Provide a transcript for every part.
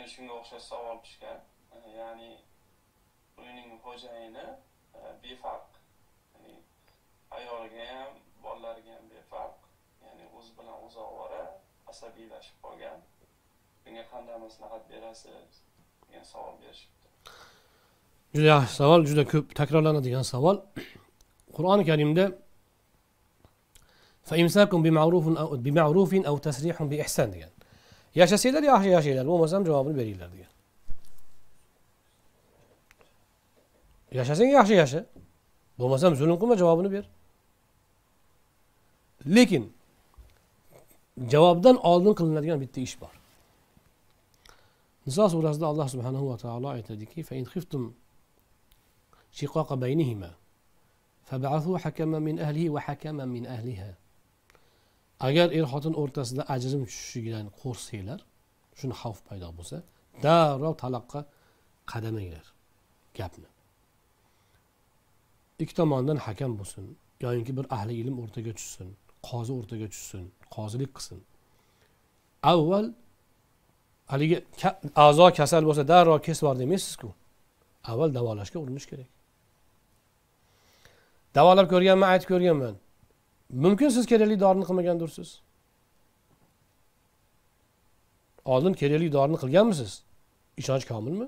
yana shunga o'xshash savol tushgan. Ya'ni uyning xo'jayini befarq. Ya'ni ayoliga ham, bolalariga ham befarq. Ya'ni o'zi bilan o'zi ovora, asabiylashib qolgan. Bunga qanday maslahat berasiz? degan savol berishibdi. Juda yaxshi savol, juda ko'p takrorlanadigan savol. Qur'oni Karimda fa imsakum bima'rufin aw tasrihun bi ihsan degan. Yashasanglar yaxshi yashanglar, bo'lmasam javobini beringlar degan. Yashasang yaxshi yasha, bo'lmasam zulm qilma, javobini ber. Lekin javobdan oldin qilinadigan bitta ish bor. Niso surasida Alloh subhanahu va taolo aytadiki: "Fa in khiftum shiqaqa baynihima fab'athu hakaman min ahlihi va hakaman min ahliha." Agar er-xotin o'rtasida ajrim tushishidan qo'rqsanglar, shuni xavf paydo bo'lsa, darrov taloqqa qadamanglar gapni. Ikki tomondan hakam bo'lsin, yoki bir ahli ilm o'rtaga tushsin, qozi o'rtaga tushsin, qozilik qilsin. Avval haligi a'zo kasal bo'lsa, darrov kesib yubor demaysiz-ku. Avval davolashga urinish kerak. Davolab ko'rganman, aytib ko'rganman. Mumkin siz kerakli dorini qilmagandirsiz. Oldin kerakli dorini qilganmisiz? Ishonch komilmi?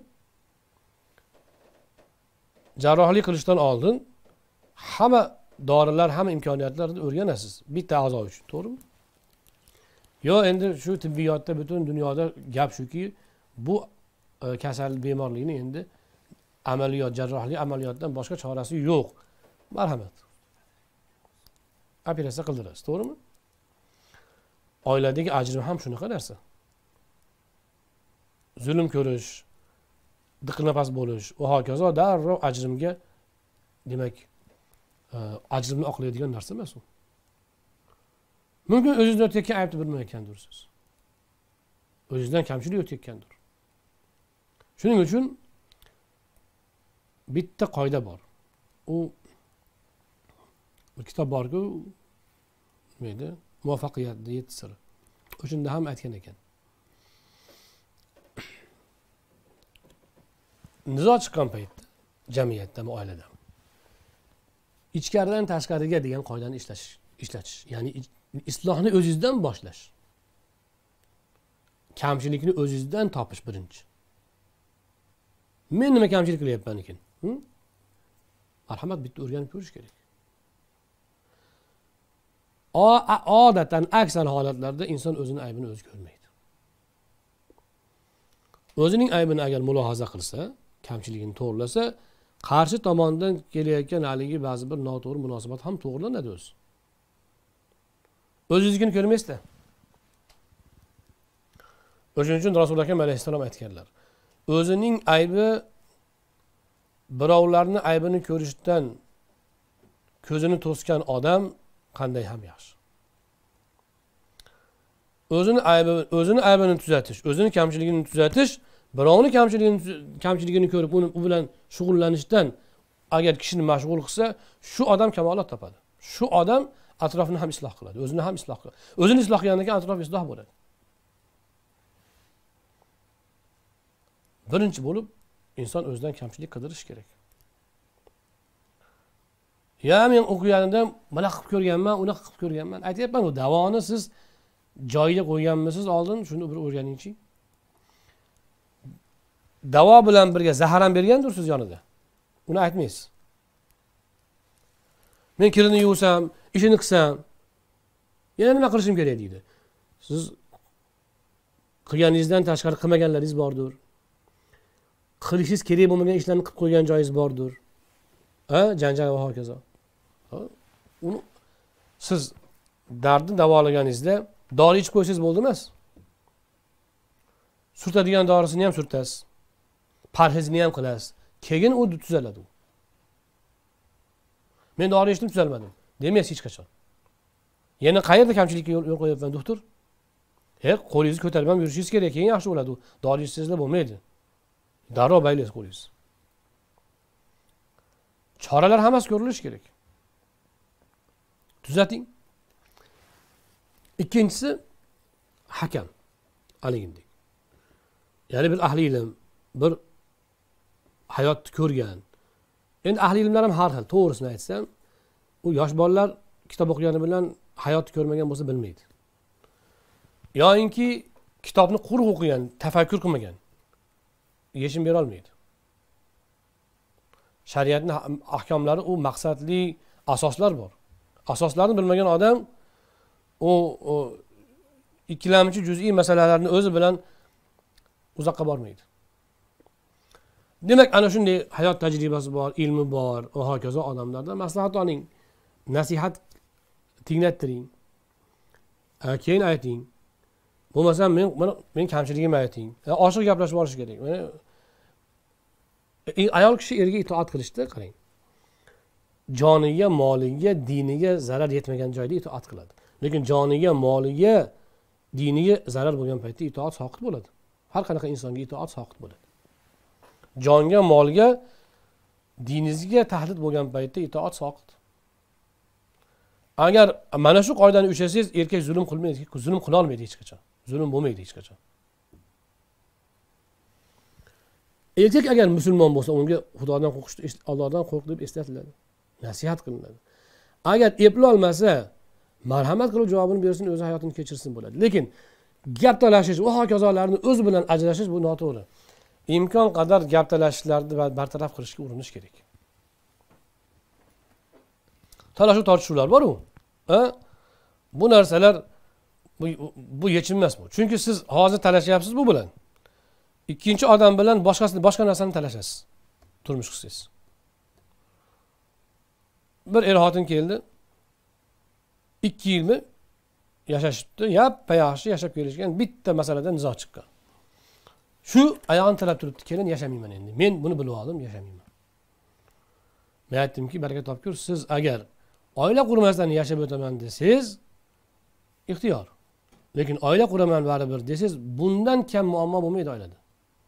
Jarrohlik qilishdan oldin hamma dorilar, hamma imkoniyatlarni o'rganasiz. Bitta a'zo uchun, to'g'rimi? Yo, endi shu tibbiyotda butun dunyoda gap shuki, bu kasal bemorlikni endi amaliyot, jarrohlik amaliyotdan boshqa chorasi yo'q. Marhamat. Operatsiya qildirasiz, to'g'rimi? Oiladagi ajrim ham shunaqa narsa. Zulm ko'rish, diqqatnafas bo'lish va hokazo darrov ajrimga, demak, ajrimni oqlaydigan narsa emas u. Mumkin o'zingizdan o'tayotgan aybni bilmayotgandirsiz. O'zingizdan kamchilik o'tayotgandir. Shuning uchun bitta qoida bor. U bir kitob bor-ku, nima edi? Muvaffaqiyatning 7 siri. O'shunda ham aytgan ekan. Nizo chiqqan paytda jamiyatda, oilada ichkaridan tashqariga degan qoidani ishlatish, ya'ni islohni o'zingizdan boshlash. Kamchilikni o'zingizdan topish birinchi. Men nima kamchilik qilyapman ekan? Marhamat, bitta o'rganib ko'rish kerak. Odatdan aksar holatlarda inson o'zining aybini o'zi ko'rmaydi. O'zining aybini agar mulohaza qilsa, kamchiligini to'g'rilasa, qarshi tomondan kelayotgan haligi ba'zi bir noto'g'ri munosabat ham to'g'rilanadi o'zi. O'zingizgini ko'rmaysizlar. O'shuning uchun Rasululloh akam alayhissalom aytganlar: o'zining aybi birovlarning aybini ko'rishdan ko'zini to'sgan odam qanday ham yaxshi. O'zini aybini tuzatish, o'zini kamchiligini tuzatish, birovning kamchiligini ko'rib u bilan shug'ullanishdan agar kishini mashg'ul qilsa, shu odam kamolat topadi. Shu odam atrofini ham isloh qiladi, o'zini ham isloh qiladi. O'zini isloh qilgandan keyin atrof isloh bo'ladi. Birinchi bo'lib inson o'zidan kamchilik qidirish kerak. Ya men o'qiganimda mana qilib ko'rganman, uni qilib ko'rganman. Aytayapman, u davoni siz joyiga qo'yganmisiz oldin, shuni bir o'rganingchi. Davo bilan birga zahar ham bergandirsiz yonida. Uni aytmaysiz. Men kirini yuvsam, ishini qilsam, yana nima qilishim kerak deydi. Siz qilganingizdan tashqari qilmaganlaringiz bordir. Qilishingiz kerak bo'lmagan ishlarni qilib qo'ygan joyingiz bordir. Janjal va hokazo. Uni siz dardni davolaganingizda dori ichib qo'ysangiz bo'ldi emas. Surtadigan dorisini ham surtasiz. Parhezini ham qilasiz. Keyin u tuzaladi. Men dori ichdim, tuzalmadim demaysiz hech qachon. Yana qayerda kamchilikka yo'l qo'yapman, doktor? Qo'lingizni ko'tarib ham yurishingiz kerak, keyin yaxshi bo'ladi. Dori ichsangizlar bo'lmaydi. Darrov baylaysiz qo'lingizni. Choralar hammasi ko'rilishi kerak. Tuzating. Ikkinchisi hakam. Haligindek. ya'ni bir ahli ilm, bir hayotni ko'rgan. Endi ahli ilmlar ham har xil, to'g'risini aytsam, u yosh bolalar kitob o'qigani bilan hayotni ko'rmagan bo'lsa bilmaydi. Yo'inki kitobni quruq o'qigan, tafakkur qilmagan, yechim bera olmaydi. Shariatning ahkomlari u maqsadli asoslar bor. Asoslarni bilmagan odam u ikkilamchi juz'iy masalalarni o'zi bilan uzoqqa bormaydi. Demak, ana shunday hayot tajribasi bor, ilmi bor va hokazo odamlarda maslahat oling, nasihat tinglattiring. Keyin ayting. Bo'lmasa men kamchiligimni ayting. Ochiq gaplashib olish kerak. Ayol kishi erga itoat qilishda qarang. Joniga, moliga, diniga zarar yetmagan joyda itoat qiladi. Lekin joniga, moliga, diniga zarar bo'lgan paytda itoat soqit bo'ladi. Har qanaqa insonga itoat soqit bo'ladi. Jonga, molga, diningizga tahdid bo'lgan paytda itoat soqit. Agar mana shu qoidani ushlasangiz, erkak zulm qilmaydi, zulm qila olmaydi hech qachon. Zulm bo'lmaydi hech qachon. Erkak agar musulmon bo'lsa, unga Xudodan qo'rqishni, Allohdan qo'rq deb eslatiladi. Nasihat qilinadi. Agar eplay olmasa, marhamat qilib javobini bersin, o'zi hayotini kechirsin bo'ladi. Lekin gap talashish va hokazolarni o'z bilan ajrashish bu noto'g'ri. Imkon qadar gap talashishlarni bartaraf qilishga urinish kerak. Talashuv tortishuvlar bor-ku. Bu narsalar bu yechilmas bu. Chunki siz hozir talashyapsiz bu bilan. Ikkinchi odam bilan boshqa narsani talashasiz. Turmush qilsangiz. Bir xotin keldi. 2 yilmi yashashibdi, yappa-yaxshi yashab kelishgan, bitta masalada nizo chiqqan. Shu oyog'ini tilab turibdi, kelin yashamayman endi. Men buni bilib oldim, yashamayman. Men aytdimki, baraka topkur, siz agar oila qurmasdan yashab o'taman desangiz, ixtiyor. Lekin oila quraman baribir desangiz, bundan kam muammo bo'lmaydi oilada.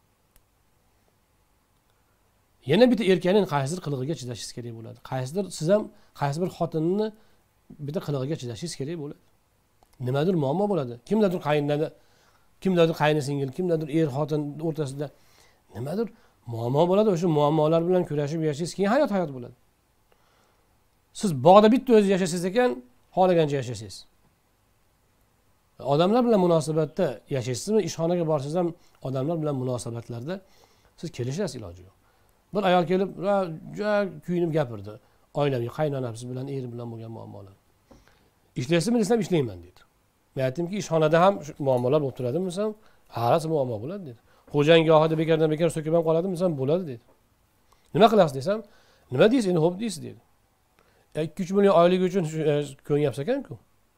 Yana bitta erkakning qaysidir qilig'iga chidashingiz kerak bo'ladi. Siz ham qaysi bir xotinni bitta qilig'iga chidashingiz kerak bo'ladi. Nimadir muammo bo'ladi. Kimdadir qaynonada, kimdadir qaynisingil, kimdadir xotin o'rtasida nimadir muammo bo'ladi. O'sha muammolar bilan kurashib yashaysiz, keyin hayot bo'ladi. Siz bog'da bitta o'zi yashaysiz ekan, xohlagancha yashaysiz. Odamlar bilan munosabatda yashaysizmi, ishxonaga borsiz ham odamlar bilan munosabatlarda siz kelishasiz, iloji yo'q. Bir ayol kelib, juda kuyinib gapirdi. Oilaviy qaynonasi bilan, eri bilan bo'lgan muammolar. Ishlaysizmi desam, ishlayman dedi. Men aytdimki, ishxonada ham shu muammolar bo'lib turadimi desam, harasi muammo bo'ladi dedi. Xo'jang gohida bekardan bekar so'kib ham qoladimi desam, bo'ladi dedi. Nima qilasiz desam, nima deysiz, endi xo'p deysiz dedi. 2-3 million oylik uchun ko'nyapsiz ekan-ku.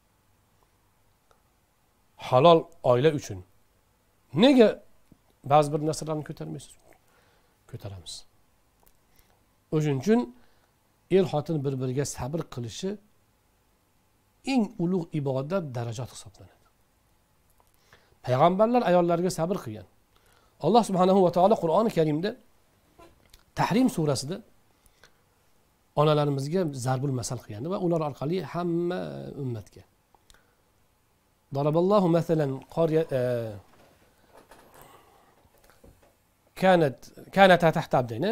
Halol oila uchun nega ba'zi bir narsalarni ko'tarmaysiz? Ko'taramiz. O'shuning uchun xotin bir-biriga sabr qilishi eng ulug' ibodat, darajat hisoblanadi. Payg'ambarlar ayollarga sabr qilgan. Alloh subhanahu va taolo Qur'oni Karimda Tahrim surasida onalarimizga zarbul masal qilgandi va ular orqali hamma ummatga. Daraballohu masalan كانت تحت عبدين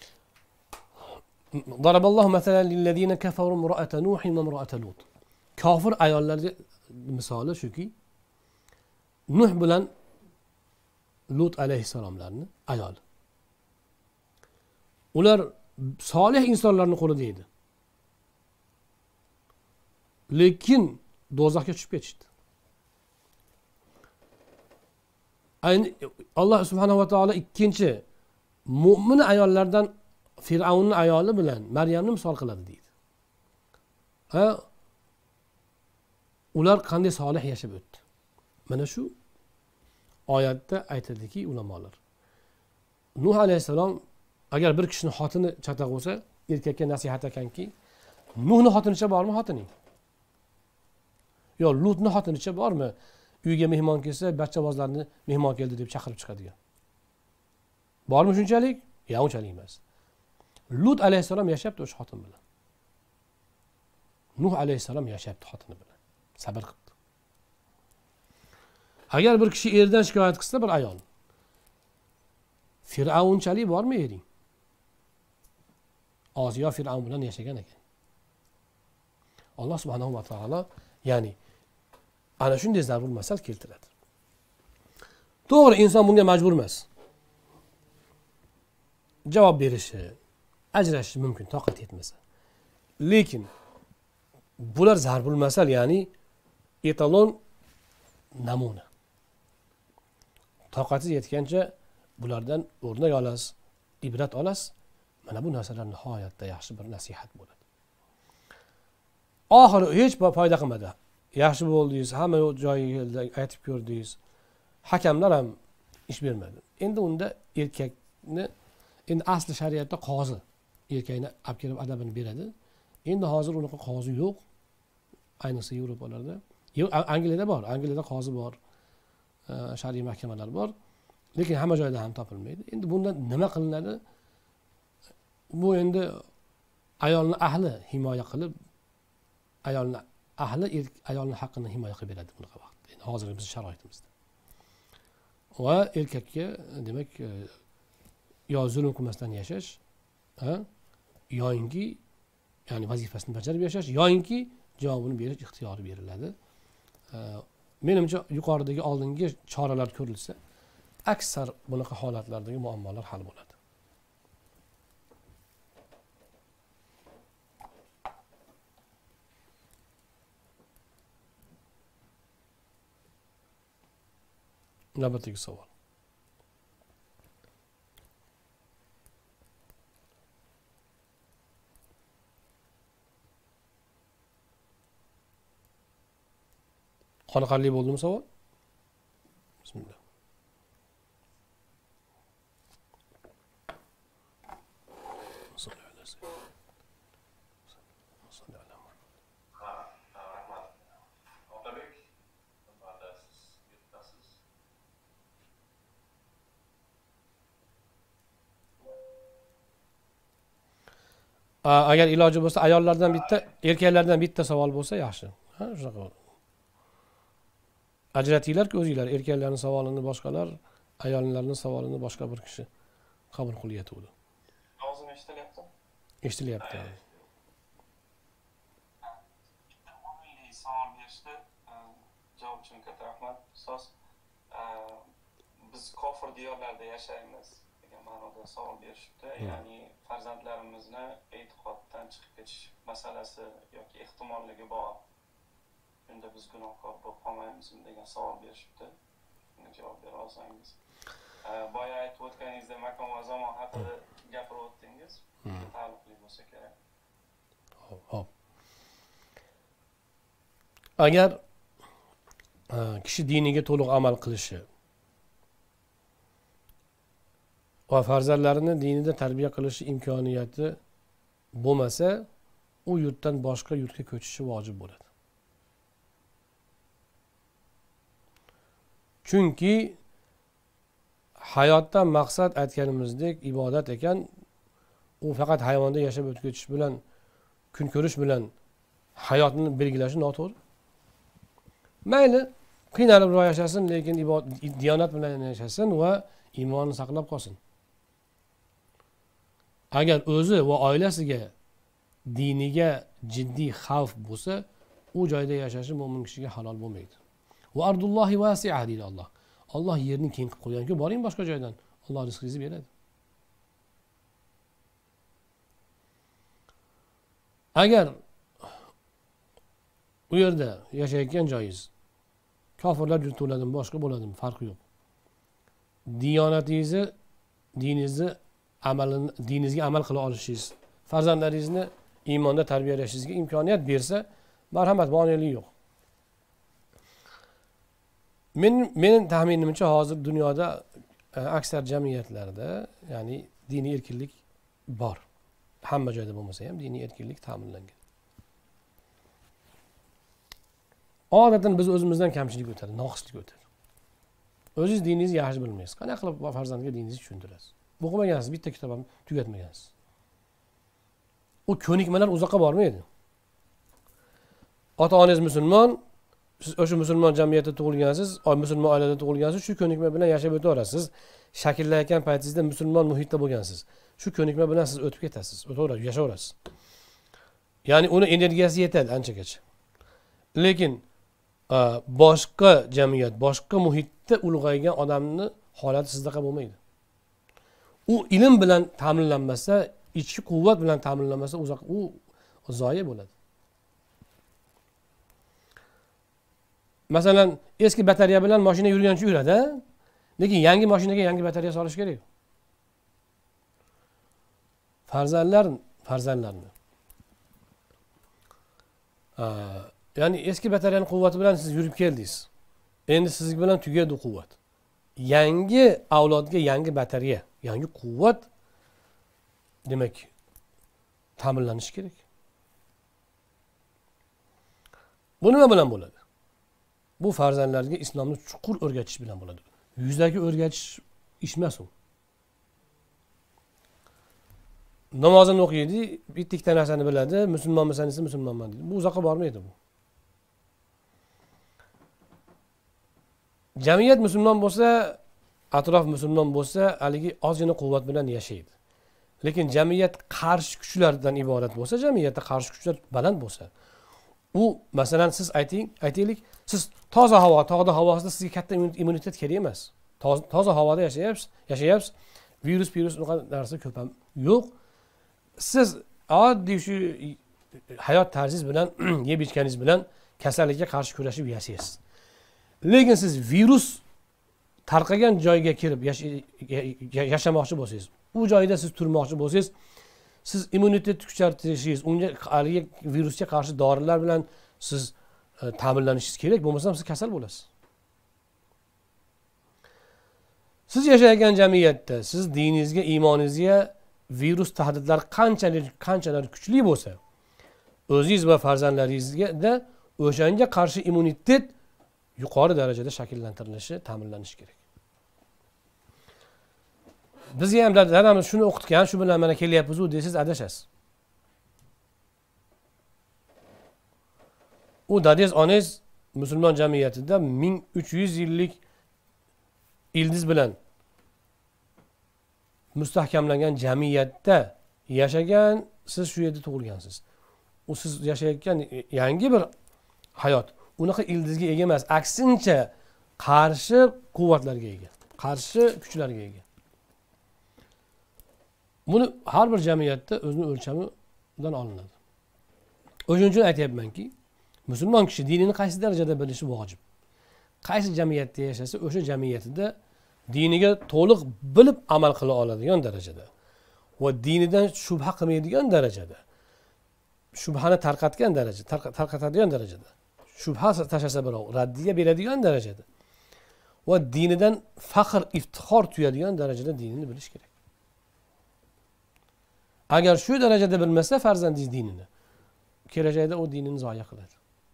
ضرب الله مثلا للذين كفروا امرأة نوح وامرأة لوط. Kafir ayollarga misoli shuki, Nuh bilan Lut alayhissalomlarni ayol. Ular solih insonlarning qo'lida edi. Lekin do'zaxga tushib ketishdi. Alloh subhanahu va taolo ikkinchi mu'min ayollardan Fir'avnning ayoli bilan Maryamni misol qiladi deydi. Ular qanday solih yashab o'tdi. Mana shu oyatda aytadiki ulamolar. Nuh alayhissalom agar bir kishining xotini chataq bo'lsa, erkakka nasihat ekanki, Nuhning xotinicha bormi xotining? Yo, Lutning xotinicha bormi? Uyga mehmon kelsa, bachchavozlarni mehmon keldi deb chaqirib chiqadigan. Bormi shunchalik? Yo'q, unchalik emas. Lut alayhissalom yashabdi o'sha xotin bilan. Nuh alayhissalom yashabdi xotini bilan. Sabr qildi. Agar bir kishi erdan shikoyat qilsa bir ayol, Fir'avnchalik bormi ering? Osiyo Fir'avn bilan yashagan ekan. Alloh subhanahu va taolo ya'ni ana shunday zarur masal keltiradi. To'g'ri, inson bunga majbur emas. Javob berishi, ajrashishi mumkin, toqat yetmasa. Lekin bular zarbul masal, ya'ni etalon namuna. Toqatsiz yetgancha bulardan o'rnak olasiz, ibrat olasiz. Mana bu narsalar nihoyatda yaxshi bir nasihat bo'ladi. Oxiri hech foyda qilmadi. Yaxshi bo'ldingiz, hamma joyiga aytib ko'rdingiz. Hakamlar ham ish bermadi. Endi unda erkakni, endi asli shariatda qozi erkakni olib kelib adabini beradi. Endi hozir unaqa qozi yo'q. Ayniqsa Yevropalarda. Angliyada bor, Angliyada qozi bor. Shariy mahkamalar bor. Lekin hamma joyda ham topilmaydi. Endi bundan nima qilinadi? Bu endi ayolni ahli himoya qilib, ayolni haqqini himoya qilib beradi bunaqa vaqtda. Endi hozirgi biz sharoitimizda. Va erkakka demak yo zulm qilmasdan yashash, yoinki ya'ni vazifasini bajarib yashash, yoinki javobini berish ixtiyori beriladi. Menimcha yuqoridagi oldingi choralar ko'rilsa, aksar bunaqa holatlardagi muammolar hal bo'ladi. Navbatdagi savol. Qoniqarli bo'ldimi savol? Bismillah. Agar iloji bo'lsa ayollardan bitta, erkaklardan bitta savol bo'lsa yaxshi. Ha, shunaqa. Ajratinglar-ku o'zinglar, erkaklarning savolini boshqalar, ayollarning savolini boshqa bir kishi qabul qilyapti. Ovozim eshitilyapti? Eshitilyapti. Savol berishdi. Javob uchun katta rahmat. Ustoz, biz kofir diyorlarda yashaymiz degan ma'noda savol berishibdi. Ya'ni farzandlarimizni e'tiqoddan chiqib ketish masalasi yoki ehtimolligi bor. Unda biz gunohkor bo'lib qolmaymizmi degan savol berishibdi. Bunga javob bera olsangiz. Boya aytib o'tganingizda makon va zamon haqida gapirib o'tdingiz. Taalluqli bo'lsa kerak. Hop. Agar kishi diniga to'liq amal qilishi va farzandlarini dinida tarbiya qilish imkoniyati bo'lmasa, u yurtdan boshqa yurtga ko'chishi vojib bo'ladi. Chunki hayotdan maqsad aytganimizdek ibodat ekan, u faqat hayvonda yashab o'tib ketish bilan, kun ko'rish bilan hayotni belgilashi noto'g'ri. Mayli, qiynalib yashasin, lekin diyonat bilan yashasin va iymonini saqlab qolsin. Agar o'zi va oilasiga diniga jiddiy xavf bo'lsa, u joyda yashashi mo'min kishiga halol bo'lmaydi. Va ardullohi vasi'a deydi Alloh. Alloh yerni keng qilib qo'ygan-ku, boring boshqa joydan. Alloh rizqingizni beradi. Agar u yerda yashayotgan joyingiz kofirlar yurti bo'ladimi, boshqa bo'ladimi, farqi yo'q. Diyonatingizni, diningizga amal qila olishingiz, farzandlaringizni iymonda tarbiyalashingizga imkoniyat bersa, marhamat, monelik yo'q. Mening taxminimcha hozir dunyoda aksar jamiyatlarda, ya'ni diniy erkinlik bor. Hamma joyda bo'lmasa ham diniy erkinlik ta'minlangan. Odatdan biz o'zimizdan kamchilik o'tadi, noqislik o'tadi. O'zingiz diningizni yaxshi bilmaysiz. Qanday qilib farzandga diningizni tushuntirasiz? O'qimagansiz, bitta kitob ham tugatmagansiz. U ko'nikmalar uzoqqa bormaydi. Ota-onangiz musulmon, siz o'sha musulmon jamiyatda tug'ilgansiz, musulmon oilada tug'ilgansiz, shu ko'nikma bilan yashab o'taverasiz. Shakllanayotgan paytingizda musulmon muhitda bo'lgansiz. Shu ko'nikma bilan siz o'tib ketasiz, o'taverasiz, yashayverasiz. Ya'ni uni energiyasi yetadi anchagacha. Lekin boshqa jamiyat, boshqa muhitda ulg'aygan odamni holati sizdaqa bo'lmaydi. U ilm bilan ta'minlanmasa, ichki quvvat bilan ta'minlanmasa, u zoya bo'ladi. Masalan, eski batareya bilan mashina yurgancha yuradi, lekin yangi mashinaga yangi batareya solish kerak. Farzandlarni. Ya'ni eski batareyaning quvvati bilan siz yurib keldingiz. Endi siz bilan tugadi quvvat. Yangi avlodga yangi batareya, yangi quvvat demak ta'minlanishi kerak. Bu nima bilan bo'ladi? Bu farzandlarga islomni chuqur o'rgatish bilan bo'ladi. Yuzaki o'rgatish ish emas u. Namozini o'qiydi, bitta narsani biladi, musulmonmisan desa musulmonman deydi. Bu uzoqqa bormaydi bu. Jamiyat musulmon bo'lsa, atrof musulmon bo'lsa, haligi ozgina quvvat bilan yashaydi. Lekin jamiyat qarshi kuchlardan iborat bo'lsa, jamiyatda qarshi kuchlar baland bo'lsa, u masalan siz aytaylik, siz toza havo, tog'da havosida sizga katta immunitet kerak emas. Toza havoda yashayapsiz. Virus unaqa narsa ko'p ham yo'q. Siz oddiy shu hayot tarzingiz bilan, yeb ichganingiz bilan kasallikka qarshi kurashib yashaysiz. Lekin siz virus tarqagan joyga kirib yashamoqchi bo'lsangiz, u joyda siz turmoqchi bo'lsangiz, siz immunitetni kuchaytirishingiz, unga haligi virusga qarshi dorilar bilan siz ta'minlanishingiz kerak, bo'lmasa siz kasal bo'lasiz. Siz yashayotgan jamiyatda, siz diningizga, iymoningizga virus tahdidlari qanchalar kuchli bo'lsa, o'zingiz va farzandlaringizga o'shanga qarshi immunitet yuqori darajada shakllantirilishi, ta'minlanishi kerak. Bizga ham dadamiz shuni o'qitgan, shu bilan mana kelyapmiz-ku desiz adashasiz. U dadangiz, onangiz musulmon jamiyatida 1300 yillik ildiz bilan mustahkamlangan jamiyatda yashagan, siz shu yerda tug'ilgansiz. U siz yashayotgan yangi bir hayot unaqa ildizga ega emas, aksincha qarshi quvvatlarga ega, qarshi kuchlarga ega. Buni har bir jamiyatda o'zini o'lchamidan olinadi. O'shuning uchun aytayapmanki, musulmon kishi dinini qaysi darajada bilishi vojib. Qaysi jamiyatda yashasa, o'sha jamiyatida diniga to'liq bilib amal qila oladigan darajada va dinidan shubha qilmaydigan darajada, shubhani tarqatadigan darajada, shubha tashlasa birov raddiya beradigan darajada va dinidan faxr, iftixor tuyadigan darajada dinini bilish kerak. Agar shu darajada bilmasa farzandingiz dinini, kelajakda u dinini zoya qiladi.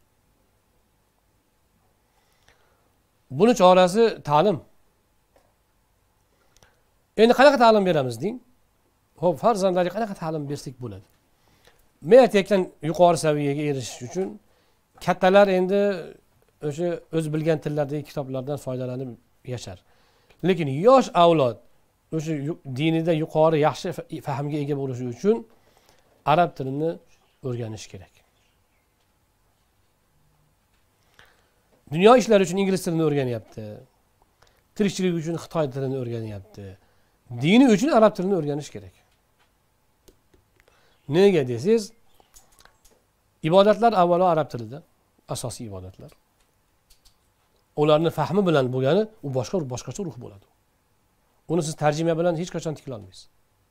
Buni chorasi ta'lim. Endi qanaqa ta'lim beramiz deng? Xo'p, farzandlarga qanaqa ta'lim bersak bo'ladi? Men aytayotgan yuqori saviyaga erishish uchun kattalar endi o'sha o'z bilgan tillardagi kitoblardan foydalanib yashar. Lekin yosh avlod o'sha dinida yuqori, yaxshi fahmga ega bo'lishi uchun arab tilini o'rganish kerak. Dunyo ishlari uchun ingliz tilini o'rganyapti. Tirikchilik uchun xitoy tilini o'rganyapti. Dini uchun arab tilini o'rganish kerak. Nega desiz, ibodatlar avvalo arab tilida, asosiy ibodatlar. Ularni fahmi bilan bo'lgani, u boshqacha ruh bo'ladi. Uni siz tarjima bilan hech qachon tikla olmaysiz.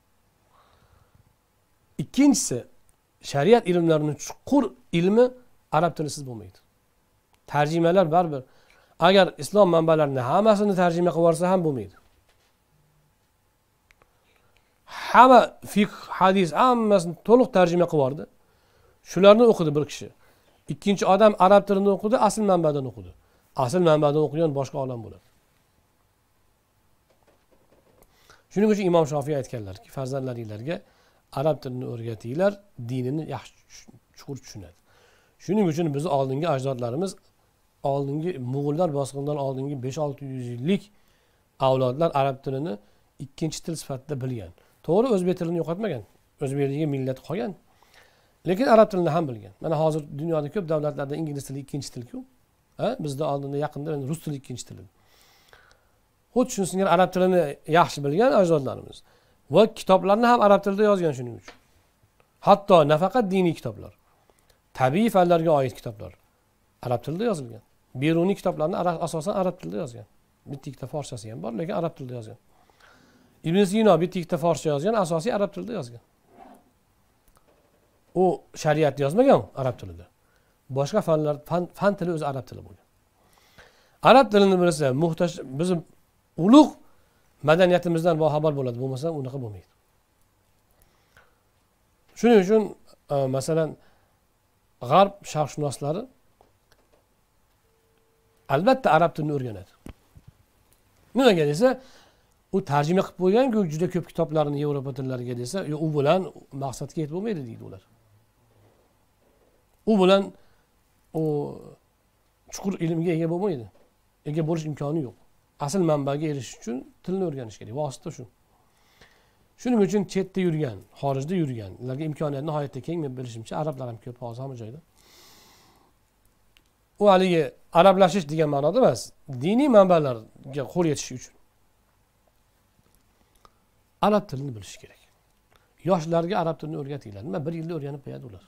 Ikkinchisi, shariat ilmlarining chuqur ilmi arab tilisiz bo'lmaydi. Tarjimalar baribir. Agar islom manbalarini hammasini tarjima qilib olsa ham bo'lmaydi. Hamma fiqh, hadis hammasini to'liq tarjima qilib oldi. Shularni o'qidi bir kishi. Ikkinchi odam arab tilini o'qidi, asl manbadan o'qidi. Asl manbadan o'qigan boshqa olam bo'ladi. Shuning uchun Imom Shofiy aytganlarki, farzandlaringizlarga arab tilini oldingi Mo'g'ullar bosqinidan oldingi 5-600 yillik avlodlar arab tilini ikkinchi til sifatida bilgan. To'g'ri, o'zbek tilini yo'qotmagan. O'zbekdagi millat qolgan. Lekin arab tilini ham bilgan. Mana hozir dunyoda ko'p davlatlarda ingliz tili ikkinchi til-ku. Bizda oldinda yaqinda rus tili ikkinchi til. Xuddi shuni singari arab tilini yaxshi bilgan ajdodlarimiz. Va kitoblarni ham arab tilida yozgan shuning uchun. Hatto nafaqat diniy kitoblar, tabiiy fanlarga oid kitoblar arab tilida yozilgan. Beruniy kitoblarni asosan arab tilida yozgan. Bitta ikkita forschasi ham bor, lekin arab tilida yozgan. Ibn Sino bitta ikkita forscha yozgan, asosiy arab tilida yozgan. U shariatni yozmagan arab tilida. Boshqa fanlar fan tili o'zi arab tili bo'lgan. Arab tilini bilsa, bizim ulug' madaniyatimizdan boxabar bo'ladi, bo'lmasa unaqa bo'lmaydi. Shuning uchun masalan g'arb sharqshunoslari albatta arab tilini o'rganadi. Nimaga desa, u tarjima qilib qo'ygan-ku juda ko'p kitoblarni Yevropa tillariga desa, u bilan maqsadga yetib bo'lmaydi deydi ular. U bilan o chuqur ilmga ega bo'lmaydi. Ega bo'lish imkoni yo'q. Asl manbaga erishish uchun tilni o'rganish kerak. Vosita shu. Shuning uchun chetda yurgan, xorijda yurgan, ularga imkoniyat nihoyatda keng, men bilishimcha arablar ham ko'p hozir hamma joyda. U haligi arablashish degan ma'noda emas, diniy manbalarga qo'l yetish uchun arab tilini bilish kerak. Yoshlarga arab tilini o'rgatinglar. Nima 1 yilda o'rganib qo'yadi ular.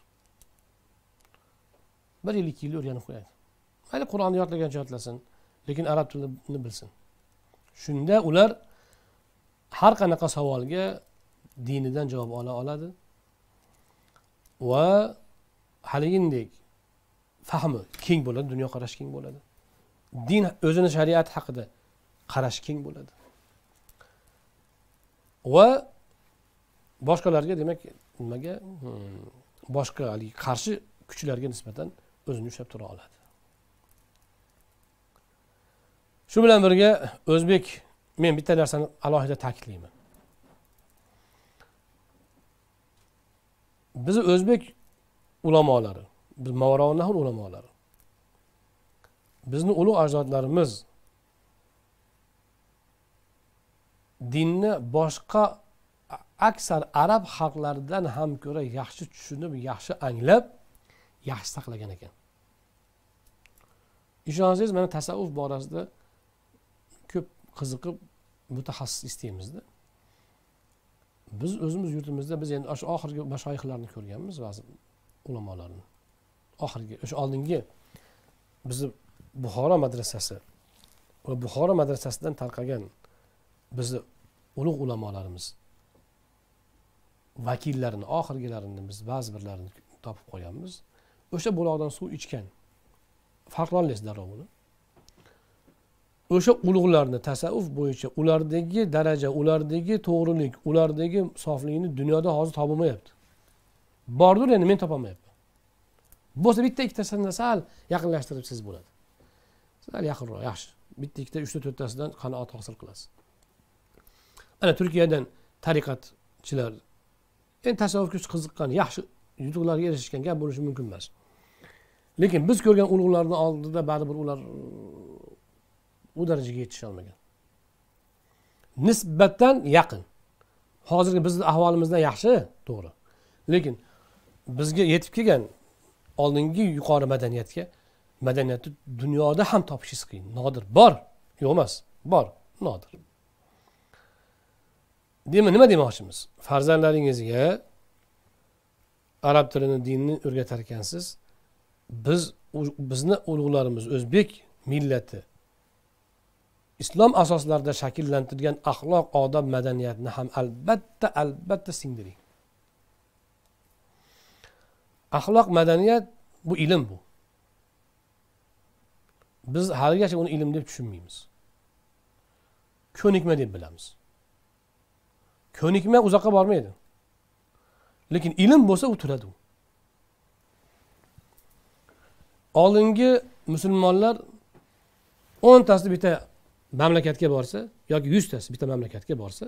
1 yil 2 yilda o'rganib qo'yadi. Mayli Qur'onni yodlagancha yodlasin, lekin arab tilini bilsin. Shunda ular har qanaqa savolga dinidan javob ola oladi va haligindek fahmi keng bo'ladi, dunyo qarashi keng bo'ladi. Din o'zini shariat haqida qarash keng bo'ladi. Va boshqalarga, demak, nimaga boshqa haligi qarshi kuchlarga nisbatan o'zini ushlab tura oladi. Shu bilan birga o'zbek, men bitta narsani alohida ta'kidlayman. Biz o'zbek ulamolari, biz Mavronahl ulamolari, bizni ulug' ajdodlarimiz dinni boshqa aksar arab xalqlaridan ham ko'ra yaxshi tushunib, yaxshi anglab, yaxshi saqlagan ekan. Ishonsangiz, mana tasavvuf borasida ko'p qiziqib mutaxassis istaymiz-da. Biz o'zimiz yurtimizda biz endi o'sha oxirgi mashoyixlarni ko'rganmiz, ba'zi ulamolarni. Oxirgi, o'sha oldingi bizni Buxoro madrasasi va Buxoro madrasasidan tarqagan bizni ulug' ulamolarimiz vakillarini, oxirgilarini biz ba'zi birlarini topib qo'yamiz. O'sha buloqdan suv ichgan. Farqlanmaysiz darrov buni. O'sha ulug'larni tasavvuf bo'yicha ulardagi daraja, ulardagi to'g'rilik, ulardagi soflikni dunyoda hozir topilmayapti. Bordir, endi men topolmayapman. Bo'lsa bitta ikkitasini sal yaqinlashtirib siz bo'ladi. Sal yaqinroq, yaxshi. Bitta ikkita 3 4tasidan qanoat hosil qilasiz. Ana Turkiyadan tariqatchilar endi tasavvufga qiziqqan, yaxshi yutuqlarga erishgan gap bo'lishi mumkin emas. Lekin biz ko'rgan ulug'larning oldida baribir ular bu darajaga yetisha olmagan. Nisbatan yaqin. Hozirgi bizning ahvolimizdan yaxshi, to'g'ri. Lekin bizga yetib kelgan oldingi yuqori madaniyatni dunyoda ham topishingiz qiyin. Nodir. Bor, yo'q emas. Bor, nodir. Nima demoqchimiz? Farzandlaringizga arab tilini, dinni o'rgatar ekansiz. Bizni ulug'larimiz, o'zbek millati islom asoslarida shakllantirilgan axloq, odob, madaniyatni ham albatta singdiring. Axloq, madaniyat bu ilm bu. Biz haligacha uni ilm deb tushunmaymiz. Ko'nikma deb bilamiz. Ko'nikma uzoqqa bormaydi. Lekin ilm bo'lsa u turadi. Oldingi musulmonlar 10 tasi bitta mamlakatga borsa yoki 100 tasi bitta mamlakatga borsa,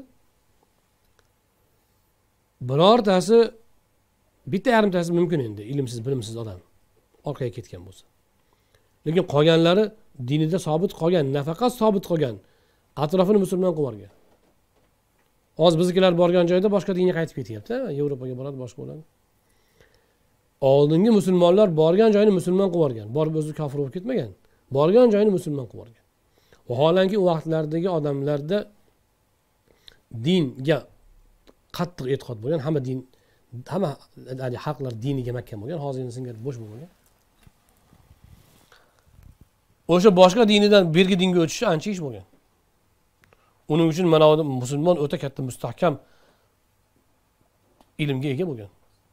birortasi bitta yarimtasi mumkin endi ilmsiz, bilimsiz odam orqaga ketgan bo'lsa. Lekin qolganlari dinida sobit qolgan, nafaqat sobit qolgan, atrofini musulmon qilib yuborgan. Hozir biznikilar borgan joyda boshqa dinga qaytib ketyapti, Yevropaga boradi, boshqa bo'ladi. Oldingi musulmonlar borgan joyini musulmon qilib yuborgan, borib o'zi kofir bo'lib ketmagan. Borgan joyini musulmon qilib yuborgan. Vaholanki u vaqtlardagi odamlarda dinga qattiq e'tiqod bo'lgan, hamma xalqlar diniga mahkam bo'lgan, hozir singari bo'sh bo'lgan. O'sha boshqa dinidan bergi dinga o'tishi ancha ish bo'lgan. Uning uchun mana musulmon o'ta katta mustahkam ilmga ega bo'lgan.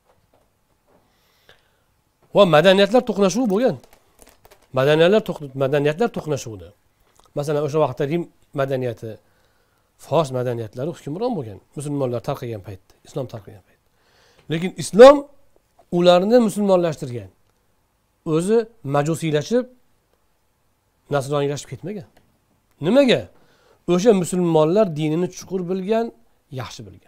Va madaniyatlar to'qnashuvi bo'lgan. Madaniyatlar to'qnashuvida. Masalan, o'sha vaqtda Rim madaniyati, Fors madaniyatlari hukmron bo'lgan. Musulmonlar tarqagan paytda, islom tarqagan paytda. Lekin islom ularni musulmonlashtirgan. O'zi majusiylashib, nasroniylashib ketmagan. Nimaga? O'sha musulmonlar dinini chuqur bilgan, yaxshi bilgan.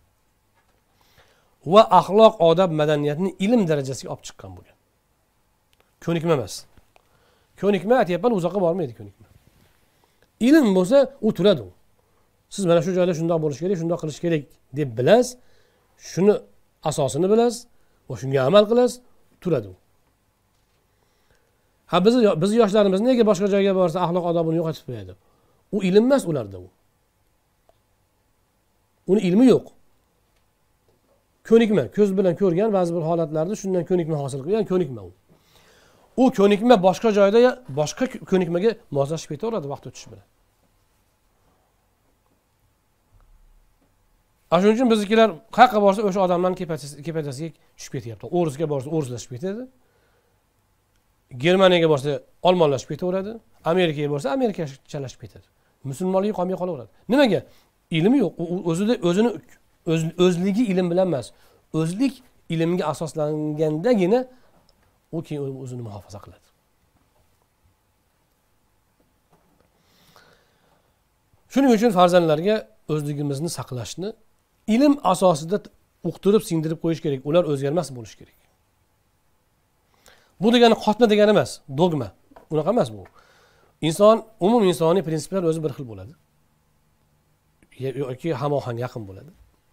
Va axloq, odob, madaniyatni ilm darajasiga olib chiqqan bo'lgan. Ko'nikma emas. Ko'nikma aytyapman, uzoqqa bormaydi ko'nikma. Ilm bo'lsa, u turadi u. Siz mana shu joyda shundoq bo'lish kerak, shundoq qilish kerak deb bilasiz, shuni asosini bilasiz va shunga amal qilasiz, turadi u. Ha biz yoshlarimiz nega boshqa joyga borsa axloq odobini yo'qotib qo'yadi? U ilm emas ularda u. Uni ilmi yo'q. Ko'nikma, ko'z bilan ko'rgan ba'zi bir holatlarda shundan ko'nikma hosil qilgan ko'nikma u. U ko'nikma boshqa joyda boshqa ko'nikmaga moslashib ketaveradi vaqt o'tishi bilan. Shuning uchun biznikilar qayerga borsa o'sha odamlarning kepatasiga tushib ketyapti. O'risga borsa o'rislashib ketadi. Germaniyaga borsa olmonlashib ketaveradi. Amerikaga borsa amerikachalashib ketadi. Musulmonligi qolmay qolaveradi. Nimaga? Ilmi yo'q. O'zligi ilm bilan emas. O'zlik ilmga asoslangandagina u keyin o'zini muhofaza qiladi. Shuning uchun farzandlarga o'zligimizni saqlashni ilm asosida uqtirib, singdirib qo'yish kerak. Ular o'zgarmas bo'lish kerak. Bu degani qotma degani emas, dogma. Unaqa emas bu. Inson, umumiy insoniy prinsiplar o'zi bir xil bo'ladi. Yoki hamohang yaqin bo'ladi.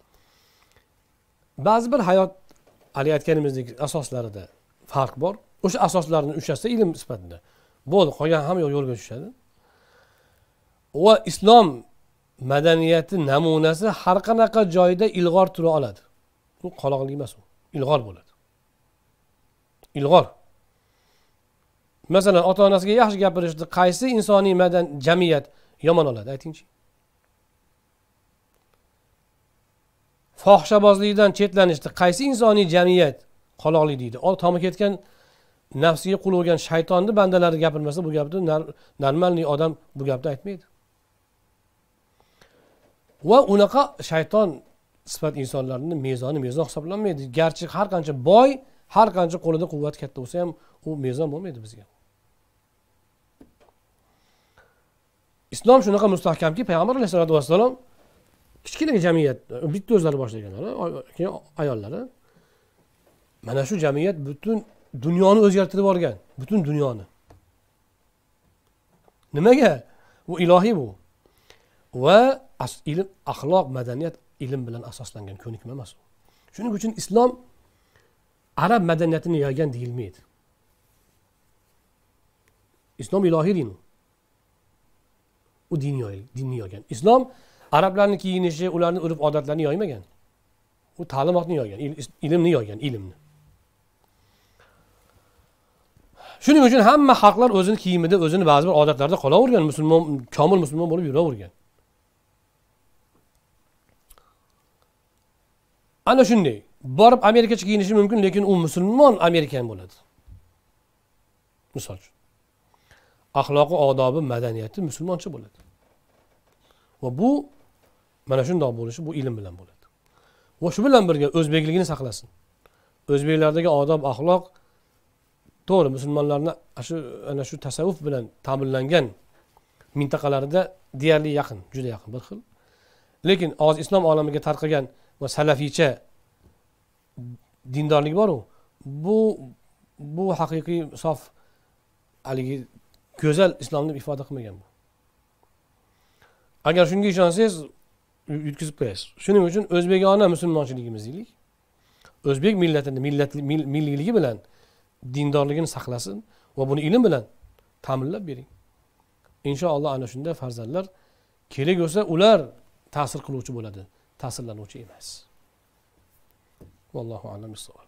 Ba'zi bir hayot aytganimizdek asoslarida farq bor. O'sha asoslarni ushlasa ilm sifatida bo'ldi, qolgan hamma yo'lga tushadi. Va islom madaniyati namunasi har qanaqa joyda ilg'or tura oladi. Bu qoloqlik emas u, ilg'or bo'ladi. Ilg'or. Masalan, ota-onasiga yaxshi gapirishni qaysi insoniy jamiyat yomon oladi, aytingchi? Fohishabozlikdan chetlanishni qaysi insoniy jamiyat qoloqlik deydi? Tomi ketgan nafsiga qul bo'lgan shaytonni bandalari gapirmasa bu gapni normalniy odam bu gapni aytmaydi. Va unaqa shayton sifat insonlarning mezoni mezon hisoblanmaydi. Garchi har qancha boy, har qancha qo'lida quvvat katta bo'lsa ham u mezon bo'lmaydi bizga. Islom shunaqa mustahkamki, payg'ambar alayhisolatu vassalom kichkina jamiyat, bitta o'zlari boshlaganlar, keyin ayollari. Mana shu jamiyat butun dunyoni o'zgartirib yuborgan, butun dunyoni. Nimaga? Bu ilohiy bu. Va ilm, axloq, madaniyat ilm bilan asoslangan ko'nikma emas. Shuning uchun islom arab madaniyatini yoygan deyilmaydi. Islom ilohiy din. U dinni yoygan. Islom arablarning kiyinishi, ularning urf odatlarini yoymagan. U ta'limotni yoygan, ilmni yoygan, ilmni. Shuning uchun hamma xalqlar o'zini kiyimida, o'zini ba'zi bir odatlarda qolavergan, musulmon, komil musulmon bo'lib yuravergan. Ana shunday. Borib Amerikacha kiyinishi mumkin, lekin u musulmon Amerikan bo'ladi. Misol uchun. Axloqi, odobi, madaniyati musulmoncha bo'ladi. Va bu mana shundoq bo'lishi bu ilm bilan bo'ladi. Va shu bilan birga o'zbekligini saqlasin. O'zbeklardagi odob, axloq to'g'ri musulmonlarning ana shu tasavvuf bilan ta'minlangan mintaqalarida deyarli yaqin, juda yaqin bir xil. Lekin hozir islom olamiga tarqagan va salafiycha dindorlik bor-ku. Bu haqiqiy sof haligi go'zal islomni ifoda qilmagan bu. Agar shunga ishonsangiz yutkazib qo'yasiz. Shuning uchun o'zbekona musulmonchiligimiz deylik. O'zbek millatini milliyligi bilan dindorligini saqlasin va buni ilm bilan ta'minlab bering. Inshaalloh ana shunda farzandlar kerak bo'lsa ular ta'sir qiluvchi bo'ladi, ta'sirlanuvchi emas. Vallohu a'lam bis-savob.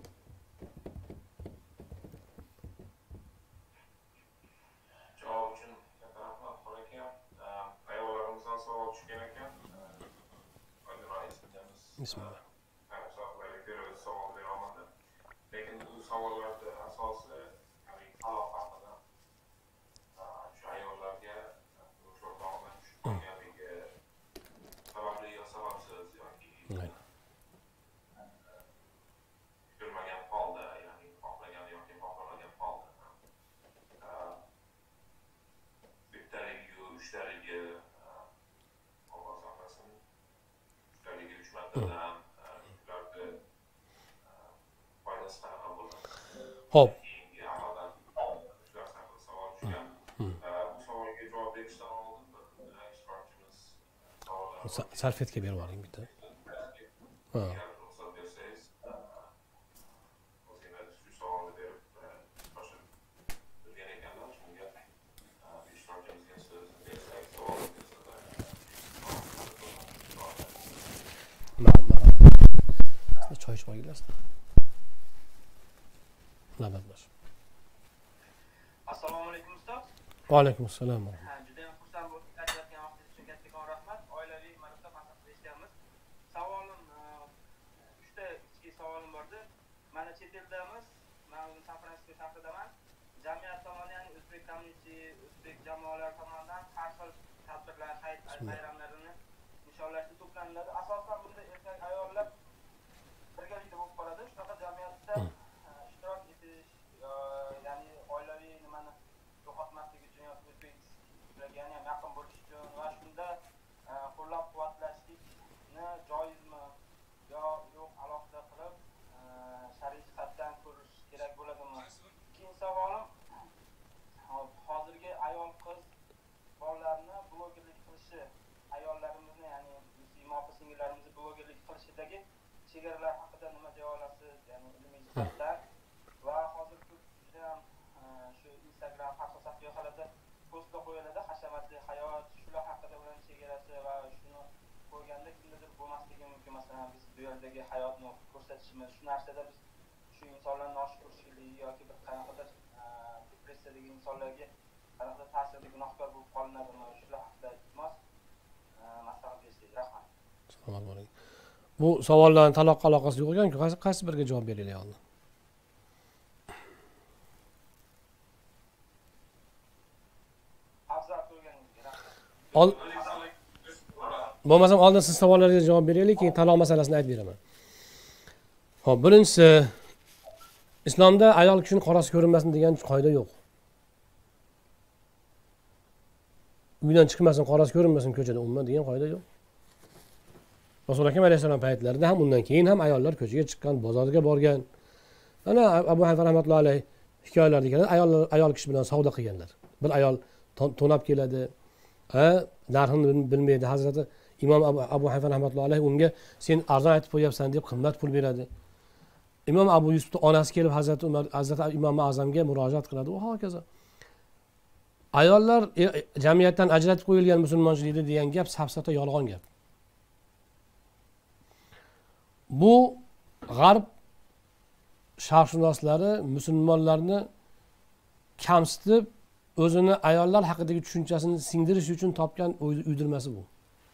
Javob uchun katta rahmat Xon aka. Ayollarimizdan savol tushgan ekan. Oydin rais hujjamiz. Bismillah. Sohiblarga ko'ra savol bera olmadi. Lekin bu savollarda asosi taloq haqida. Shu ayollarga o'sha o'rtog'idan tushib qolganligi sababli yo sababsiz yoki kutilmagan holda, ya'ni xohlagan yoki xohlamagan holda. Bittaligi, uchtaligi, Alloh saqlasin, uchtaligi 3 martadan ularni foydasi qanaqa bo'ladi? Xo'p, Keyingi amaldan shular haqida savol tushgan. Bu savolga javob berishdan oldin bir ishtirokchimiz savollar sarfiyatga berib yuboring bitta. Ha. ruxsat bersangiz, o'zingiz shu savolni berib boshqa bilgan ekanlar, shunga ishtirokchimizga so'z bersak, savol bersalar. Sizlar choy ichib olinglar. Navbatlar. Assalomu alaykum ustoz. Va alaykum assalom. Juda ham xursand bo'lib aytayotgan vaqtingiz uchun kattakon rahmat. Oilaviy marotaba maqsadida eshitganmiz. Savolim 3 ta kichik savolim bordi. Mana chet eldamiz. Men San Fransisko shahridaman. Jamiyat tomonidan, ya'ni o'zbek community, o'zbek jamoalar tomonidan har xil tadbirlar, hayit bayramlarini nishonlashda to'planiladi. Asosan bunda erkak ayollar birgalikda bo'lib qoladi. Shunaqa jamiyatda ishtirok etish, ya'ni oilaviy nimani yo'qotmaslik uchun yoki o'zbeklarga ham yaqin bo'lish uchun va shunda qo'llab-quvvatlashlikni joizmi yo yo'q alohida qilib shar'iy jihatdan ko'rish kerak bo'ladimi? Ikkinchi savolim, hozirgi ayol qiz bolalarni blogerlik qilishi, ayollarimizni ya'ni musulmon opa-singillarimizni blogerlik qilishidagi chegaralar haqida nima deya olasiz? Ya'ni ilmiy jihatdan va hozir juda ham shu Instagram xavf sahifalarida postlar qo'yiladi, hashamatli hayot, shular haqida ularning chegarasi va shuni qo'yganda kimdadir bo'lmasligi mumkin. Masalan, biz bu yerdagi hayotni ko'rsatishimiz, shu narsada biz shu insonlarni noshukrlik yoki bir qanaqadir depressiyadagi insonlarga qanaqadir ta'sirli gunohkor bo'lib qolinadimi? Shular haqida iltimos maslahat bersangiz. Rahmat. Savol boring. Bu savollarning taloqqa aloqasi yo'q ekan-ku, qaysi biriga javob beraylik hozir? Afzal ko'rganingizga rahmat. Bo'lmasam oldin siz savollaringizga javob beraylik, keyin taloq masalasini aytib beraman. Xo'p, birinchisi islomda ayol kishini qorasi ko'rinmasin degan qoida yo'q. Uydan chiqmasin, qorasi ko'rinmasin ko'chada umuman degan qoida yo'q. Rasul akram alayhisalom paytlarida ham undan keyin ham ayollar ko'chaga chiqqan, bozorga borgan. Ana Abu Hanifa rahmatullohi alayhi hikoyalarida keladi, ayol kishi bilan savdo qilganlar. Bir ayol to'nab keladi, narxini bilmaydi. Hazrati Imom Abu Hanifa rahmatullohi alayhi unga sen arzon aytib qo'yapsan deb qimmat pul beradi. Imom Abu Yusufning onasi kelib Hazrati Imom Azamga murojaat qiladi va hokazo. Ayollar jamiyatdan ajratib qo'yilgan musulmonchilikda degan gap safsata yolg'on gap. Bu g'arb sharqshunoslari musulmonlarni kamsitib o'zini ayollar haqidagi tushunchasini singdirish uchun topgan uydirmasi bu.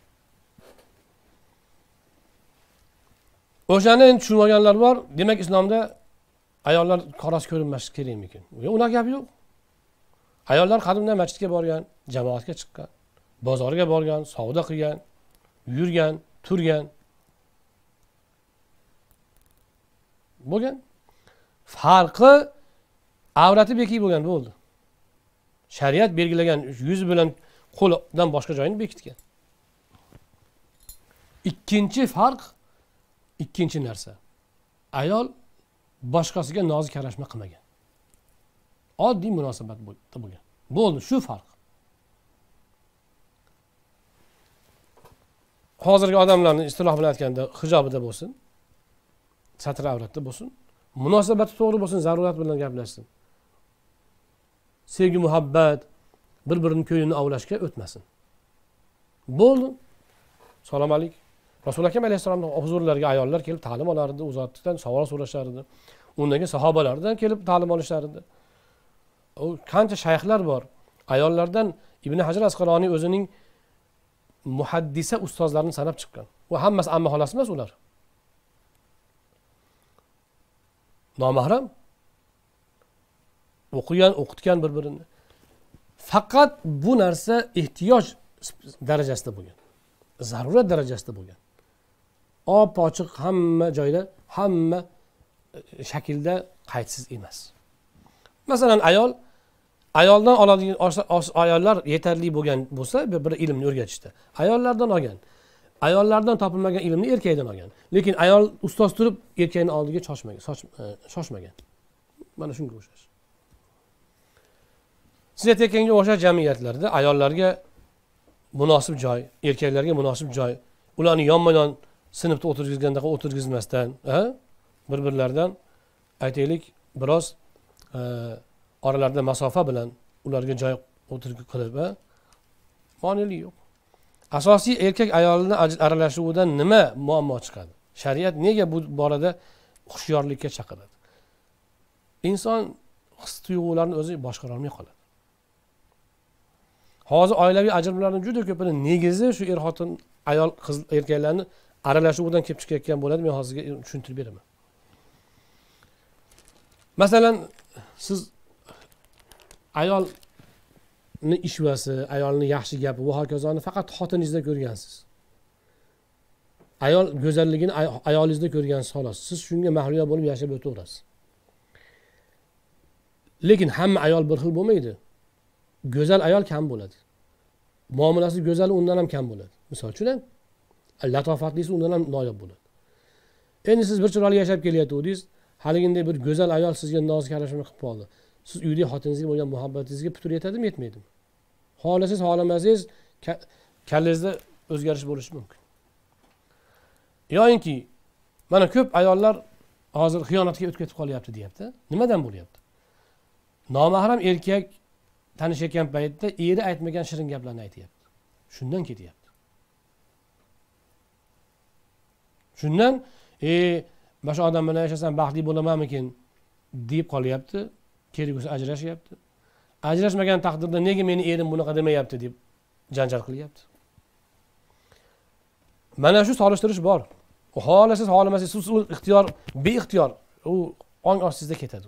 O'shani endi tushunib olganlar bor. Demak, islomda ayollar qorasi ko'rinmasligi kerakmikin? Unaqa gap yo'q. Ayollar qadimdan masjidga borgan, jamoatga chiqqan, bozorga borgan, savdo qilgan, yurgan, turgan. Bo'lgan. Farqi avrati bekik bo'lgan bo'ldi. Shariat belgilagan yuz bilan qo'ldan boshqa joyini bekitgan. Ikkinchi farq, ikkinchi narsa. Ayol boshqasiga nozik qarashma qilmagan. Oddiy munosabat bo'lgan. Bo'ldi, shu farq. Hozirgi odamlarning istiloh bilan aytganda hijobida bo'lsin, satr avratda bo'lsin, munosabati to'g'ri bo'lsin, zarurat bilan gaplashsin. Sevgi, muhabbat, bir-birining ko'nglini ovlashga o'tmasin. Bo'ldi. Salom alayk. Rasul akam alayhissalomning huzurlariga ayollar kelib ta'lim olardi, u zotdan savol so'rashardi. Undagi sahobalardan kelib ta'lim olishardi. O qancha shayxlar bor. Ayollardan Ibn Hajar Asqaloniy o'zining muhaddisa ustozlarini sanab chiqqan. U hammasi amma xolasi emas ular. Nomahram o'qigan, o'qitgan bir-birini. Faqat bu narsa ehtiyoj darajasida bo'lgan. Zarurat darajasida bo'lgan. Ochiq hamma joyda, hamma shaklda qaydsiz emas. Masalan, ayoldan oladigan ayollar yetarli bo'lgan bo'lsa, bir ilmni o'rgatishda, ayollardan olgan. Ayollardan topilmagan ilmni erkakdan olgan. Lekin ayol ustoz turib erkakning oldiga shoshmagan. Mana shunga o'xshash. Siz aytganga o'xshash jamiyatlarda ayollarga munosib joy, erkaklarga munosib joy, ularni yonma-yon sinfda o'tirgizgandaqa o'tirgizmasdan, bir-birlaridan aytaylik, biroz oralarda masofa bilan ularga joy o'tirgizib qilib, monelik yo'q. Asosiy erkak ayolini aralashuvidan nima muammo chiqadi? Shariat nega bu borada hushyorlikka chaqiradi? Inson his-tuyg'ularini o'zi boshqara olmay qoladi. Hozir oilaviy ajrimlarning juda ko'pini negizi shu er-xotin, ayol, qiz, erkaklarni aralashuvidan kelib chiqayotgan bo'ladi. Men hozirga tushuntirib beraman. Masalan, siz ayolni ishvasi, ayolni yaxshi gapi va hokazoni faqat xotiningizda ko'rgansiz. Ayol go'zalligini ayolingizda ko'rgansiz xolos. Siz shunga mahliyo bo'lib yashab o'taverasiz. Lekin hamma ayol bir xil bo'lmaydi. Go'zal ayol kam bo'ladi. Muomalasi go'zali undan ham kam bo'ladi. Misol uchun, latofatlisi undan ham noyob bo'ladi. Endi siz bir chiroyli yashab kelyaptidingiz, haliginday bir go'zal ayol sizga nozik aralashma qilib qoldi. Siz uyda xotiningizga bo'lgan muhabbatingizga putur yetadimi, yetmaydimi? Xohlasangiz, xohlamasangiz kallangizda o'zgarish bo'lishi mumkin. Yo'inki, mana ko'p ayollar hozir xiyonatga o'tkazib qolyapti deyapti. Nimadan bo'lyapti? Nomahram erkak tanishayotgan paytda eri aytmagan shirin gaplarni aytyapti. Shundan ketyapti. Shundan, mana shu odam bilan yashasam baxtli bo'lamanmikin deb qolyapti. Kelgusi ajrashyapti. Ajrashmagan taqdirda nega meni erim bunaqa demayapti deb janjal qilyapti. Mana shu solishtirish bor. Xohlasiz, xohlamasangiz, siz ixtiyor, beixtiyor u ong ostingizda ketadi.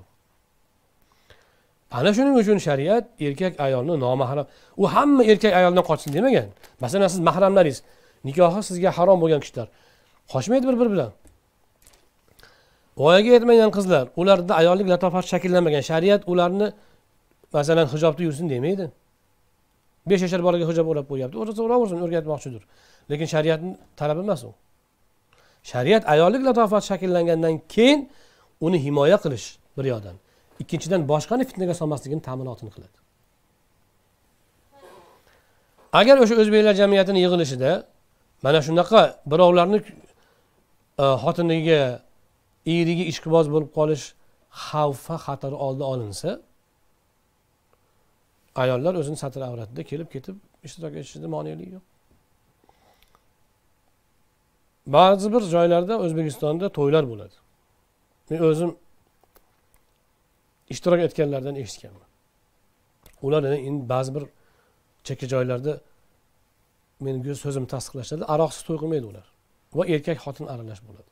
Ana shuning uchun shariat erkak ayolni nomahram, u hamma erkak ayoldan qochsin demagan. Masalan, siz mahramlaringiz, nikohi sizga harom bo'lgan kishilar qochmaydi bir-biri bilan. Voyaga yetmagan qizlar, ularda ayollik latofati shakllanmagan. Shariat ularni masalan hijobda yursin demaydi. 5 yoshar bolaga hijob o'rab qo'yapti. O'raversin, o'rgatmoqchidir. Lekin shariatning talabi emas u. Shariat ayollik latofati shakllangandan keyin uni himoya qilish bir yo'dan. Ikkinchidan boshqani fitnaga solmasligini ta'minotini qiladi. Agar o'sha o'zbeklar jamiyatining yig'ilishida mana shunaqa birovlarni xotiniga, eriga ishqiboz bo'lib qolish xavfi, xatari oldi olinsa, ayollar o'zini satr avratida kelib ketib ishtirok etishida monelik yo'q. Ba'zi bir joylarda O'zbekistonda to'ylar bo'ladi. Men o'zim ishtirok etganlardan eshitganman. Ular endi ba'zi bir chekka joylarda meni so'zim tasdiqlashadi, aroqsiz to'y qilmaydi ular. Va erkak xotin aralash bo'ladi.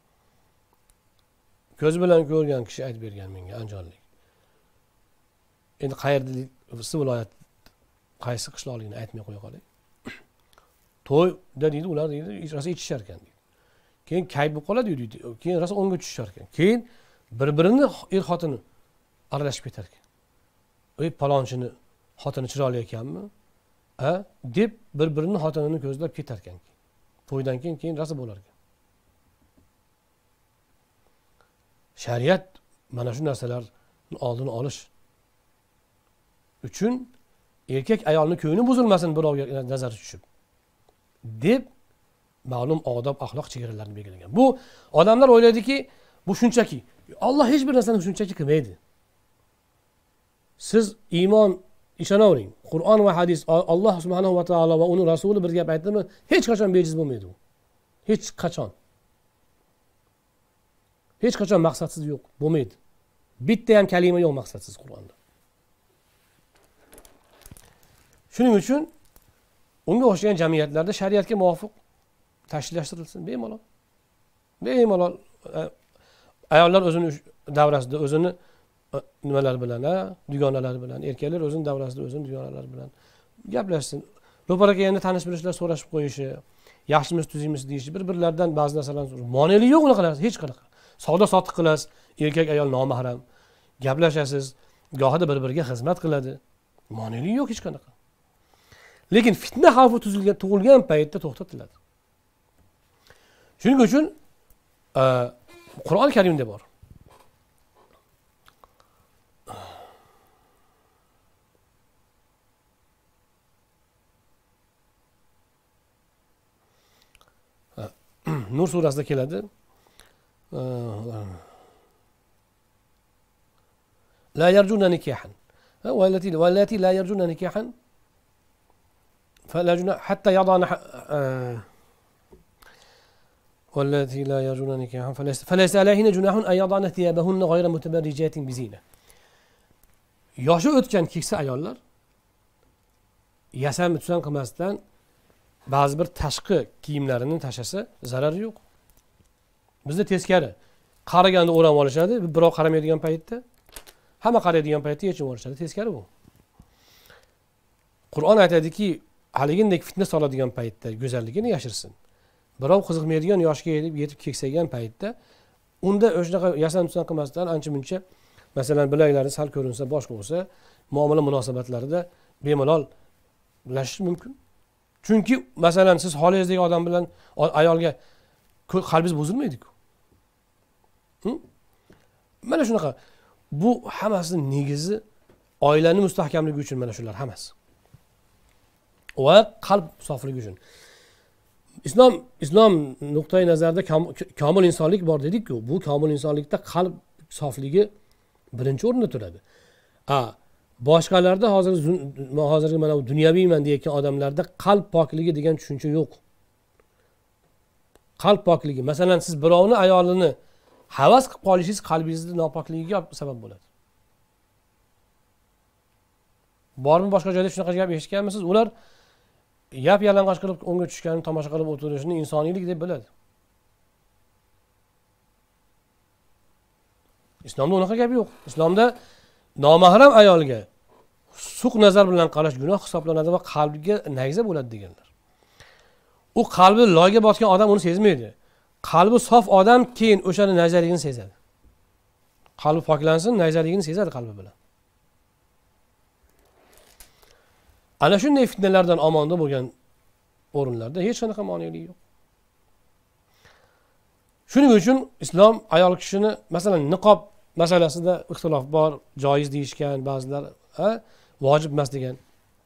Ko'z bilan ko'rgan kishi aytib bergan menga, andijonlik. Endi qayerda, viloyat qaysi qishloqligini aytmay qo'ya qolay. To'yda deydi, ular deydi, rosa ichishar ekan deydi. Keyin kayf bo'lib qoladi deydi. Keyin rosa o'ngga tushishar ekan. Keyin bir-birini er-xotini aralashib ketar ekan. Ey palonchini xotini chiroyli ekanmi? Deb bir-birini xotinini ko'zlab ketar ekan. To'ydan keyin rosa bo'lar ekan. Shariat mana shu narsalarning oldini olish uchun erkak ayolni ko'ngli buzilmasin birovga nazar tushib deb ma'lum odob axloq chegaralarini belgilagan. Bu odamlar o'ylaydiki, bu shunchaki Alloh hech bir narsani shunchaki qilmaydi. Siz iymon ishonavering. Qur'on va hadis, Alloh subhanahu va taolo va uning rasuli bir gap aytdimi, hech qachon bejiz bo'lmaydi u. Hech qachon. Hech qachon maqsadsiz yo'q bo'lmaydi. Bitta ham kalima yo'q maqsadsiz Qur'onda. Shuning uchun unga o'xshagan jamiyatlarda shariatga muvofiq tashkillashtirilsin bemalol. Bemalol ayollar o'zini davrasida o'zini nimalar bilan, dugonalar bilan, erkaklar o'zini davrasida o'zini dugonalar bilan gaplashsin. Ro'para kelganda tanish bilishlar so'rashib qo'yishi, yaxshimiz, tuzimiz deyishi, bir-birlaridan ba'zi narsalarni so'rash. Moneli yo'q unaqa narsa, hech qanaqa. Savdo sotiq qilasiz, erkak ayol nomahram, gaplashasiz, gohida bir-biriga xizmat qiladi. Moneli yo'q hech qanaqa. Lekin fitna xavfi tug'ilgan paytda to'xtatiladi. Shuning uchun Qur'on Karimda bor. Nur surasida keladi. La yarjuna nikahan. Wallati la yarjuna nikahan فلا جناح حتى يضعن والتي لا يرجون نكاحا فليس عليهن جناح أن يضعن ثيابهن غير متبرجات بزينة. Yoshi o'tgan keksa ayollar yasam tusan qilmasdan ba'zi bir tashqi kiyimlarini tashasa zarari yo'q. Bizda teskari. Qaraganda o'rab olishadi, birov qaramaydigan paytda, hamma qaraydigan paytda yechib olishadi. Teskari bu. Qur'on aytadiki, haligindek fitna soladigan paytda go'zalligini yashirsin. Birov qiziqmaydigan yoshga yetib keksaygan paytda unda o'shanaqa yasam tusan qilmasdan ancha-muncha masalan bilaklari sal ko'rinsa, boshqa bo'lsa, muomala munosabatlarida bemalol bilashish mumkin. Chunki masalan siz holingizdagi odam bilan ayolga qalbingiz buzilmaydi-ku. Mana shunaqa. Bu hammasi negizi oilani mustahkamligi uchun mana shular hammasi. Va qalb sofligi uchun. Islom nuqtai nazarida komil insonlik bor dedik-ku. Bu komil insonlikda qalb sofligi birinchi o'rinda turadi. Boshqalarda hozirgi mana dunyaviyman deyotgan odamlarda qalb pokligi degan tushuncha yo'q. Qalb pokligi, masalan siz birovni ayolini havas qilib qolishingiz qalbingizda nopokligiga sabab bo'ladi. Bormi boshqa joyda shunaqa gap eshitganmisiz? Ular yap yalang'och qilib o'ngga tushganini tomosha qilib o'tirishni insoniylik deb biladi. Islomda unaqa gap yo'q. Islomda nomahram ayolga suq nazar bilan qarash gunoh hisoblanadi va qalbiga nayza bo'ladi deganlar. U qalbi loyga botgan odam uni sezmaydi. Qalbi sof odam keyin o'shani nayzaligini sezadi. Qalbi poklansin, nayzaligini sezadi qalbi bilan. Ana shunday fitnalardan omonda bo'lgan o'rinlarda hech qanaqa monelik yo'q. Shuning uchun islom ayol kishini masalan niqob masalasida ixtilof bor, joiz deyishgan ba'zilar, vojib emas degan.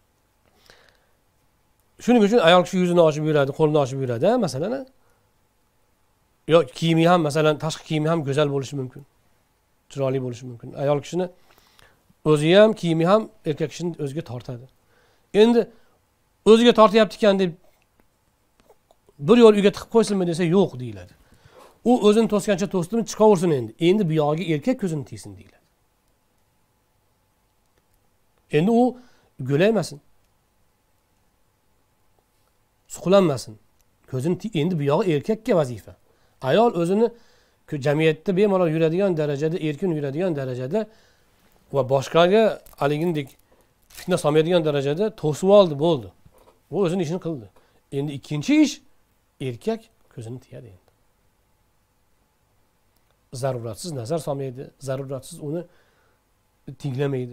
Shuning uchun ayol kishi yuzini ochib yuradi, qo'lini ochib yuradi, masalan. Yo kiyimi ham masalan tashqi kiyimi ham go'zal bo'lishi mumkin. Chiroyli bo'lishi mumkin. Ayol kishini o'zi ham, kiyimi ham erkak kishini o'ziga tortadi. Endi o'ziga tortyapti ekan deb bir yo'l uyga tiqib qo'ysinmi desa yo'q deyiladi. U o'zini to'sgancha to'sdimi, chiqaversin endi. Endi bu yog'iga erkak ko'zini tiysin deyiladi. Endi u go'laymasin. Suqlanmasin. Ko'zini endi bu yog'i erkakka vazifa. Ayol o'zini jamiyatda bemalol yuradigan darajada, erkin yuradigan darajada va boshqaga aligindek fitna solmaydigan darajada to'sib oldi, bo'ldi. Bu o'zining ishini qildi. Endi ikkinchi ish erkak ko'zini tiyadi endi. Zaruratsiz nazar solmaydi, zaruratsiz uni tinglamaydi.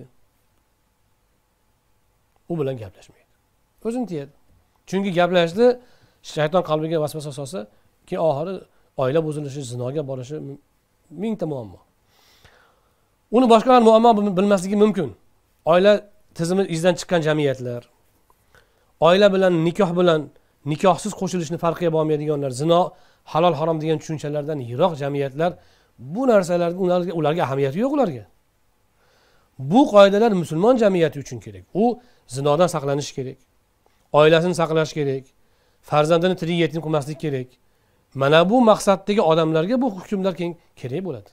U bilan gaplashmaydi. O'zini tiyadi. Chunki gaplashdi, shayton qalbiga vasvasa solsa, ki oxiri oila buzilishi, zinoga borishi mingta muammo. Uni boshqalar muammo bilmasligi mumkin. Oila tizimi izdan chiqqan jamiyatlar, oila bilan nikoh bilan nikohsiz qo'shilishni farqiga bormaydiganlar, zino halol harom degan tushunchalardan yiroq jamiyatlar bu narsalarga ularga ahamiyati yo'q ularga. Bu qoidalar musulmon jamiyati uchun kerak. U zinodan saqlanish kerak. Oilasini saqlash kerak. Farzandini tirik yetim qilmaslik kerak. Mana bu maqsaddagi odamlarga bu hukmlar kerak bo'ladi.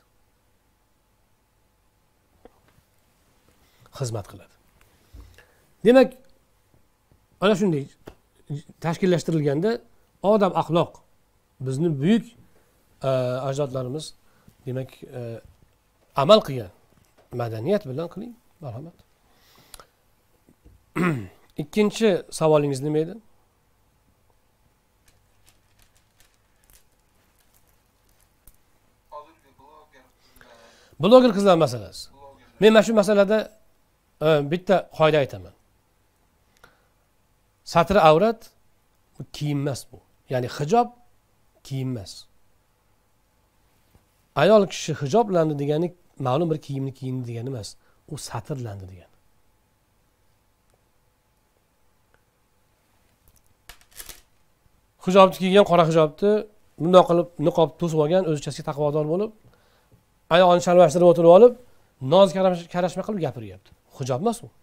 Xizmat qiladi. Demak, ana shunday tashkillashtirilganda odam axloq bizni buyuk ajdodlarimiz demak amal qilgan madaniyat bilan qiling, marhamat. Ikkinchi savolingiz nima edi? Bloger qizlar masalasi. Men mana shu masalada bitta qoida aytaman. Satr avrat kiyim emas bu. Ya'ni hijob kiyim emas. Ayol kishi hijoblandi degani ma'lum bir kiyimni kiyindi degani emas. U satrlandi degani. Hijobni kiygan, qora hijobni bundoq qilib niqob to'sib olgan, o'zichasiga taqvodor bo'lib, oyog'ini shalvashtirib o'tirib olib, noz karashma qilib gapiryapti. Hijob emas u.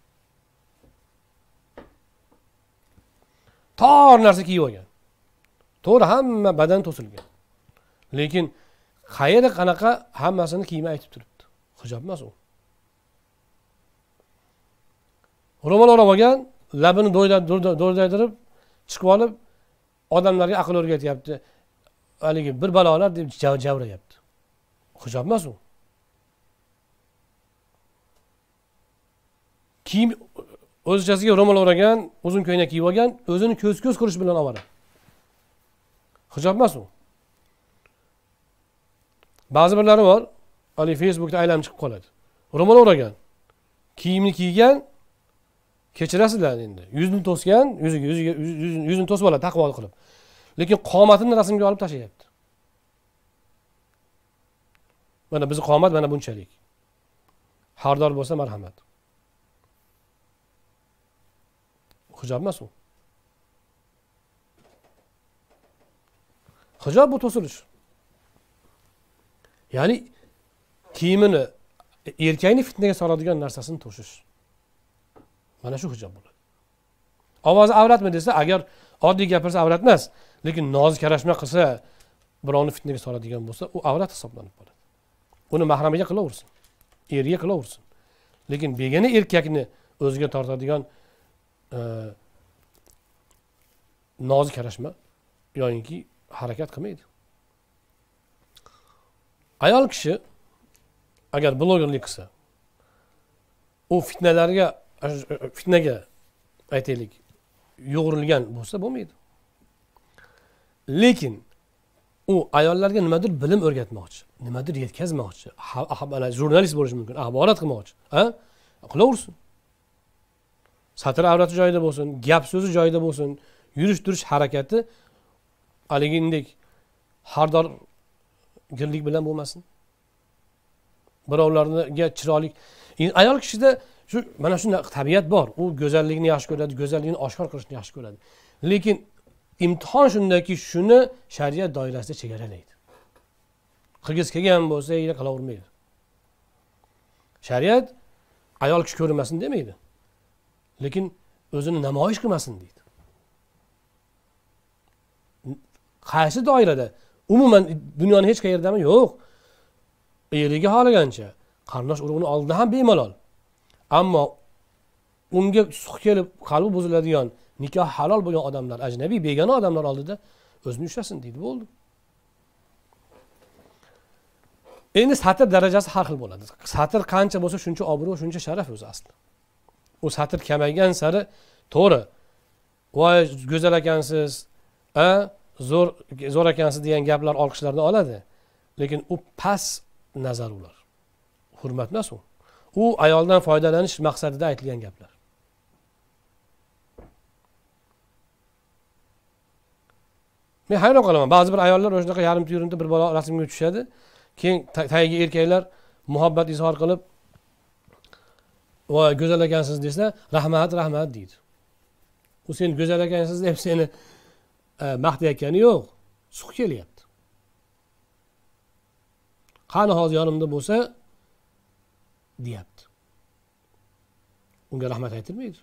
Tor narsa kiyib olgan. To'g'ri, hamma badan to'silgan. Lekin qayerda qanaqa hammasini kiyimi aytib turibdi. Hijob emas u. Ro'mol o'rab olgan, labini do'rdaydirib, chiqib olib, odamlarga aql o'rgatyapti. Haligi bir balolar deb javrayapti. Hijob emas u. Kiyim o'zichasiga ro'mol o'ragan, uzun ko'ylak kiyib olgan, o'zini ko'z ko'rish bilan ovora. Hijob emas u. Ba'zi birlari bor, hali Facebookda aylanib chiqib qoladi. Ro'mol o'ragan, kiyimni kiygan, kechirasizlar endi. Yuzini to'sgan, yuzini to'sib oladi taqvo qilib. Lekin qomatini rasmga olib tashlayapti. Mana bizning qomat mana bunchalik. Xardor bo'lsa marhamat. Hijob emas u. Hijob bu to'silish. Ya'ni kiyimini erkakni fitnaga soladigan narsasini to'shish. Mana shu hijob bo'ladi. Ovozi avratmi desa, agar oddiy gapirsa avrat emas, lekin nozik karashma qilsa, birovni fitnaga soladigan bo'lsa, u avrat hisoblanib qoladi. Uni mahramiga qilaversin, eriga qilaversin. Lekin begona erkakni o'ziga tortadigan nozik karashma yo'inki harakat qilmaydi. Ayol kishi agar blogerlik qilsa, u fitnaga aytaylik, yo'g'rilgan bo'lsa bo'lmaydi. Lekin u ayollarga nimadir bilim o'rgatmoqchi, nimadir yetkazmoqchi, jurnalist bo'lishi mumkin, axborot qilmoqchi, qilaversin. Satr avrati joyida bo'lsin, gap so'zi joyida bo'lsin, yurish turish harakati haligindek hardorgirlik bilan bo'lmasin. Birovlarga chiroyli ayol kishida shu mana shunday tabiat bor. U go'zallikni yaxshi ko'radi, go'zallikni oshkor qilishni yaxshi ko'radi. Lekin imtihon shundaki, shuni shariat doirasida chegaralaydi. Qilgis kelgan bo'lsa, yine qilavermaydi. Shariat ayol kishi ko'rinmasin demaydi. Lekin o'zini namoyish qilmasin deydi. Qaysi doirada? Umuman dunyoning hech qayerdami? Yo'q. Eriga xohlagancha, qarindosh urug'ini oldida ham bemalol. Ammo unga suq kelib qalbi buziladigan, nikoh halol bo'lgan odamlar, ajnabiy, begona odamlar oldida o'zini ushlasin deydi, bo'ldi. Endi satr darajasi har xil bo'ladi. Satr qancha bo'lsa, shuncha obro', shuncha sharaf o'zi asli. U satr kamaygan sari to'g'ri. Voy, go'zal ekansiz, zo'r ekansiz degan gaplar olqishlarni oladi. Lekin u past nazar ular. Hurmat emas u. U ayoldan foydalanish maqsadida aytilgan gaplar. Men hayron qolaman. Ba'zi bir ayollar o'shaqa yarim-turimda bir bola rasmga tushadi. Keyin tagiga erkaklar muhabbat izhor qilib voy go'zal ekansiz desa, rahmat rahmat deydi. U sen go'zal ekansiz deb seni maqtayotgani yo'q, suq kelyapti. Qani hozir yonimda bo'lsa deyapti. Unga rahmat aytilmaydi.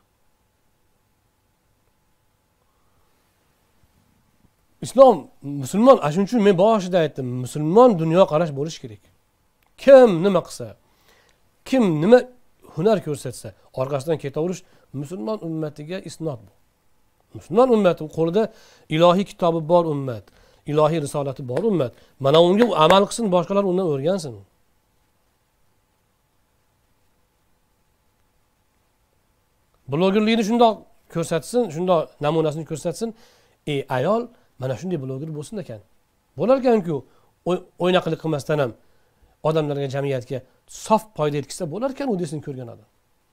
Islom, musulmon, shuning uchun men boshida aytdim, musulmon dunyo qarash bo'lishi kerak. Kim nima qilsa, kim nima hunar ko'rsatsa, orqasidan ketaverish musulmon ummatiga isnod bu. Musulmon ummati qo'lida ilohiy kitobi bor ummat, ilohiy risolati bor ummat. Mana unga amal qilsin, boshqalar undan o'rgansin. Blogerlikni shundoq ko'rsatsin, shundoq namunasini ko'rsatsin. Ayol mana shunday bloger bo'lsin ekan. Bo'lar ekan-ku, o'ynaqlik qilmasdan ham odamlarga, jamiyatga sof foyda yetkazsa bo'lar ekan, u desini ko'rgan odam.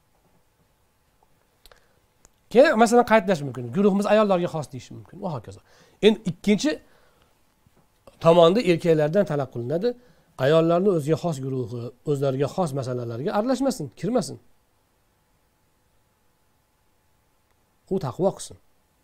Keyin masalan qaytlash mumkin. Guruhimiz ayollarga xos deyish mumkin va hokazo. Endi ikkinchi tomonda erkaklardan talab qilinadi, ayollarning o'ziga xos guruhi, o'zlariga xos masalalarga aralashmasin, kirmasin. U taqvo qilsin.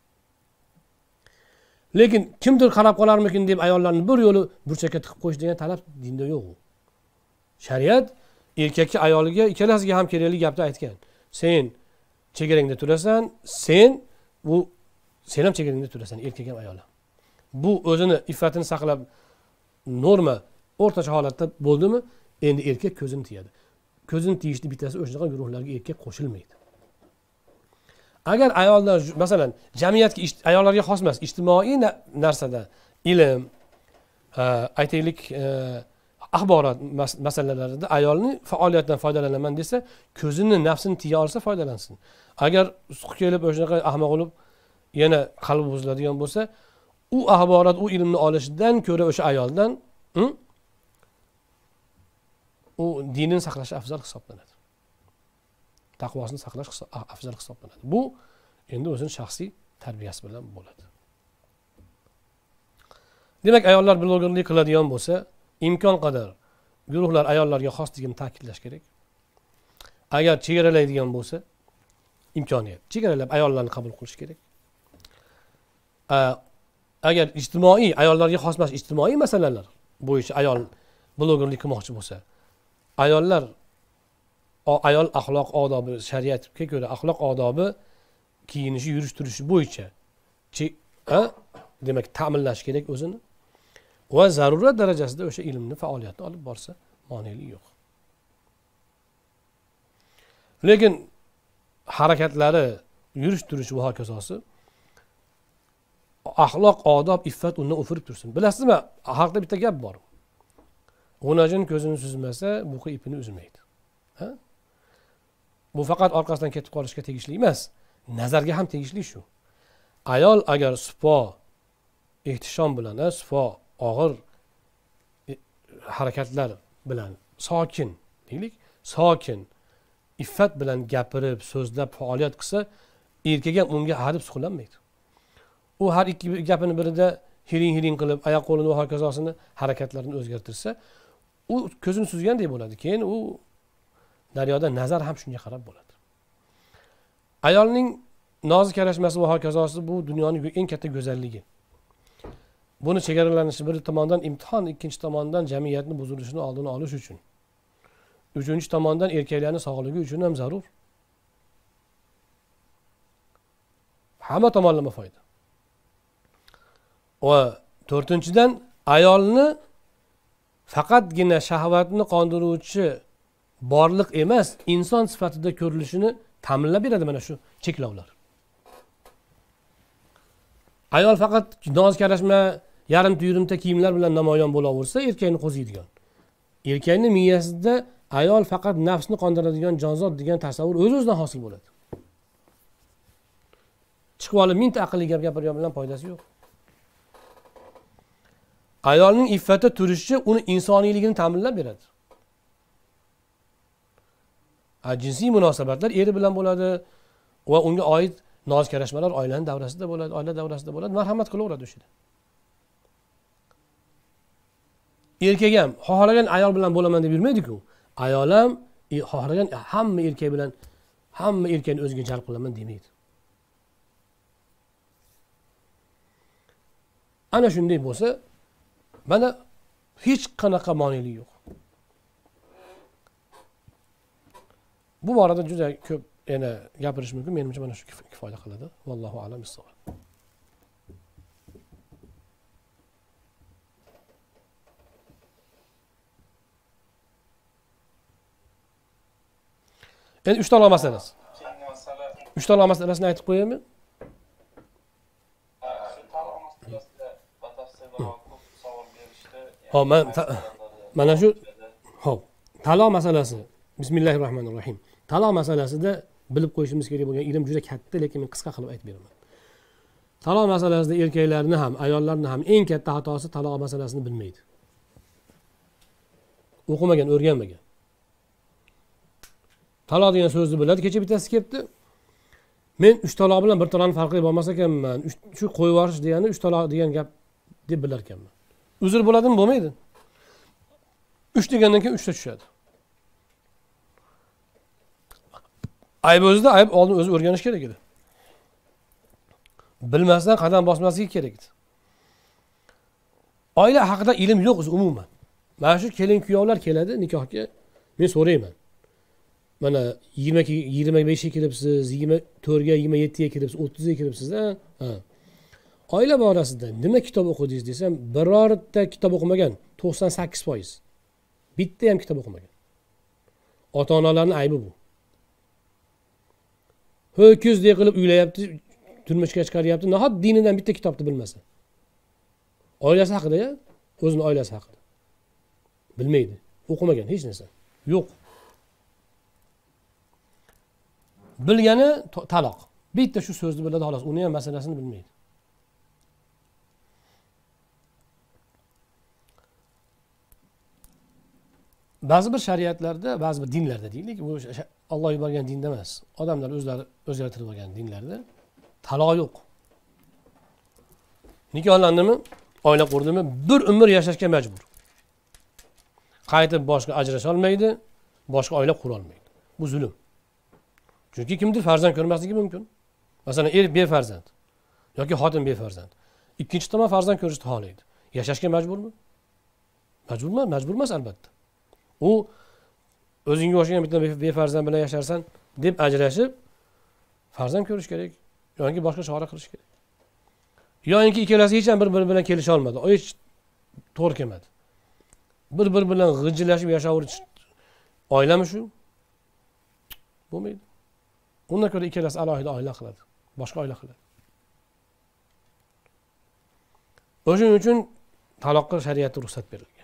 Lekin kimdir qarab qolarmikin deb ayollarni bir yo'li burchakka tiqib qo'yish degan talab dinda yo'q u. Shariat erkakka ayoliga ikkalasiga ham kerakli gapni aytgan. Sen chegarangda turasan, sen ham chegarangda turasan, erkak ham ayol ham. Bu o'zini iffatini saqlab norma o'rtacha holatda bo'ldimi, endi erkak ko'zini tiyadi. Ko'zini tiyishni bittasi o'sha guruhlarga erkak qo'shilmaydi. Agar ayollar masalan jamiyatga ayollarga xos emas, ijtimoiy narsada ilm, aytaylik axborot masalalarida ayolning faoliyatidan foydalanaman desa, ko'zini, nafsini tiya olsa foydalansin. Agar suq kelib o'shaqa ahmoq bo'lib yana qalbi buziladigan bo'lsa, u axborot, u ilmni olishdan ko'ra o'sha ayoldan u dinini saqlash afzal hisoblanadi. Taqvosini saqlash afzal hisoblanadi. Bu endi o'zining shaxsiy tarbiyasi bilan bo'ladi. Demak, ayollar blogerlik qiladigan bo'lsa, imkon qadar guruhlar ayollarga xosligini ta'kidlash kerak. Agar chegaralaydigan bo'lsa, imkoniyat chegaralab ayollarni qabul qilish kerak. Agar ijtimoiy, ayollarga xos emas ijtimoiy masalalar bo'yicha ayol blogerlik qilmoqchi bo'lsa, ayol axloq odobi, shariatga ko'ra axloq odobi kiyinishi, yurish turishi bo'yicha demak ta'minlash kerak o'zini va zarurat darajasida o'sha ilmni, faoliyatni olib borsa monelik yo'q. Lekin harakatlari, yurish turishi va hokazosi axloq, odob, iffat undan o'firib tursin. Bilasizmi, xalqda bitta gap bor. G'unajin ko'zini suzmasa, buqa ipini uzmaydi. Bu faqat orqasidan ketib qolishga tegishli emas, nazarga ham tegishli shu. Ayol agar sipo, ehtishom bilan, sipo, og'ir harakatlar bilan sokin, deylik, sokin, iffat bilan gapirib, so'zlab faoliyat qilsa, erkak ham unga hadib suqlanmaydi. U har ikki gapini birida hiring qilib, oyoq qo'lini va hokazosini harakatlarini o'zgartirsa, u ko'zini suzgandek bo'ladi. Keyin u daryoda nazar ham shunga qarab bo'ladi. Ayolning nozik yarashmasi va hokazosi bu dunyoning eng katta go'zalligi. Buni chegaralanishi bir tomondan imtihon, ikkinchi tomondan jamiyatning buzilishini oldini olish uchun. Uchinchi tomondan erkaklarning sog'ligi uchun ham zarur. Hamma tomonlama foyda. Va to'rtinchidan ayolni faqatgina shahvatni qondiruvchi borliq emas, inson sifatida ko'rilishini ta'minlab beradi mana shu cheklovlar. Ayol faqat nozik yarashma, yarimta kiyimlar bilan namoyon bo'laversa, erkakni qo'ziydigan. Erkakning miyasida ayol faqat nafsni qondiradigan jonzot degan tasavvur o'z-o'zidan hosil bo'ladi. Chiqib olib mingta aqlli gap gapirgan bilan foydasi yo'q. Ayolning iffati turishi uni insoniyligini ta'minlab beradi. Jinsiy munosabatlar eri bilan bo'ladi va unga oid nozik yarashmalar oilaning davrasida bo'ladi, oila davrasida bo'ladi, marhamat qilaveradi o'shida. Erkak ham xohlagan ayol bilan bo'laman deb yurmaydi-ku. Ayol ham xohlagan hamma erkak bilan hamma erkakni o'ziga jalb qilaman demaydi. Ana shunday bo'lsa, mana hech qanaqa monelik yo'q. Bu borada juda ko'p yana gapirish mumkin. Menimcha mana shu kifoya qiladi. Vallohu a'lam bis-savob. Endi 3 taloq masalasi. Keyingi masala 3 taloq masalasini aytib qo'yaymi? shu taloq masalasida batafsilroq ko'p savol berishdi. Hop, mana shu hop, taloq masalasi. Bismillahirrohmanirrohim. Taloq masalasida bilib qo'yishimiz kerak bo'lgan ilm juda katta, lekin men qisqa qilib aytib beraman. Taloq masalasida erkaklarni ham, ayollarni ham eng katta xatosi taloq masalasini bilmaydi. O'qimagan, o'rganmagan. Taloq degan so'zni biladi. Kecha bittasi kelibdi. Men 3 taloq bilan 1 taloqni farqi bo'lmas ekanman. Shu qo'yib yuborish degani 3 taloq degan gap deb bilar ekanman. Uzr bo'ladimi, bo'lmaydi. 3 degandan keyin 3 ta tushadi. Ayb o'zida, ayb oldin o'zi o'rganish kerak edi. Bilmasdan qadam bosmasligi kerak edi. Oila haqida ilm yo'q o'zi umuman. Mana shu kelin-kuyovlar keladi nikohga. Men so'rayman. Mana 25 ga kiribsiz, 24 ga, 27 ga kiribsiz, 30 ga kiribsiz, ha. Oila borasida nima kitob o'qidingiz desam, birorta kitob o'qimagan, 98%. Bitta ham kitob o'qimagan. Ota-onalarning aybi bu. Ho'kizdek qilib uylayapti, turmushga chiqaryapti, nahot dinidan bitta kitobni bilmasa. Oilasi haqida-ya, o'zining oilasi haqida. Bilmaydi, o'qimagan hech narsa. Yo'q. Bilgani taloq. Bitta shu so'zni biladi xolos, uni ham masalasini bilmaydi. Ba'zi bir shariatlarda, ba'zi bir dinlarda deylik, bu Alloh yuborgan dinda emas. Odamlar o'zlari o'zgartirib olgan dinlarda taloq yo'q. Nikohlandimi, oila qurdimi, bir umr yashashga majbur. Qaytib boshqa ajrasha olmaydi, boshqa oila qura olmaydi. Bu zulm. Chunki kimdir farzand ko'rmasligi mumkin. Masalan, er befarzand yoki xotin befarzand. Ikkinchi tomon farzand ko'rishni xohlaydi. Yashashga majburmi? Majburmi? Majbur emas albatta. U o'zingga o'xshagan bitta befarzand bilan yasharsan deb ajrashib farzand ko'rish kerak yoki boshqa chora qilish kerak. Yo'inki ikkalasi hech ham bir-biri bilan kelisha olmadi. O hech to'g'ri kelmadi. Bir-biri bilan g'ijillashib yashayverish oilami shu? Bo'lmaydi. Undan ko'ra ikkalasi alohida oila qiladi, boshqa oila qiladi. O'shuning uchun taloqqa shariatda ruxsat berilgan.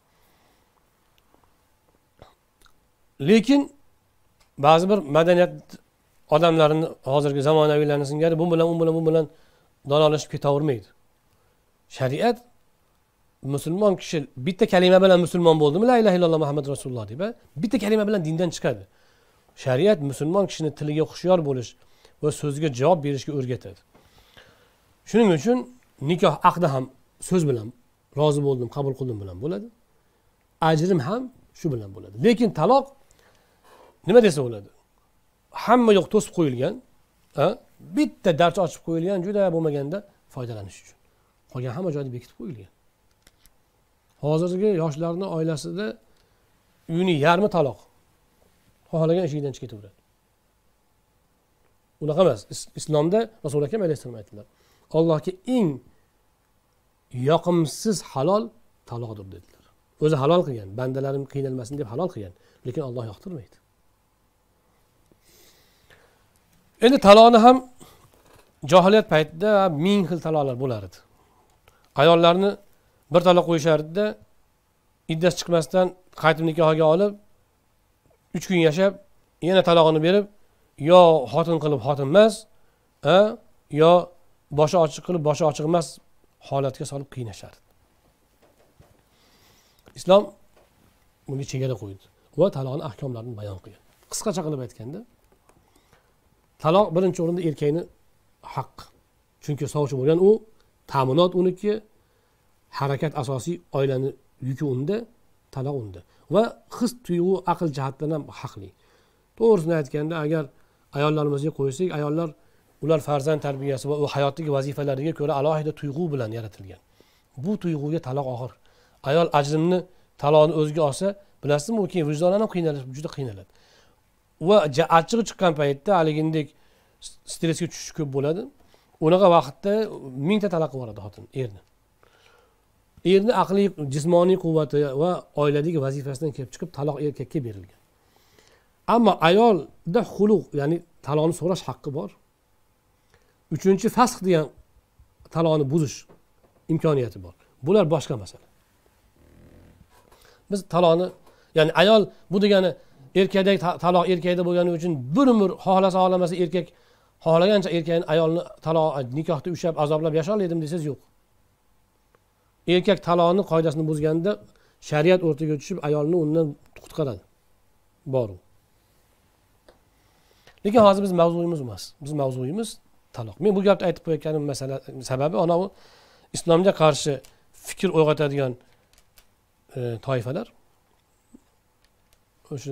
Lekin ba'zi bir madaniyat odamlarini hozirgi zamonaviylarning singari bu bilan donolashib ketavermaydi. Shariat musulmon kishi bitta kalima bilan musulmon bo'ldimi, la ilaha illalloh Muhammad rasululloh deb, bitta kalima bilan dindan chiqadi. Shariat musulmon kishini tiliga xushyor bo'lish va so'ziga javob berishga o'rgatadi. Shuning uchun nikoh aqdi ham so'z bilan rozi bo'ldim, qabul qildim bilan bo'ladi. Ajrim ham shu bilan bo'ladi. Lekin taloq nima desa bo'ladi? Hamma yo'q to'sib qo'yilgan, bitta darcha ochib qo'yilgan, juda bo'lmaganda foydalanish uchun. Qolgan hamma joyda bekitib qo'yilgan. Hozirgi yoshlarning oilasida uyning yarmi taloq. Xohlagan eshigidan chiqib ketaveradi. Unaqa emas. Islomda Rasul akam alayhisalom aytdilar. Allohga eng yoqimsiz halol taloqdir dedilar. O'zi halol qilgan, bandalarim qiynalmasin deb halol qilgan, lekin Alloh yoqtirmaydi. Endi taloqni ham jahiliyat paytida ming xil taloqlar bo'lar edi. Ayollarni bir taloq qo'yishardi-da, iddasi chiqmasdan qaytib nikohga olib 3 kun yashab, yana talog'ini berib, yo xotin qilib xotin emas, yo boshi ochiq qilib boshi ochiq emas holatga solib qiynashardi. Islom bunga chegara qo'ydi va taloqning ahkomlarini bayon qilgan. Qisqacha qilib aytganda, taloq birinchi o'rinda erkakning haqqi. Chunki sovchi bo'lgan u, ta'minot uniki, harakat asosiy oilaning yuki unda, taloq unda. Va his tuyg'u aql jihatdan ham haqli. To'g'risini aytganda, agar ayollarimizga qo'ysak, ayollar ular farzand tarbiyasi va u hayotdagi vazifalariga ko'ra alohida tuyg'u bilan yaratilgan. Bu tuyg'uga taloq og'ir. Ayol ajrimni taloqni o'ziga olsa, bilasizmi, u keyin vijdonan ham qiynaladi, juda qiynaladi. Va achchig'i chiqqan paytda haligindek stressga tushish ko'p bo'ladi. Unaqa vaqtda 1000 ta taloq boradi xotin, erni. Erni aqliy, jismoniy quvvati va oiladagi vazifasidan kelib chiqib taloq erkakka berilgan. Ammo ayolda xuluq, ya'ni taloqni so'rash haqqi bor. 3-chi fasx degan taloqni buzish imkoniyati bor. Bular boshqa masala. Biz taloqni, ya'ni ayol bu degani erkakdagi taloq erkakda bo'lgani uchun bir umr xohlasa xohlamasa erkak xohlagancha erkakni ayolni taloq nikohda ushlab azoblab yasholmaydim desangiz yo'q. Erkak taloqni qoidasini buzganda shariat o'rtaga tushib ayolni undan qutqaradi. Bor u. Lekin hozir biz mavzuyimiz emas. Biz mavzuyimiz taloq. Men bu gapni aytib qo'yayotganim masala sababi ana u islomga qarshi fikr uyg'otadigan toifalar o'sha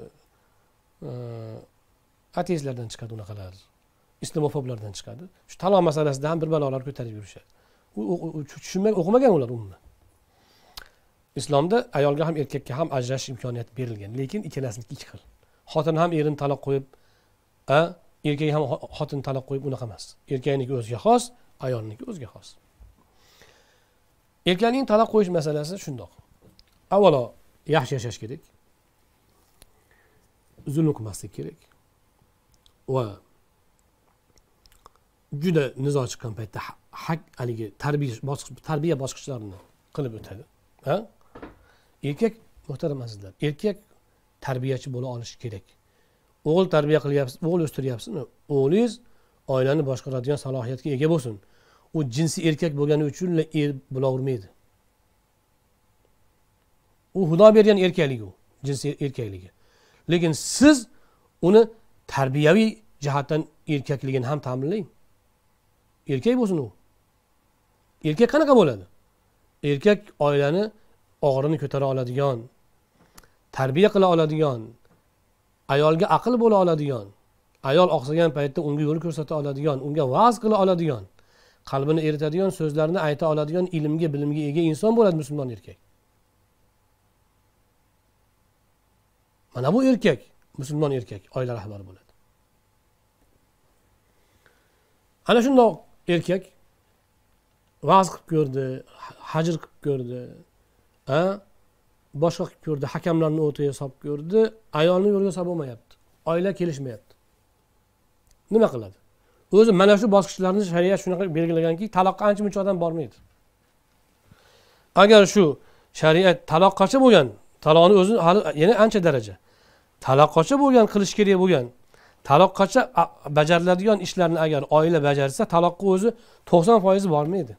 ateistlardan chiqadi unaqalar. İslamofoblardan chiqadi. Shu taloq masalasida ham bir balolar ko'tarib yurishadi. Tushunmay o'qimagan ular umuman. Islomda ayolga ham erkakka ham ajrashish imkoniyati berilgan, lekin ikkalasinikiga ikki xil. Xotin ham erini taloq qo'yib, erkak ham xotin taloq qo'yib unaqa emas. Erkakniki o'ziga xos, ayolniki o'ziga xos. Erkakning taloq qo'yish masalasi shundoq. Avvalo yaxshi yashash kerak. Zulm qilmaslik kerak. Va juda nizo chiqqan paytda haligi tarbiya bosqichlarini qilib o'tadi. Erkak, muhtaram azizlar, erkak tarbiyachi bo'la olishi kerak. O'g'il tarbiya qilyapsiz, o'g'il o'stiryapsizmi? O'g'lingiz oilani boshqaradigan salohiyatga ega bo'lsin. U jinsi erkak bo'lgani uchun er bo'lavermaydi. U Xudo bergan erkakligi u, jinsi erkakligi. Lekin siz uni tarbiyaviy jihatdan erkakligini ham ta'minlang. Erkak bo'lsin u. Erkak qanaqa bo'ladi? Erkak oilani og'irini ko'tara oladigan, tarbiya qila oladigan, ayolga aql bo'la oladigan, ayol oqsagan paytda unga yo'l ko'rsata oladigan, unga va'z qila oladigan, qalbini eritadigan so'zlarni ayta oladigan ilmga, bilimga ega inson bo'ladi musulmon erkak. Mana bu erkak, musulmon erkak, oila rahbari bo'ladi. Ana shundoq erkak va'z qilib ko'rdi, hajr qilib ko'rdi, boshqa qilib ko'rdi, hakamlarni o'rtaga solib ko'rdi, ayolni yo'lga solib olmayapti. Oila kelishmayapti. Nima qiladi? O'zi mana shu bosqichlarni shariat shunaqa belgilaganki, taloqqa ancha-muncha odam bormaydi. Agar shu shariat taloqqacha bo'lgan, taloqni o'zi hali yana ancha daraja. Taloqqacha bo'lgan, qilish kerak bo'lgan, taloqqacha bajariladigan ishlarni agar oila bajarsa, taloqqa o'zi 90% bormaydi.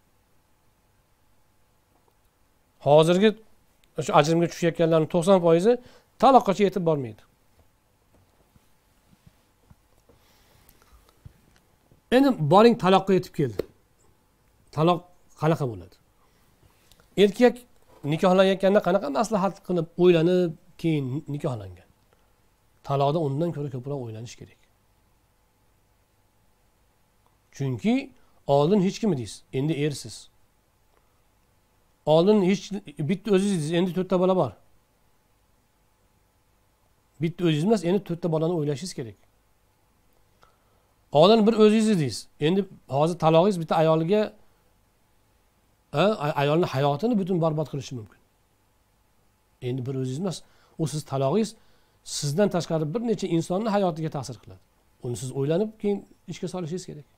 Hozirgi shu ajrimga tushayotganlarning 90% taloqqacha yetib bormaydi. Endi boring taloqqa yetib keldi. Taloq qanaqa bo'ladi? Erkak nikohlanayotganda qanaqa maslahat qilib, o'ylanib, keyin nikohlangan. Taloqda undan ko'ra ko'proq o'ylanish kerak. Chunki oldin hech kim edingiz, endi ersiz. Oldin hech bitta o'zingiz, endi 4 ta bola bor. Bitta o'zingiz emas, endi 4 ta bolani o'ylashingiz kerak. Oldin bir o'zingiz edingiz. Endi hozir taloqingiz bitta ayolga ayolning hayotini butun barbod qilishi mumkin. Endi bir o'zingiz emas, u siz taloqingiz sizdan tashqari bir necha insonning hayotiga ta'sir qiladi. Uni siz o'ylanib keyin ishga solishingiz kerak.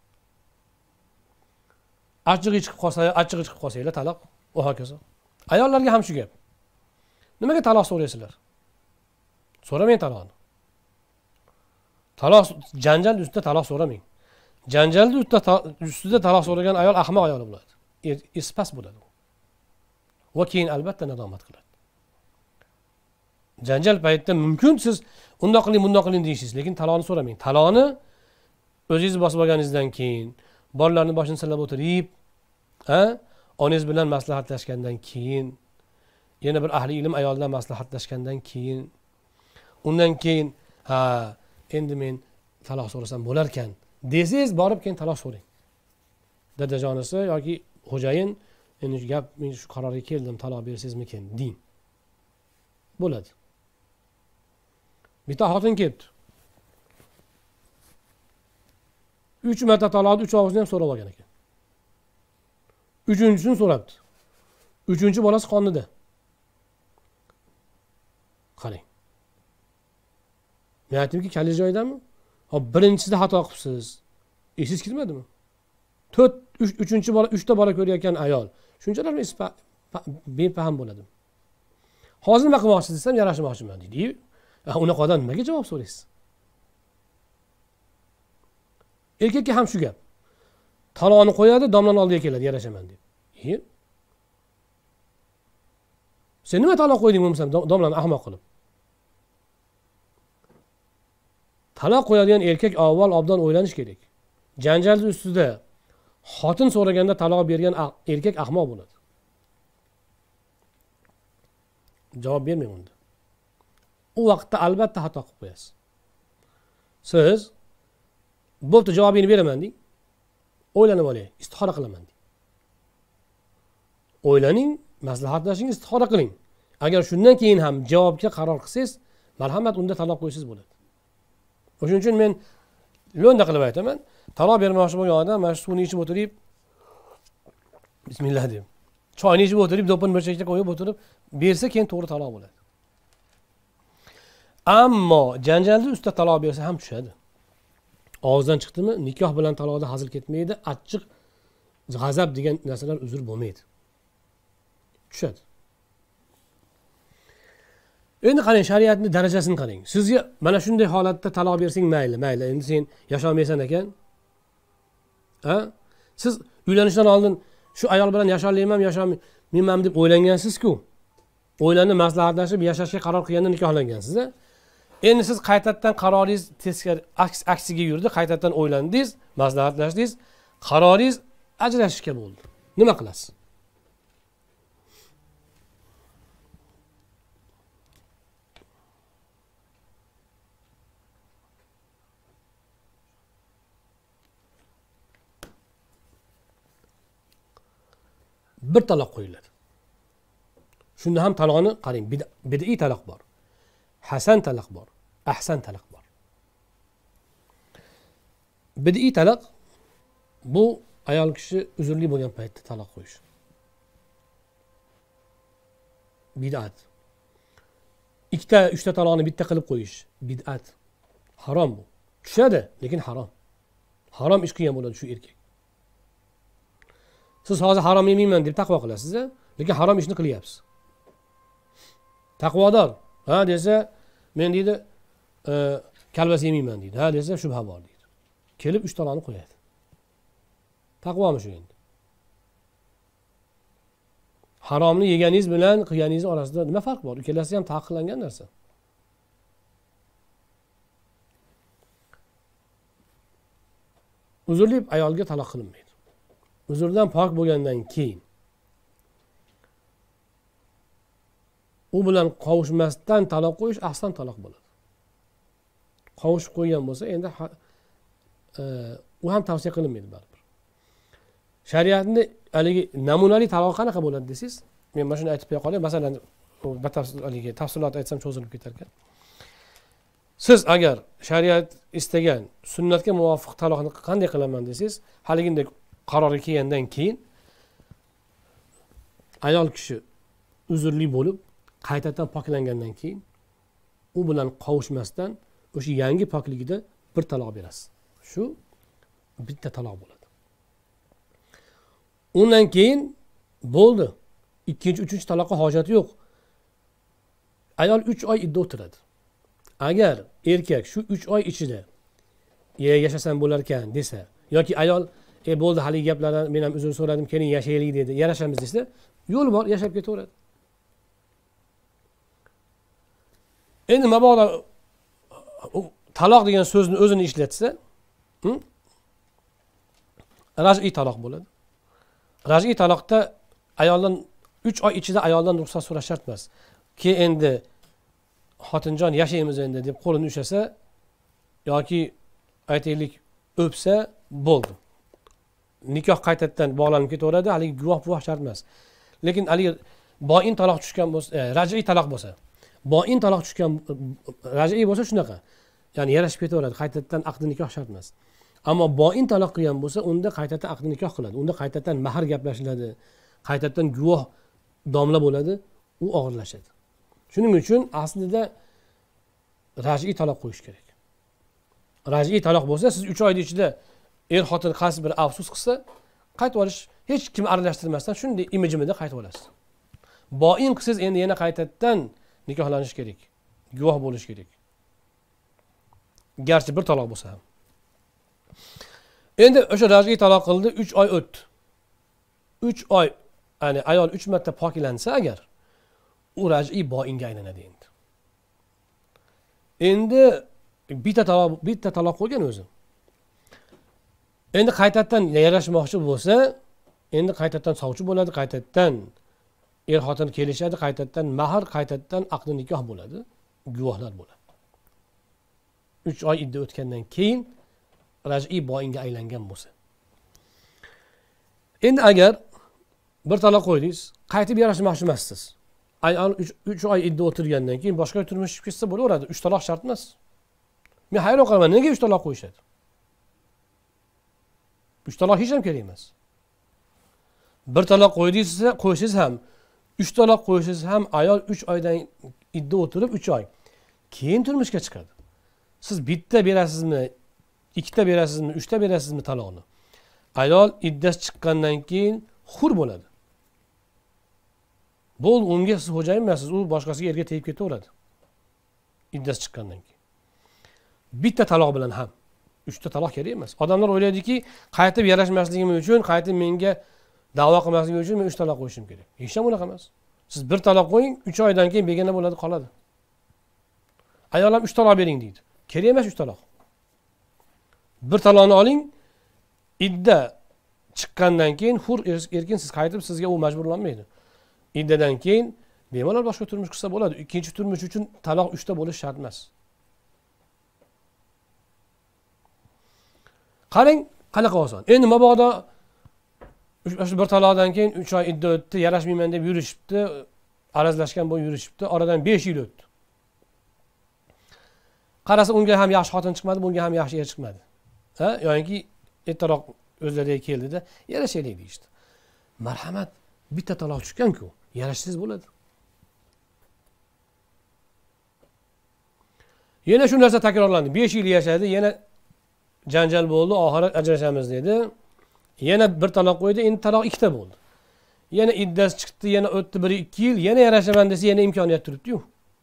Achchig'i chiqib qolsa, taloq va hokazo. Ayollarga ham shu gap. Nimaga taloq so'raysizlar? So'ramang taloqni. Taloq janjal ustida taloq so'ramang. Janjal ustida taloq so'ragan ayol ahmoq ayol bo'ladi. Ispas bo'ladi. Va keyin albatta nadomat qiladi. Janjal paytida mumkin siz undoq qiling deysiz, lekin taloqni so'ramang. Taloqni o'zingiz bosib olganingizdan keyin, bolalarning boshini silab o'tirib, onangiz bilan maslahatlashgandan keyin, yana bir ahli ilm ayol bilan maslahatlashgandan keyin, undan keyin endi men taloq so'rasam bo'larkan desangiz, borib keyin taloq so'rang. Dadajonisi yoki xo'jayin, endi gap, men shu qarorga keldim, taloq bersangizmikin deng. Bo'ladi. Bitta xotin kelibdi. 3 marta taloqni 3 og'izni ham so'rab olgan ekan. 3-chisini so'rabdi. 3-chi bolasi qonida. Qarang. Men aytdimki, kalingiz joyidami? Hop, birinchisida xato qilibsiz. Esiz kelmadimi? 3-chi bola, 3 ta bola ko'rayotgan ayol. Shunchalar befahm bo'ladi. Hozir nima qilmoqchisiz desam, yarashmoqchiman deydi. Unaqa odam nimaga javob so'raysiz? Erkakka ham shu gap. Taloqni qo'yadi, domlaning oldiga keladi, yarashaman deb. Sen nima taloq qo'yding bo'lmasam, domlani ahmoq qilib? Taloq qo'yadigan erkak avval obdan o'ylanish kerak. Janjal ustida xotin so'raganda taloq bergan erkak ahmoq bo'ladi. Javob bermang unda. U vaqtda albatta xato qilib qo'yasiz. Siz bo'pti, javobini beraman deng. O'ylanib olay, istixora qilaman deng. O'ylaning, maslahatlashing, istixora qiling. Agar shundan keyin ham javobga qaror qilsangiz, marhamat, unda taloq qo'ysiz bo'ladi. O'shuning uchun men lo'nda qilib aytaman, taloq bermoqchi bo'lgan odam mana shu suvni ichib o'tirib, bismillah deb, choyni ichib o'tirib, do'pin burchakda qo'yib o'tirib bersa, keyin to'g'ri taloq bo'ladi. Ammo janjalni ustida taloq bersa ham tushadi. Og'izdan chiqdimi, nikoh bilan taloqda hazil ketmaydi, achchiq g'azab degan narsalar uzr bo'lmaydi. Tushadi. Endi qarang, shariatning darajasini qarang. Sizga mana shunday holatda taloq bersang mayli, mayli. Endi sen yasholmaysan ekan. Siz uylanishdan oldin shu ayol bilan yasholmayman, yasholmayman deb o'ylangansiz-ku. O'ylanib, maslahatlashib, yashashga qaror qilganda nikohlangansiz, a? Endi siz qaytadan qaroringiz teskari aksiga yurdi, qaytadan o'ylandingiz, maslahatlashdingiz, qaroringiz ajrashishga bo'ldi. Nima qilasiz? Bir taloq qo'yiladi. Shunda ham taloqni qarang, bid'iy taloq bor. Hasan taloq bor, ahsan taloq bor. Bid'iy taloq bu ayol kishi uzrli bo'lgan paytda taloq qo'yish. Bid'at. 2ta, 3ta taloqni bitta qilib qo'yish bid'at. Harom bu. Tushadi, lekin harom. Harom ish qilgan bo'ladi shu erkak. Siz hozir harom yemayman deb taqvo qilasiz, lekin harom ishni qilyapsiz. Taqvodor, ha desa, men deydi, kalbas yemayman deydi. Ha desa, shubha bor deydi. Kelib 3 taloqni qo'yadi. Taqvomi shu endi? Haromni yeganingiz bilan qilganingiz orasida nima farq bor? Ikkalasi ham taqiqlangan narsa. Uzrli ayolga taloq qilinmaydi. Uzrdan pok bo'lgandan keyin u bilan qovushmasdan taloq qo'yish ahsan taloq bo'ladi. Qovushib qo'ygan bo'lsa, endi u ham tavsiya qilinmaydi baribir. Shariatning haligi namunali taloq qanaqa bo'ladi desiz, men mana shuni aytib qo'ya qolay. Masalan, batafsil haligi tafsilot aytsam cho'zilib ketar ekan. Siz agar shariat istagan sunnatga muvofiq taloqni qanday qilaman desiz, haligindek qarorga kelgandan keyin ayol kishi uzrli bo'lib, qaytadan poklangandan keyin u bilan qovushmasdan o'sha yangi pokligida bir taloq berasiz. Shu bitta taloq bo'ladi. Undan keyin bo'ldi. Ikkinchi, uchinchi taloqqa hojati yo'q. Ayol 3 oy idda o'tiradi. Agar erkak shu 3 oy ichida yashasam bo'lar ekan desa, yoki ayol bo'ldi, hali gaplardan men ham uzr so'radim, keling yashaylik dedi, yarashamiz desa, yo'l bor, yashab ketaveradi. Endi mabodo taloq degan so'zni o'zini ishlatsa, raj'iy taloq bo'ladi. Raj'iy taloqda ayoldan 3 oy ichida ayoldan ruxsat so'rash shart emas. Ki endi xotinjon yashaymiz endi deb qo'lini ushasa yoki aytaylik o'psa bo'ldi. Nikoh qaytadan bog'lanib ketaveradi, haligi guvoh shart emas. Lekin haligi boin taloq tushgan bo'lsa, raj'iy taloq bo'lsa, boin taloq tushgan raj'iy bo'lsa shunaqa. Ya'ni yarashib ketaveradi, qaytadan aqd nikoh shart emas. Ammo boin taloq qilgan bo'lsa, unda qaytadan aqd nikoh qiladi. Unda qaytadan mahar gaplashiladi, qaytadan guvoh domla bo'ladi, u og'irlashadi. Shuning uchun aslida raj'iy taloq qo'yish kerak. Raj'iy taloq bo'lsa, siz 3 oyning ichida xotin qaysi bir afsus qilsa, qaytib olish hech kim aralashtirmasdan shunday imijimida qaytib olasiz. Boin qilsangiz endi yana qaytadan nikohlanish kerak. Guvoh bo'lish kerak. Garchi bir taloq bo'lsa ham. Endi o'sha raj'iy taloq qildi, 3 oy o'tdi. 3 oy, ya'ni ayol 3 marta poklansa agar, u raj'iy boinga aylanadi endi. Endi bitta taloq qo'ygan o'zi. Endi qaytadan yarashmoqchi bo'lsa, endi qaytadan sovchi bo'ladi, qaytadan xotin kelishadi, qaytadan mahar, qaytadan aqd nikoh bo'ladi, guvohlar bo'ladi. 3 oy idda o'tgandan keyin raj'iy boinga aylangan bo'lsa. Endi agar bir taloq qo'ydingiz, qaytib yarashmoqchi emassiz. Ayol 3 oy idda o'tirgandan keyin boshqa turmush ketsa bo'laveradi. 3 taloq shart emas. Men hayron qolaman, nega 3 taloq qo'yishadi? 3 taloq hech ham kerak emas. Bir taloq qo'ysangiz ham, 3 taloq qo'ysangiz ham ayol 3 oydan idda o'tirib 3 oy keyin turmushga chiqadi. Siz bitta berasizmi, ikkita berasizmi, 3ta berasizmi taloqni? Ayol iddasi chiqqandan keyin hur bo'ladi. Bo'l, unga siz xo'jayin emassiz, u boshqasiga erga tegib ketaveradi. Iddasi chiqqandan keyin. Bitta taloq bilan ham 3ta taloq kerak emas. Odamlar o'ylaydiki, qaytib yarashmasligim uchun, qaytib menga da'vo qilmasligim uchun men 3 taloq qo'yishim kerak. Hech ham unaqa emas. Siz bir taloq qo'ying, 3 oydan keyin begona bo'ladi, qoladi. Ayol ham 3 taloq bering deydi. Kerak emas 3 taloq. Bir taloqni oling, idda chiqqandan keyin hur erkin siz qaytib, sizga u majburlanmaydi. Iddadan keyin bemalol boshqa turmush qilsa bo'ladi. Ikkinchi turmush uchun taloq 3ta bo'lish shart emas. Qarang, qanaqa oson. Endi mabodo o'sha bir taloqdan keyin 3 oy idda o'tdi, yarashmayman deb yurishibdi, arazlashgan bo'lib yurishibdi, oradan 5 yil o'tdi. Qarasa unga ham yaxshi xotin chiqmadi, bunga ham yaxshi er chiqmadi. Ha, yoki ertaroq o'zlariga keldida yarashaylik deydi. Marhamat, bitta taloq tushgan-ku, yarashsiz bo'ladi. Yana shu narsa takrorlandi. 5 yil yashadi, yana janjal bo'ldi, oxiri ajrashamiz dedi. Yana bir taloq qo'ydi, endi taloq 2 ta bo'ldi. Yana iddasi chiqdi, yana o'tdi 1-2 yil, yana yarashaman desa yana imkoniyat turibdi-yu.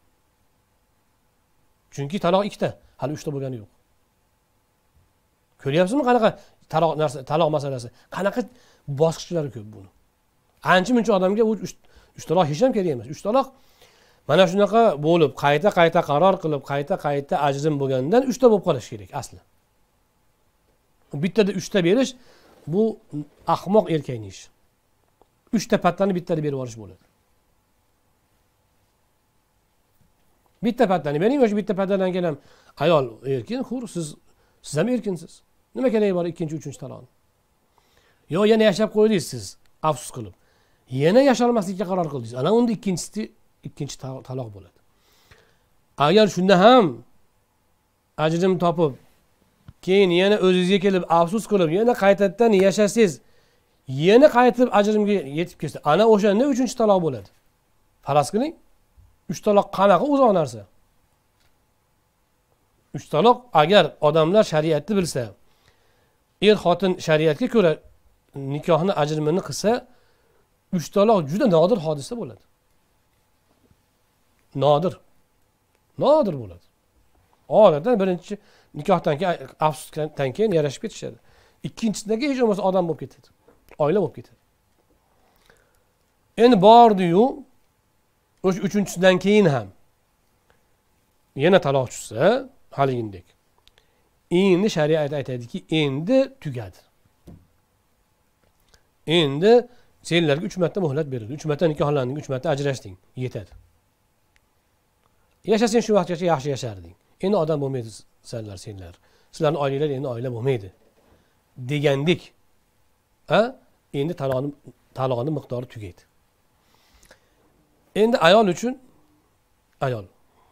Chunki taloq 2 ta, hali 3 ta bo'lgani yo'q. Ko'ryapsizmi qanaqa taloq masalasi? Qanaqa bosqichlari ko'p buni. Ancha-muncha odamga u 3 taloq hech ham kerak emas. 3 taloq mana shunaqa bo'lib, qayta qaror qilib, qayta ajrim bo'lgandan 3 ta bo'lib qolish kerak asli. Bittada 3 ta berish bu ahmoq erkakning ishi. 3 ta pattani bittada berib olish bo'ladi. Bitta pattani bering, o'sha bitta pattadan keyin ham ayol erkin, hur, siz ham erkinsiz. Nima keragi bor ikkinchi, uchinchi taloqni? Yo, yana yashab qo'ydingiz siz, afsus qilib. Yana yasholmaslikka qaror qildingiz. Ana unda ikkinchi taloq bo'ladi. Agar shunda ham ajrim topib, keyin yana o'zingizga kelib afsus qilib, yana qaytadan yashasangiz, yana qaytib ajrimga yetib kelsa, ana o'shanda 3-chi taloq bo'ladi. Faraz qiling, 3 taloq qanaqa uzoq narsa? 3 taloq agar odamlar shariatni bilsa, xotin shariatga ko'ra nikohni ajrimini qilsa, 3 taloq juda nodir hodisa bo'ladi. Nodir bo'ladi. Odatda birinchi nikohdan keyin afsusdan keyin yarashib ketishadi. Ikkinchisidan keyin hech bo'lmasa odam bo'lib ketadi. Oila bo'lib ketadi. Endi bordi-yu, o'sha 3-chisidan keyin ham yana taloq tushsa, haligindek. Endi shariat aytadiki, endi tugadi. Endi senlarga 3 marta muhlat berildi. 3 marta nikohlanding, 3 marta ajrashding, yetadi. Yashasang shu vaqtgacha yaxshi yasharding. Endi odam bo'lmaydi senlar. Sizlarning oilalar endi oila bo'lmaydi. Degandik. Ha? Endi taloqning miqdori tugaydi. Endi ayol uchun ayol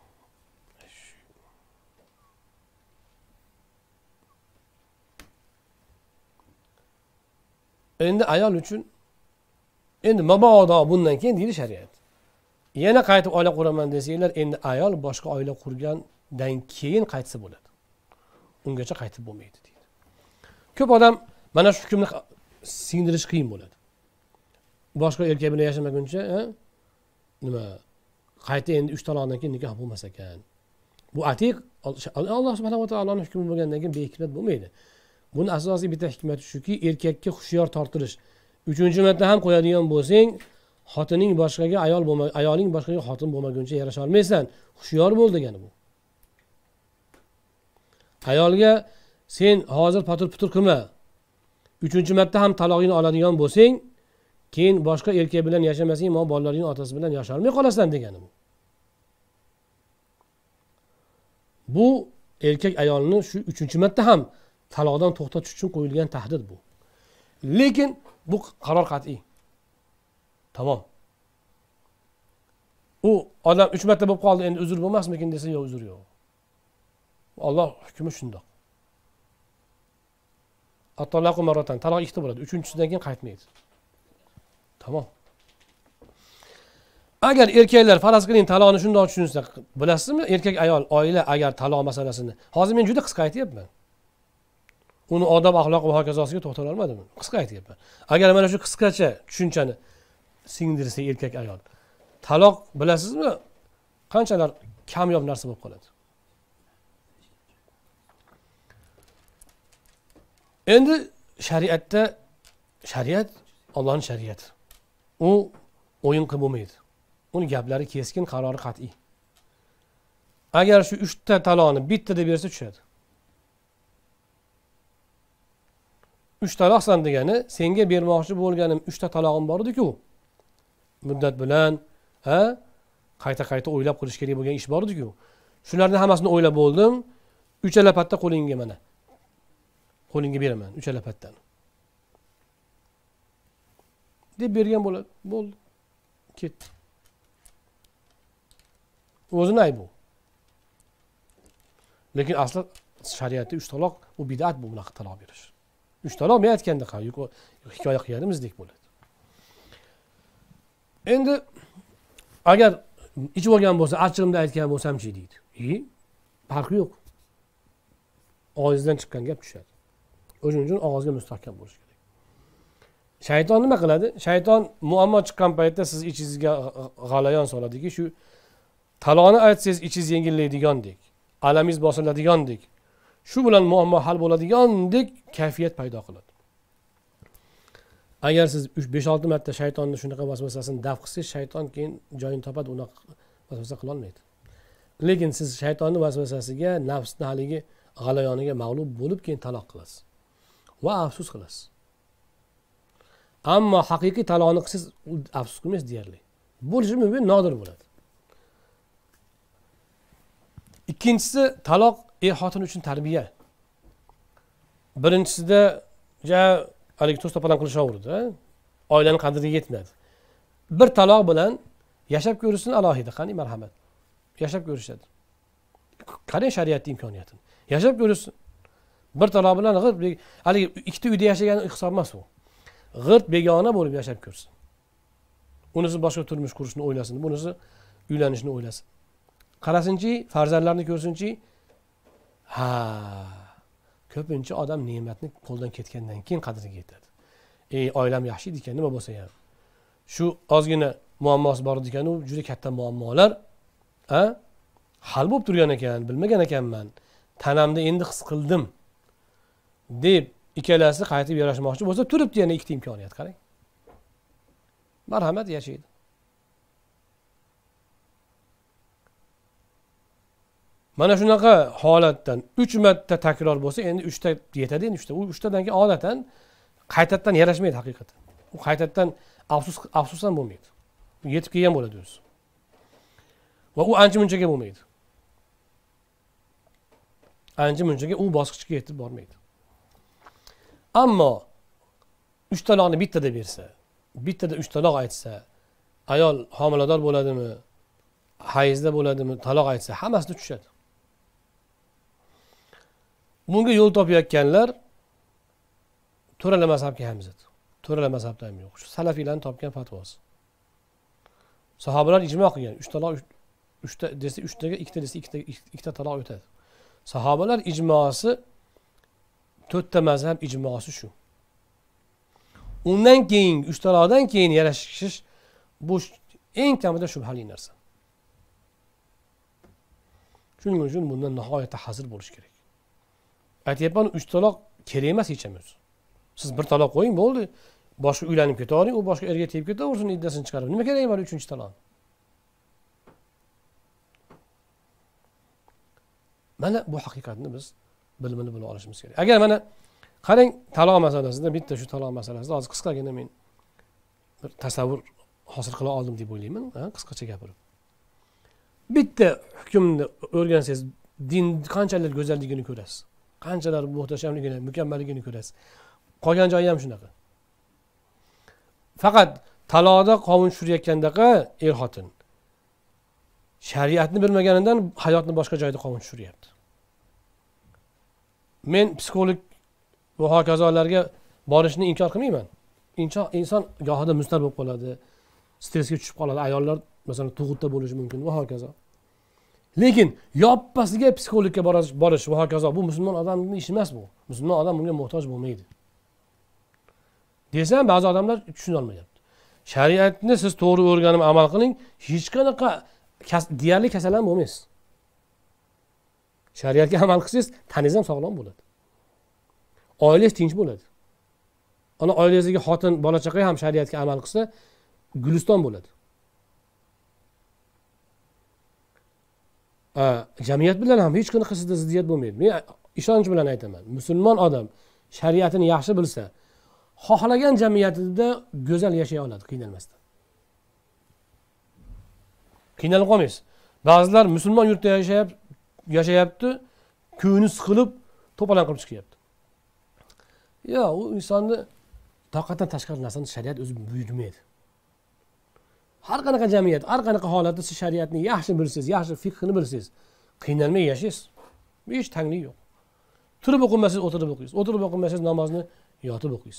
endi ayol uchun endi mabodo bundan keyin deydi shariat. Yana qaytib oila quraman desanglar, endi ayol boshqa oila qurgandan keyin qaytsa bo'ladi. Ungacha qaytib bo'lmaydi deydi. Ko'p odam mana shu hukmni singdirish qiyin bo'ladi. Boshqa erkak bilan yashamaguncha, nima? Qayta endi 3 taloqdan keyin nikoh bo'lmas ekan. Bu atiq Alloh subhanahu va taoloning hukmi bo'lgandan keyin behikmat bo'lmaydi. Buni asosiy bitta hikmati shuki, erkakka xushyor tortilish. 3-marta ham qo'yadigan bo'lsang, xotining boshqaga ayoling boshqaga xotin bo'lmaguncha yarasha olmaysan. Xushyor bo'l degani bu. Ayolga sen hozir patur-putur qilma. 3-marta ham talog'ini oladigan bo'lsang, keyin boshqa erkak bilan yashamasang, mo bolalaring otasi bilan yasholmay qolasan degani bu. Bu erkak ayolni shu 3-marta ham taloqdan to'xtatish uchun qo'yilgan tahdid bu. Lekin bu qaror qat'iy. Tamam. U odam 3 marta bo'lib qoldi, endi uzr bo'lmasmikin desa, yo'q, uzr yo'q. Alloh hukmi shundoq. At-talaqu marratan, taloq 2 ta bo'ladi. 3-chisidan keyin qaytmaydi. Tamam. Agar erkaklar faraz qiling taloqni shundoq tushunsa, bilasizmi, erkak ayol oila agar taloq masalasini, hozir men juda qisqa aytyapman. Uni odob, axloq va hokazosiga to'xtala olmadim. Qisqa aytyapman. Agar mana shu qisqacha tushunchani singdirsa erkak ayol, taloq bilasizmi, qanchalar kamyob narsa bo'lib qoladi. Endi shariat Allohning shariati. U o'yin qilib bo'lmaydi. Uning gaplari keskin, qarori qat'iy. Agar shu 3 ta taloqni bitta deb bersa tushadi. 3 taloqsan degani, senga bermoqchi bo'lganim 3 ta talog'im bor edi-ku. Muddat bilan, qayta o'ylab qilish kerak bo'lgan ish bor edi-ku. Shularning hammasini o'ylab bo'ldim. 3 lapatda qo'lingga mana. Qo'lingga beraman 3 lapatdan. deb bergan bo'ladi. Bo'ldi. Ketdi. O'zini aybi. Lekin asli shariatda 3 taloq, u bid'at bu bunaqa taloq berish. 3 taloq men aytganda hikoya qilganimizdek bo'ladi. Endi agar ichib olgan bo'lsa, achchig'imda aytgan bo'lsam-chi deydi. Farqi yo'q. Og'izdan chiqqan gap tushadi. O'shuning uchun og'izga mustahkam bo'lish kerak. Shayton nima qiladi? Shayton muammo chiqqan paytda siz ichingizga g'alayon soladiki, shu taloni aytsangiz ichingiz yengillaydigandek, alamingiz bosiladigandek, shu bilan muammo hal bo'ladigandek kayfiyat paydo qiladi. Agar siz 5-6 marta shaytonni shunaqa vasvasasini daf qilsangiz, shayton keyin joyini topadi, unaqa vasvasa qila olmaydi. Lekin siz shaytonning vasvasasiga, nafsning haligi g'alayoniga mag'lub bo'lib keyin taloq qilasiz va afsus qilasiz. Ammo haqiqiy taloqni qilsangiz, afsus qilmaysiz deyarli. Bo'lishi mumkin, nodir bo'ladi. Ikkinchisi taloq xotin uchun tarbiya. Birinchisida haligi to's to'polon qilishaverdi, oilaning qadriga yetmadi. Bir taloq bilan yashab ko'rishsin alohida, qani marhamat. Yashab ko'rishadi. Qarang shariatning imkoniyatini. Yashab ko'rishsin. Bir taloq bilan haligi ikkita uyda yashagan hisob emas u. G'irt begona bo'lib yashab ko'rsin. Unisi boshqa turmush qurishni o'ylasin, bunisi uylanishni o'ylasin. Qarasinchi, farzandlarni ko'rsinchi, ko'pincha odam ne'matni qo'ldan ketgandan keyin qadriga yetadi. Oilam yaxshi edi ekan, nima bo'lsa ham. Shu ozgina muammosi bor edi ekan, u juda katta muammolar, hal bo'lib turgan ekan, bilmagan ekanman. Tanamda endi his qildim deb ikkalasi qaytib yarashmoqchi bo'lsa, turibdi yana ikkita imkoniyat, qarang. Marhamat yashaydi. Mana shunaqa holatdan 3 marta takror bo'lsa, endi 3 ta yetadi, endi 3 ta. U 3 tadan keyin odatan qaytadan yarashmaydi haqiqatan. U qaytadan afsusdan bo'lmaydi. U yetib kelgan bo'ladi o'zi. Va u ancha-munchaga bo'lmaydi. ancha munchaga u bosqichga yetib bormaydi. Ammo 3 taloqni bittada bersa, bittada 3 taloq aytsa, ayol homilador bo'ladimi, hayzda bo'ladimi, taloq aytsa, hammasini tushadi. Bunga yo'l topayotganlar to'ralar mazhabga ham zid. To'ralar mazhabda ham yo'q. Shu salafiylarning topgan fatvosi. Sahobalar ijmo qilgan. 3 taloq 3 ta desa 3 taga, 2 ta desa 2 ta taloq o'tadi. Sahobalar ijmosi 4 ta mazhab ijmosi shu. Undan keyin 3 taloqdan keyin yarashish bu eng kamida shubhali narsa. Shuning uchun bundan nihoyatda hazır bo'lish kerak. Aytyapman 3 taloq kerak emas hech ham. Siz bir taloq qo'ying, bo'ldi. Boshqa uylanib ketavering, u boshqa erga tegib ketaversin, iddasini chiqarib. Nima kerak bor 3-chi taloq? Mana bu haqiqatni biz bilimini bila olishimiz kerak. Agar mana qarang, taloq masalasida, bitta shu taloq masalasida hozir qisqagina men bir tasavvur hosil qila oldim deb o'ylayman, qisqacha gapirib. Bitta hukmni o'rgansangiz, din qanchalar go'zalligini ko'rasiz. Qanchalar muhtashamligini, mukammalligini ko'rasiz. Qolgan joyi ham shunaqa. Faqat taloqda qovun tushirayotgandaqa xotin shariatni bilmaganidan hayotni boshqa joyda qovun tushiryapti. Men psixolog va hokazolarga borishni inkor qilmayman. Inson gohida mustar bo'lib qoladi, stressga tushib qoladi. Ayollar masalan tug'utda bo'lishi mumkin va hokazo. Lekin yoppasiga psixologga borish va hokazo bu musulmon odamning ishi emas bu. Musulmon odam bunga muhtoj bo'lmaydi. Desam, ba'zi odamlar tushuna olmayapti. Shariatni siz to'g'ri o'rganib amal qiling, hech qanaqa deyarli kasal ham bo'lmaysiz. Shariatga amal qilsangiz, taningiz ham sog'lom bo'ladi. Oilangiz tinch bo'ladi. Ana oilangizdagi xotin, bola chaqa ham shariatga amal qilsa, guliston bo'ladi. Jamiyat bilan ham hech qanaqa sizda ziddiyat bo'lmaydi. Men ishonch bilan aytaman. Musulmon odam shariatini yaxshi bilsa, xohlagan jamiyatida go'zal yashay oladi, qiynalmasdan. Qiynalib qolmaysiz. Ba'zilar musulmon yurtda yashayapti, ko'ngli siqilib, to'palan qilib chiqyapti. Yo, u insonni toqatdan tashqari narsani shariat o'zi buyurmaydi. Har qanaqa jamiyat, har qanaqa holatda siz shariatni yaxshi bilsangiz, yaxshi fiqhini bilsangiz, qiynalmay yashaysiz. Hech tanglik yo'q. Turib o'qimasangiz, o'tirib o'qiysiz. O'tirib o'qimasangiz, namozni yotib o'qiysiz.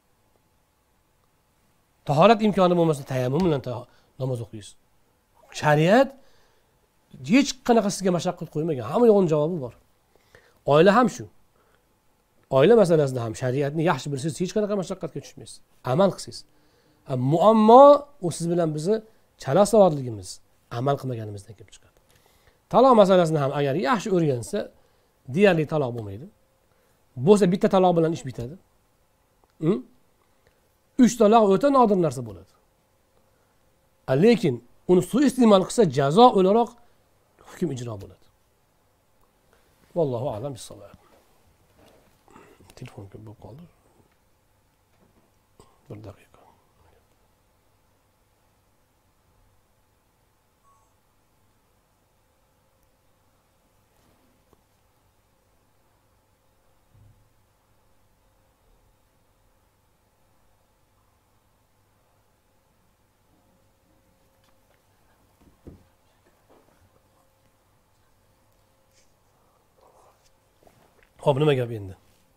Tahorat imkoni bo'lmasa, tayammum bilan namoz o'qiysiz. Shariat hech qanaqa sizga mashaqqat qo'ymagan. Hamma yo'g'on javobi bor. Oila ham shu. Oila masalasida ham shariatni yaxshi bilsangiz, hech qanaqa mashaqqatga tushmaysiz. Amal qilsangiz. Muammo u siz bilan bizni chala savodligimiz, amal qilmaganimizdan kelib chiqadi. Taloq masalasini ham agar yaxshi o'rgansa, deyarli taloq bo'lmaydi. Bo'lsa bitta taloq bilan ish bitadi. 3 taloq o'ta nodir narsa bo'ladi. Lekin uni suiiste'mol qilsa, jazo o'laroq hukm ijro bo'ladi. Vallohu a'lam bis-savob. Telefon bo'lib qoldi. 1 daqiqa. Hop, nima gap endi?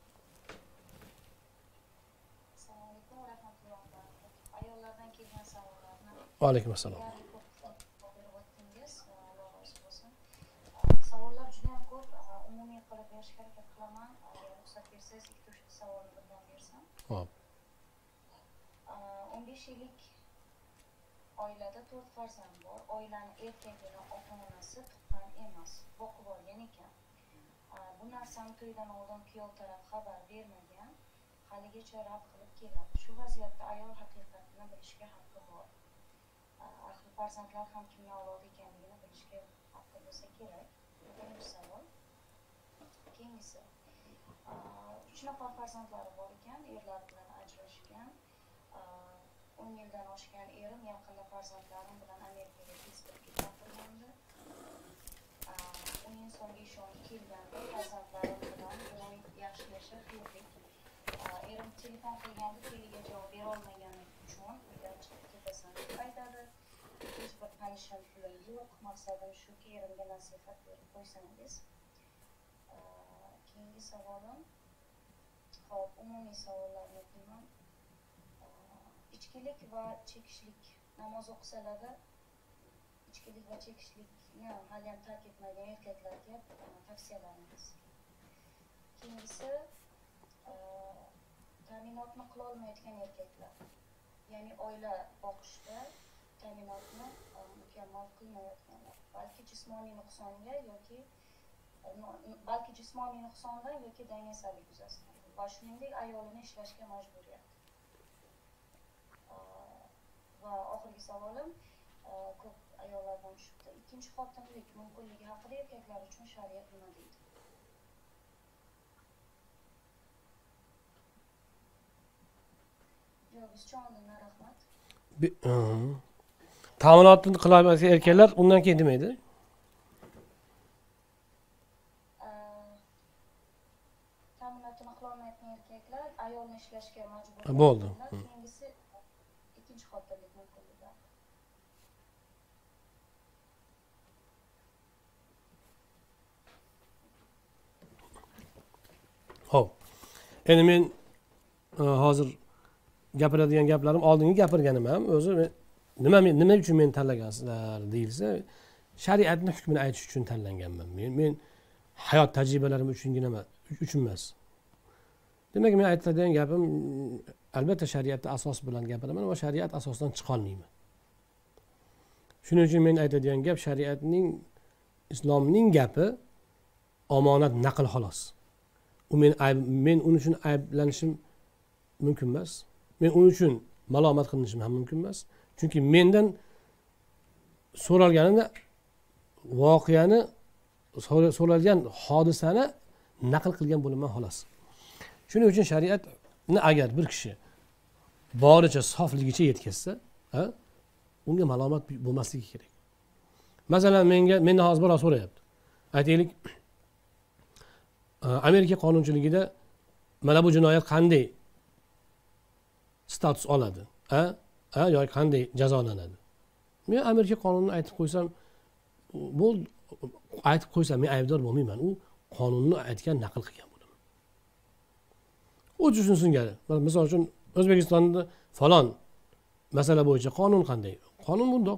Assalomu alaykum va rahmatullohi va barakatuh. Ayollardan kelgan savollarni Va alaykum assalom. berib o'tdingiz. Alloh rozi bo'lsin. Savollar juda ham ko'p. Umumiy qilib berishga harakat qilaman. Agar ruxsat bersangiz, 2-3 savolni birdan bersam. Hop. 15 yillik oilada 4 farzand bor. Oilani erkagini ota-onasi tuqqan emas, boqib olgan ekan. Bu narsani to'ydan oldin kuyov taraf xabar bermagan, haligacha rad qilib keladi. Shu vaziyatda ayol haqiqatini bilishga haqqi bor. Axir farzandlar ham kimning avlodi ekanligini bilishga haqqi bo'lsa kerak. Birinchi savol. Keyingisi. 3 nafar farzandlari bor ekan, erlar bilan ajrashgan. 10 yildan oshgan erim yaqinda farzandlarim bilan Amerikaga tez kelgandi. Uning so'nggi ishonib kelganda farzand telefon qilganda teliga javob bera olmagani uchun uydan chiqib ketasan deb aytadi. Hech bir tanishim pulim yo'q, maqsadim shuki erimga nasihat berib qo'ysangiz. Keyingi savolim, hop, umumiy savollarni o'qiyman. Ichkilik va chekishlik namoz o'qisalarda ichkilik va chekishlikni haliyam tark etmagan erkaklarga tavsiyalaringiz. Keyingisi, ta'minotni qilolmayotgan erkaklar, ya'ni oila boqishda ta'minotni mukammal qilmayotganlar, balki jismoniy nuqsondan yoki dangasalik yuzasidan va shuningdek ayolini ishlashga majburiyat. Va oxirgi savolim, ko'p ayollardan tushibdi. Ikkinchi xotinlik mumkinligi haqida erkaklar uchun shariat nima deydi? Javobingiz oldindan rahmat. Ta'minotni qilolmayotgan erkaklar undan keyin demaydi. Ta'minotni qilolmayotgan erkaklar ayolni ishlashga majbur. Bo'ldi. Keyingisi ikkinchi xotinlik mumkinligi. Xo'p. Endi men hozir gapiradigan gaplarim oldingi gapirganim ham o'zi nima uchun meni tanlagansizlar deyilsa, shariatni hukmini aytish uchun tanlanganman. Men hayot tajribalarim uchungina emas. Demak, men aytadigan gapim albatta shariatda asos bilan gapiraman va shariat asosidan chiqa olmayman. Shuning uchun men aytadigan gap shariatning, islomning gapi omonat naql xolos. U men uning uchun ayblanishim mumkin emas. Men uning uchun malomat qilinishim ham mumkin emas. Chunki mendan so'ralganida voqeani, so'ralgan hodisani naql qilgan bo'laman xolos. Shuning uchun shariatni agar bir kishi boricha sofligicha yetkazsa, unga malomat bo'lmasligi kerak. Masalan, mendan hozir birov so'rayapti. Aytaylik, Amerika qonunchiligida mana bu jinoyat qanday status oladi, yoki qanday jazolanadi. Men Amerika qonunini aytib qo'ysam, men aybdor bo'lmayman. U qonunni aytgan, naql qilgan bo'laman. U tushunsin gari. Misol uchun O'zbekistonda falon masala bo'yicha qonun qanday? Qonun bundoq.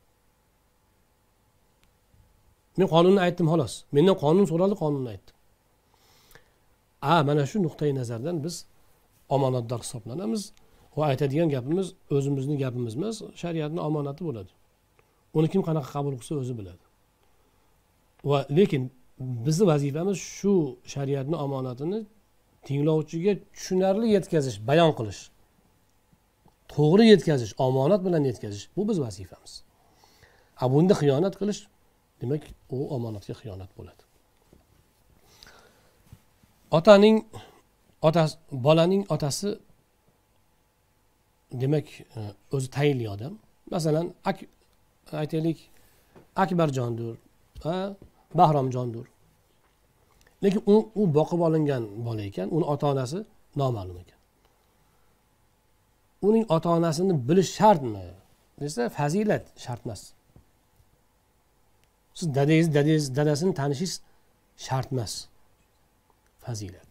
Men qonunni aytdim xolos. Mendan qonun so'raldi, qonunni aytdim. Mana shu nuqtai nazardan biz omonatdor hisoblanamiz. Va aytadigan gapimiz o'zimizning gapimiz emas, shariatning omonati bo'ladi. Uni kim qanaqa qabul qilsa o'zi biladi. Va lekin bizning vazifamiz shu shariatning omonatini tinglovchiga tushunarli yetkazish, bayon qilish. To'g'ri yetkazish, omonat bilan yetkazish. Bu biz vazifamiz. Bunda xiyonat qilish, demak, u omonatga xiyonat bo'ladi. Bolaning otasi demak, o'zi tayinli odam. Masalan, aytaylik, Akbarjondir, Bahromjondir. Lekin u boqib olingan bola ekan, uni ota-onasi noma'lum ekan. Uning ota-onasini bilish shartmi? Desa, fazilat shart emas. Siz dadasini tanishingiz shart emas. Fazilat.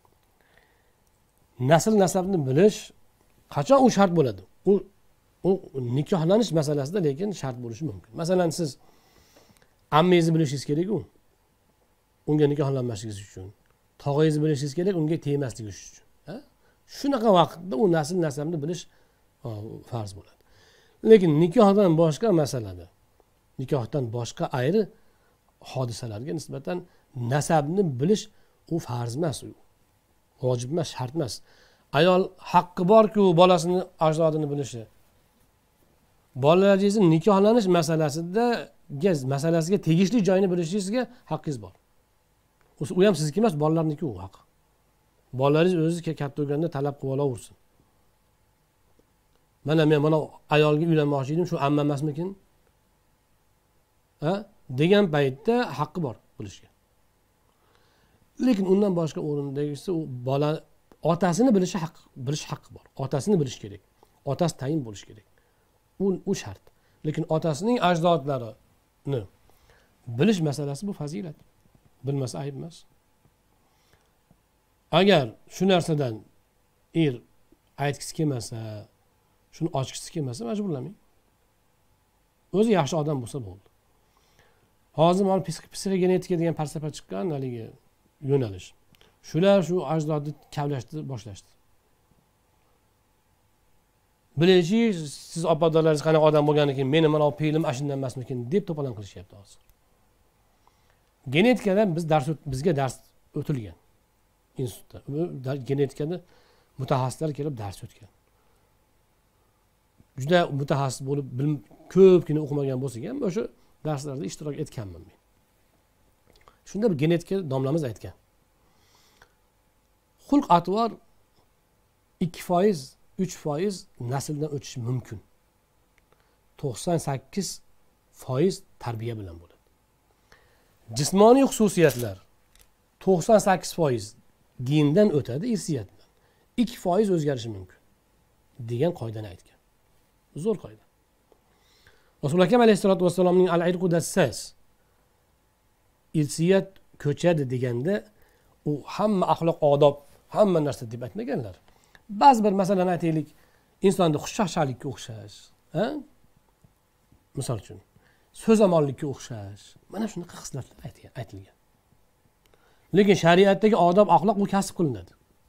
Nasl-nasabni bilish qachon u shart bo'ladi? U nikohlanish masalasida lekin shart bo'lishi mumkin. Masalan, siz ammingizni bilishingiz kerak u. Unga nikohlanmasligingiz uchun. Tog'ingizni bilishingiz kerak unga tegmasligingiz uchun. Shunaqa vaqtda u nasl-nasabni bilish farz bo'ladi. Lekin nikohdan boshqa masalada, nikohdan boshqa ayri hodisalarga nisbatan nasabni bilish u farz emas, u vojib emas, shart emas. Ayol haqqi bor-ku bolasini ajdodini bilishi. Bolalaringizni nikohlanish masalasiga tegishli joyini bilishingizga haqqingiz bor. U ham sizniki emas, bolalarniki u haq. Bolalaringiz o'zi katta bo'lganda talab qilib olaversin. Men ayolga uylanmoqchi edim, shu amma emasmikin? Degan paytda haqqi bor bilishga. Lekin undan boshqa o'rindagisi u bola otasini bilish haqqi bor. Otasini bilish kerak. Otasi tayin bo'lishi kerak. U shart. Lekin otasining ajdodlarini bilish masalasi bu fazilat. Bilmasa ayb emas. Agar shu narsadan aytgisi kelmasa, shuni ochgisi kelmasa majburlamang. O'zi yaxshi odam bo'lsa bo'ldi. Hozir mana psixogenetika degan falsafa chiqqan, haligi yo'nalish. Shular shu ajdodni kavlashni boshlashdi. Bilashingiz, siz opa-odalaringiz qanaqa odam bo'lganikin, meni mana fe'lim ashundan emasmikin deb to'polon qilishyapti hozir. Genetikadan bizga dars o'tilgan institutda. Genetikada mutaxassislar kelib dars o'tgan. Juda mutaxassis bo'lib, ko'pgina o'qimagan bo'lsa ham, o'sha darslarda ishtirok etganman men. Shunda bir genetika domlamiz aytgan. Xulq atvor 2%, 3% nasldan o'tishi mumkin. 98% tarbiya bilan bo'ladi. Jismoniy xususiyatlar 98% gendan o'tadi, irsiyatdan. 2% o'zgarishi mumkin degan qoidani aytgan. Zo'r qoida. Rasululloh akram alayhisolatu vassalomning al-irqu dassas, irsiyat ko'chadi deganda u hamma axloq odob, hamma narsa deb aytmaganlar. Ba'zi bir masalan aytaylik, insonda xushchaqchaqlikka o'xshash, misol uchun so'zamonlikka o'xshash, mana shunaqa xislatlar aytilgan. Lekin shariatdagi odob, axloq bu kasb qilinadi.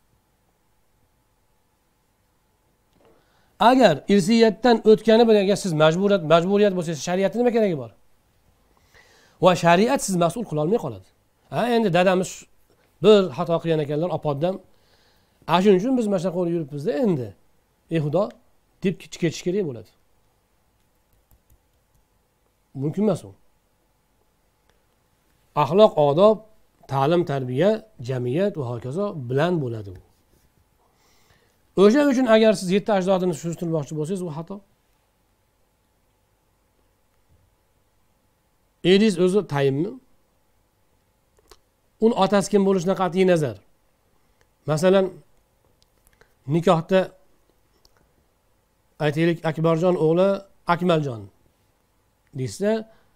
Agar irsiyatdan o'tgani bilan siz majburiyat bo'lsa, shariatning nima keragi bor? Va shariat siz mas'ul qila olmay qoladi. Endi dadamiz bir xato qilgan ekanlar, opoddan. Shuning uchun biz mana shunaqa qilib yuribmiz-da endi. Xudo deb ketish kerak bo'ladi. Mumkin emas u. Axloq, odob, ta'lim, tarbiya, jamiyat va hokazo bilan bo'ladi u. O'sha uchun agar siz 7 ajdodini surishtirmoqchi bo'lsangiz, u xato. Eringiz o'zi tayinmi? Uni otasi kim bo'lishidan qat'iy nazar. Masalan, nikohda aytaylik, Akbarjon o'g'li Akmaljon desa,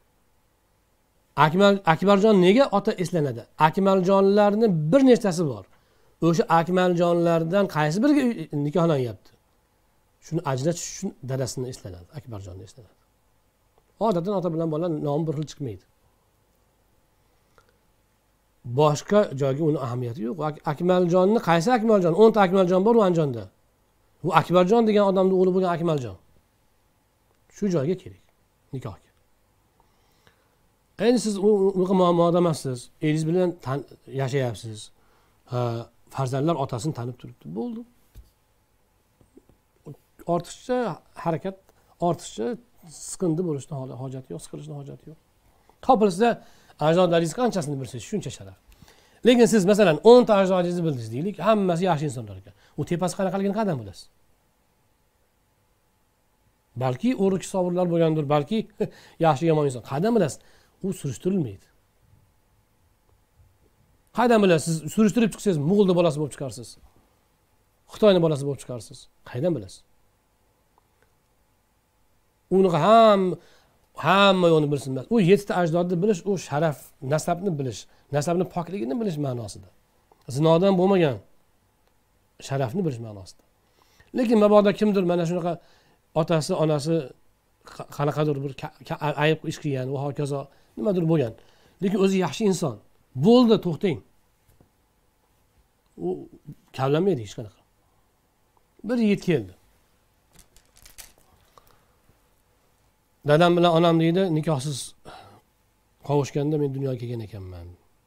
Akbarjon nega ota eslanadi? Akmaljonlarning bir nechtasi bor. O'sha Akmaljonlardan qaysi biriga nikohlanyapti? Shuni ajratish uchun dadasini eslanadi, Akbarjonni eslanadi. Odatdan ota bilan bola nomi bir xil chiqmaydi. Boshqa joyga uni ahamiyati yo'q. Akmaljonni qaysi Akmaljon? 10 ta Akmaljon bor u Andijonda. Bu Akbarjon degan odamning o'g'li bo'lgan Akmaljon. Shu joyga kerak nikohga. Endi siz unaqa muammoda emassiz. Eringiz bilan yashayapsiz. Farzandlar otasini tanib turibdi. Bo'ldi. Ortiqcha harakat, ortiqcha siqindi bo'lishni hojati yo'q, siqilishni hojati yo'q. Topilsa ajdodlaringiz qanchasini bilsangiz shuncha sharaf. Lekin siz masalan 10 ta ajdodingizni bildingiz deylik, hammasi yaxshi insonlar ekan. U tepasi qanaqaligini qanday bilasiz? Balki o'rik savrlar bo'lgandir, balki yaxshi yomon inson. Qanday bilasiz? U surishtirilmaydi. Qaydan bilasiz? Surishtirib chiqsangiz, Mo'g'ulning bolasi bo'lib chiqarsiz. Xitoyning bolasi bo'lib chiqarsiz. Qaydan bilasiz? Uni hamma yo'lni bilsin emas. U 7 ta ajdodni bilish, u sharaf, nasabni bilish, nasabni pokligini bilish ma'nosida. Zinodan bo'lmagan sharafni bilish ma'nosida. Lekin mabodo kimdir mana shunaqa otasi, onasi qanaqadir bir ayb ish qilgan va hokazo nimadir bo'lgan. Lekin o'zi yaxshi inson. Bo'ldi, to'xtang. U kavlamaydi hech qanaqa. Bir yigit keldi. Dadam bilan onam deydi, nikohsiz qovushganda men dunyoga kelgan ekanman.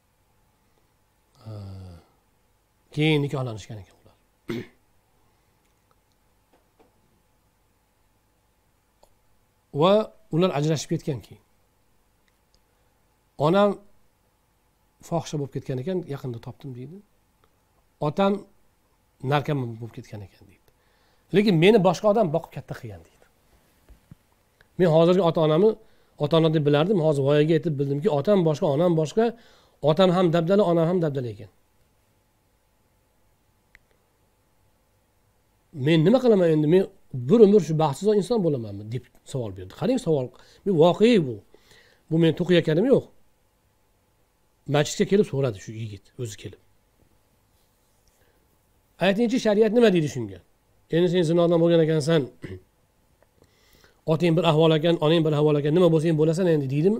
Keyin nikohlanishgan ekan ular. Va ular ajrashib ketgan keyin. Onam fohisha bo'lib ketgan ekan, yaqinda topdim deydi. Otam narkoman bo'lib ketgan ekan deydi. Lekin meni boshqa odam boqib katta qilgan deydi. Men hozirgi ota-ona deb bilardim, hozir voyaga yetib bildimki, otam boshqa, onam boshqa, otam ham dabdala, onam ham dabdala ekan. men nima qilaman endi, men bir umr shu baxtsiz inson bo'lamanmi deb savol berdi. Qarang, savol bu voqea bu. Bu men to'qiyotganim yo'q. Masjidga kelib so'radi shu yigit o'zi kelib. Aytingchi, shariat nima deydi shunga? Endi sen zinodan bo'lgan ekansan, oting bir ahvol ekan, onang bir ahvol ekan, nima bo'lsang bo'lasan endi deydimi?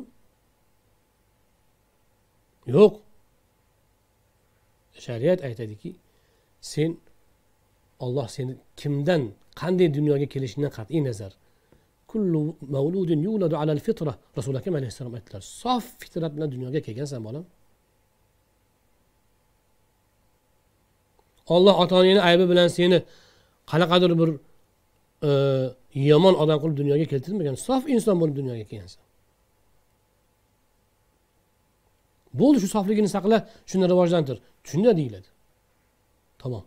Yo'q. Shariat aytadiki, sen Alloh seni kimdan, qanday dunyoga kelishidan qat'iy nazar, kullu mavludin yuladu alal fitra, Rasul akram alayhissalom aytdilar, sof fitrat bilan dunyoga kelgansan bolam. Alloh ota-onangni aybi bilan seni qanaqadir bir yomon odam qilib dunyoga keltirmagan, sof inson bo'lib dunyoga kelgansan. Bo'ldi, shu sofligini saqla, shuni rivojlantir. Shunda deyiladi. Tamom.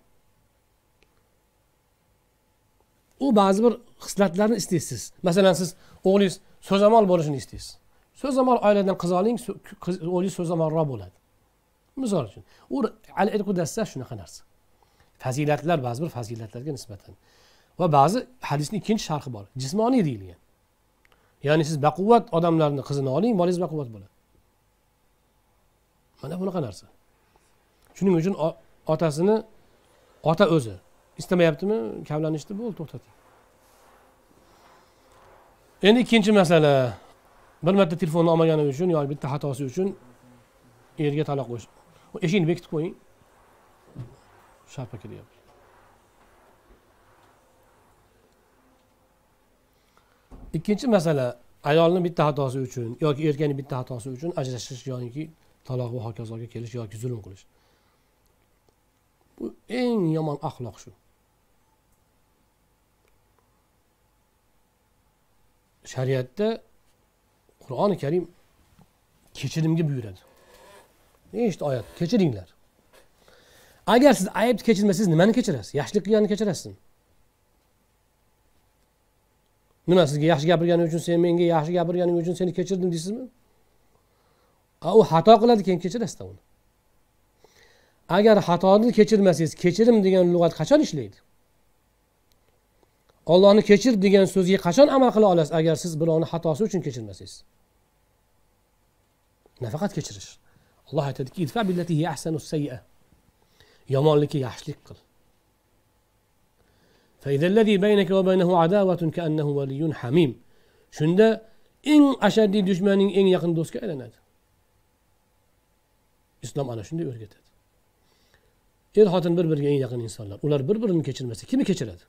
U ba'zi bir xislatlarni istaysiz. Masalan, siz o'g'lingiz so'zamol bo'lishini istaysiz. So'zamol oiladan qiz oling, o'g'lingiz so'zamolroq bo'ladi. Misol uchun, u al-irqu dassa shunaqa narsa. Fazilatlar ba'zi bir fazilatlarga nisbatan. Va ba'zi hadisning ikkinchi sharhi bor. Jismoniy deyilgan. Ya'ni siz baquvvat odamlarning qizini oling, bolangiz baquvvat bo'ladi. Mana bunaqa narsa. Shuning uchun otasini ota o'zi istamayaptimi, kavlanishni bo'ldi, to'xtating. Endi ikkinchi masala, bir marta telefonni olmagani uchun yoki bitta xatosi uchun erga taloq qo'yish. Eshikni bekitib qo'ying. Sharpa kelyapti. Ikkinchi masala, ayolning bitta xatosi uchun yoki erkakning bitta xatosi uchun ajrashish yoki taloq va hokazoga kelish yoki zulm qilish. Bu eng yomon axloq shu. Shariatda Qur'oni Karim kechirimga buyuradi. Nechta oyat? Kechiringlar. Agar siz aybni kechirmasangiz, nimani kechirasiz? Yaxshilik qilganini kechirasiz. Nima, sizga yaxshi gapirganing uchun, sen menga yaxshi gapirganing uchun seni kechirdim deysizmi? U xato qiladi, keyin kechirasiz uni. Agar xatoni kechirmasangiz, kechirim degan lug'at qachon ishlaydi? Allohni kechir degan so'zga qachon amal qila olasiz agar siz birovni xatosi uchun kechirmasangiz? Nafaqat kechirish. Alloh aytadiki, idfa billati hi ahsanus sayyi'a. Yomonlikka yaxshilik qil. Fa idhallazi baynaka va baynahu adawatun ka'annahu waliyyun hamim. Shunda eng ashaddiy dushmaning eng yaqin do'stga aylanadi. Islom ana shunday o'rgatadi. Er xotin bir-biriga eng yaqin insonlar. Ular bir-birini kechirmasa, kimi kechiradi?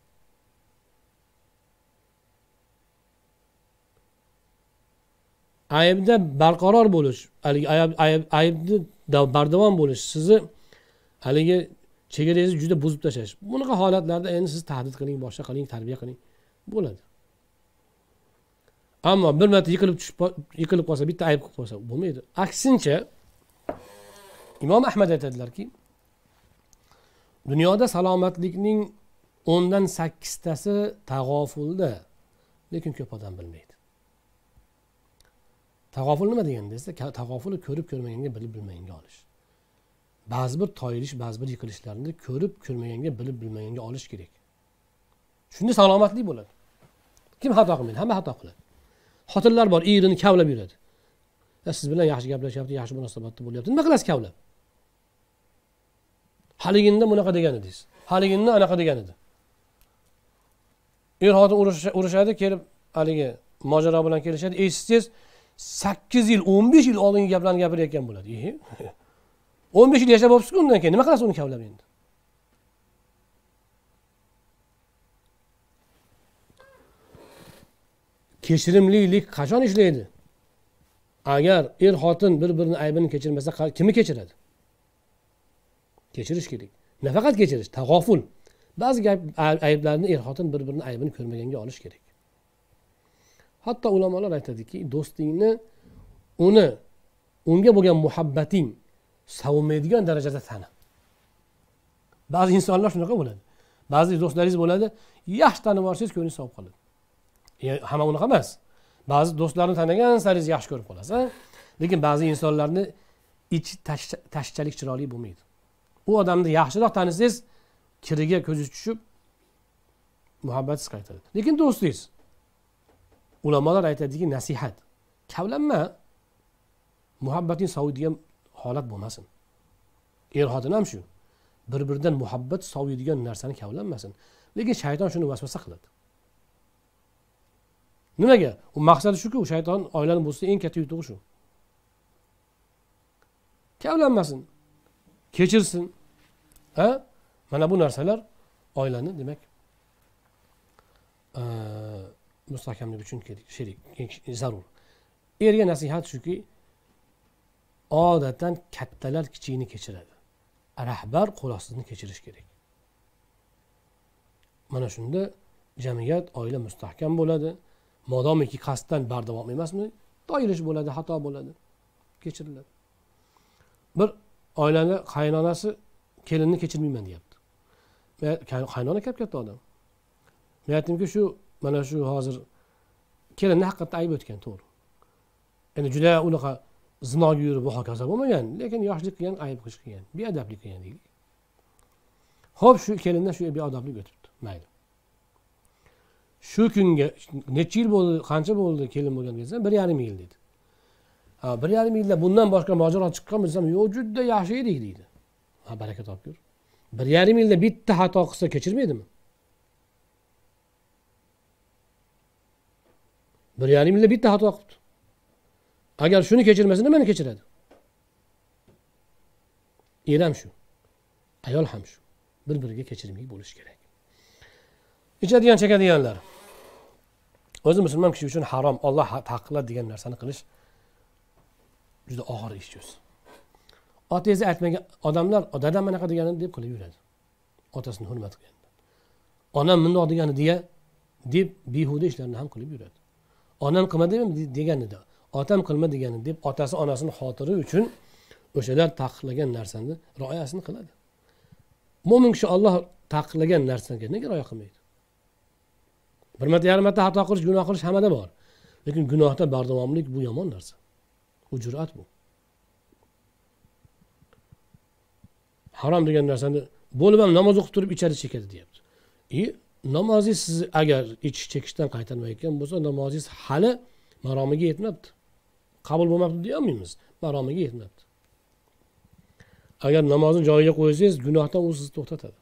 Aybda barqaror bo'lish, aybni bardavom bo'lish, sizni haligi chegarangizni juda buzib tashlash. Bunaqa holatlarda endi siz tahdid qiling, boshqa qiling, tarbiya qiling, bo'ladi. Ammo bir marta yiqilib qolsa, bitta ayb qilib qolsa, bo'lmaydi. Aksincha, Imom Ahmad aytadilarki, dunyoda salomatlikning 10dan 8tasi tag'ofulda, lekin ko'p odam bilmaydi. Tag'oful nima deganda esa, tag'oful ko'rib ko'rmaganga bilib bilmaganga olish. Ba'zi bir toyilish, ba'zi bir yiqilishlarni ko'rib ko'rmaganga bilib bilmaganga olish kerak. Shunda salomatlik bo'ladi. Kim xato qilmaydi? Hamma xato qiladi. Xotinlar bor, erini kavlab yuradi. Siz bilan yaxshi gaplashyapti, yaxshi munosabatda bo'lyapti. Nima qilasiz kavlab? Haliginda bunaqa degan edingiz. Haliginda anaqa degan edi. Er xotin urushadi, kelib haligi mojaro bilan kelishadi. Eshitsangiz 8 yil, 15 yil oldingi gaplarni gapirayotgan bo'ladi. 15 yil yashab o'psiz, undan keyin nima qilasiz uni kavlab endi? Kechirimlilik qachon ishlaydi? Agar er xotin bir-birini aybini kechirmasa, kimi kechiradi? Kechirish kerak. Nafaqat kechirish, tag'oful. Ba'zi ayblarni er xotin bir-birini aybini ko'rmaganga olish kerak. Hatto ulamolar aytadiki, do'stingni unga bo'lgan muhabbating savunmaydigan darajada tani. Ba'zi insonlar shunaqa bo'ladi. Ba'zi do'stlaringiz bo'ladi, yaxshi tanib olsangiz ko'nglingiz sovib qoladi. Hamma unaqa emas. Ba'zi do'stlarni tanigan saringiz yaxshi ko'rib qolasiz, lekin ba'zi insonlarni ichi tashchalik chiroyli bo'lmaydi. U odamni yaxshiroq tanisangiz, kiriga ko'zingiz tushib, muhabbatsiz qaytadi. Lekin do'stingiz, ulamolar aytadiki nasihat, kavlanma, muhabbating soviydigan holat bo'lmasin. Er xotin ham shu. Bir-biridan muhabbat soviydigan narsani kavlanmasin. Lekin shayton shuni vasvasa qiladi. Nimaga? U maqsadi shuki, u shayton oilani buzsa eng katta yutug'i shu. Kavlanmasin, kechirsin. Ha? Mana bu narsalar oilani, demak, mustahkamlik uchun sherik, zarur. Erga nasihat shuki, odatdan kattalar kichikni kechiradi. Rahbar qo'l ostini kechirish kerak. Mana shunda jamiyat, oila mustahkam bo'ladi. Modomiki qasddan bardavom emasmi, toyilish bo'ladi, xato bo'ladi, kechiriladi. Bir oilani qaynonasi kelinni kechirmayman deyapti. Qaynona katta odam. Men aytdimki, mana shu hozir kelinni haqiqatda ayb o'tgan, to'g'ri. Endi juda unaqa zinoga yurib hokazo bo'lmagan, lekin yoshlik qilgan, ayb qilgan, beadablik qilgan deylik. Xo'p, shu kelindan shu beadablik o'tibdi. Mayli. Shu kunga necha yil bo'ldi, qancha bo'ldi kelin bo'lgan desam, 1,5 yil dedi. 1,5 yilda bundan boshqa mojaro chiqqanmi desam, yo'q, juda yaxshi edik deydi. Ha, baraka topgur. 1,5 yilda bitta xato qilsa kechirmaydimi? 1,5 yilda bitta xato qildi. Agar shuni kechirmasa, nimani kechiradi? Er ham shu, ayol ham shu. Bir-biriga kechirmay bo'lish kerak. Ichadigan, chekadiganlar. O'zi musulmon kishi uchun harom, Alloh taqiqladi degan narsani qilish juda og'ir ish o'zi. Otangizni aytmagan odamlar, dadam mana deganini deb qilib yuradi. Otasini hurmat qilganda. Onam bundoq degani deb behuda ishlarni ham qilib yuradi. Onam qilmadimi deganida, otam qilma degani deb otasi onasini xotiri uchun o'shalar taqiqlagan narsani rioyasini qiladi. Mo'min kishi Alloh taqiqlagan narsaga nega rioya qilmaydi? Bir marta, yarim marta xato qilish, gunoh qilish hammada bor. Lekin gunohda bardavomlik bu yomon narsa. Bu jur'at bu. Harom degan narsani bo'lib ham namoz o'qib turib ichadi, chekadi deyapti. Namozingiz siz agar ichish chekishdan qaytarmayotgan bo'lsa, namozingiz hali maromiga yetmabdi. Qabul bo'lmabdi deya olmaymiz. Maromiga yetmabdi. Agar namozni joyiga qo'ysangiz, gunohdan u sizni to'xtatadi.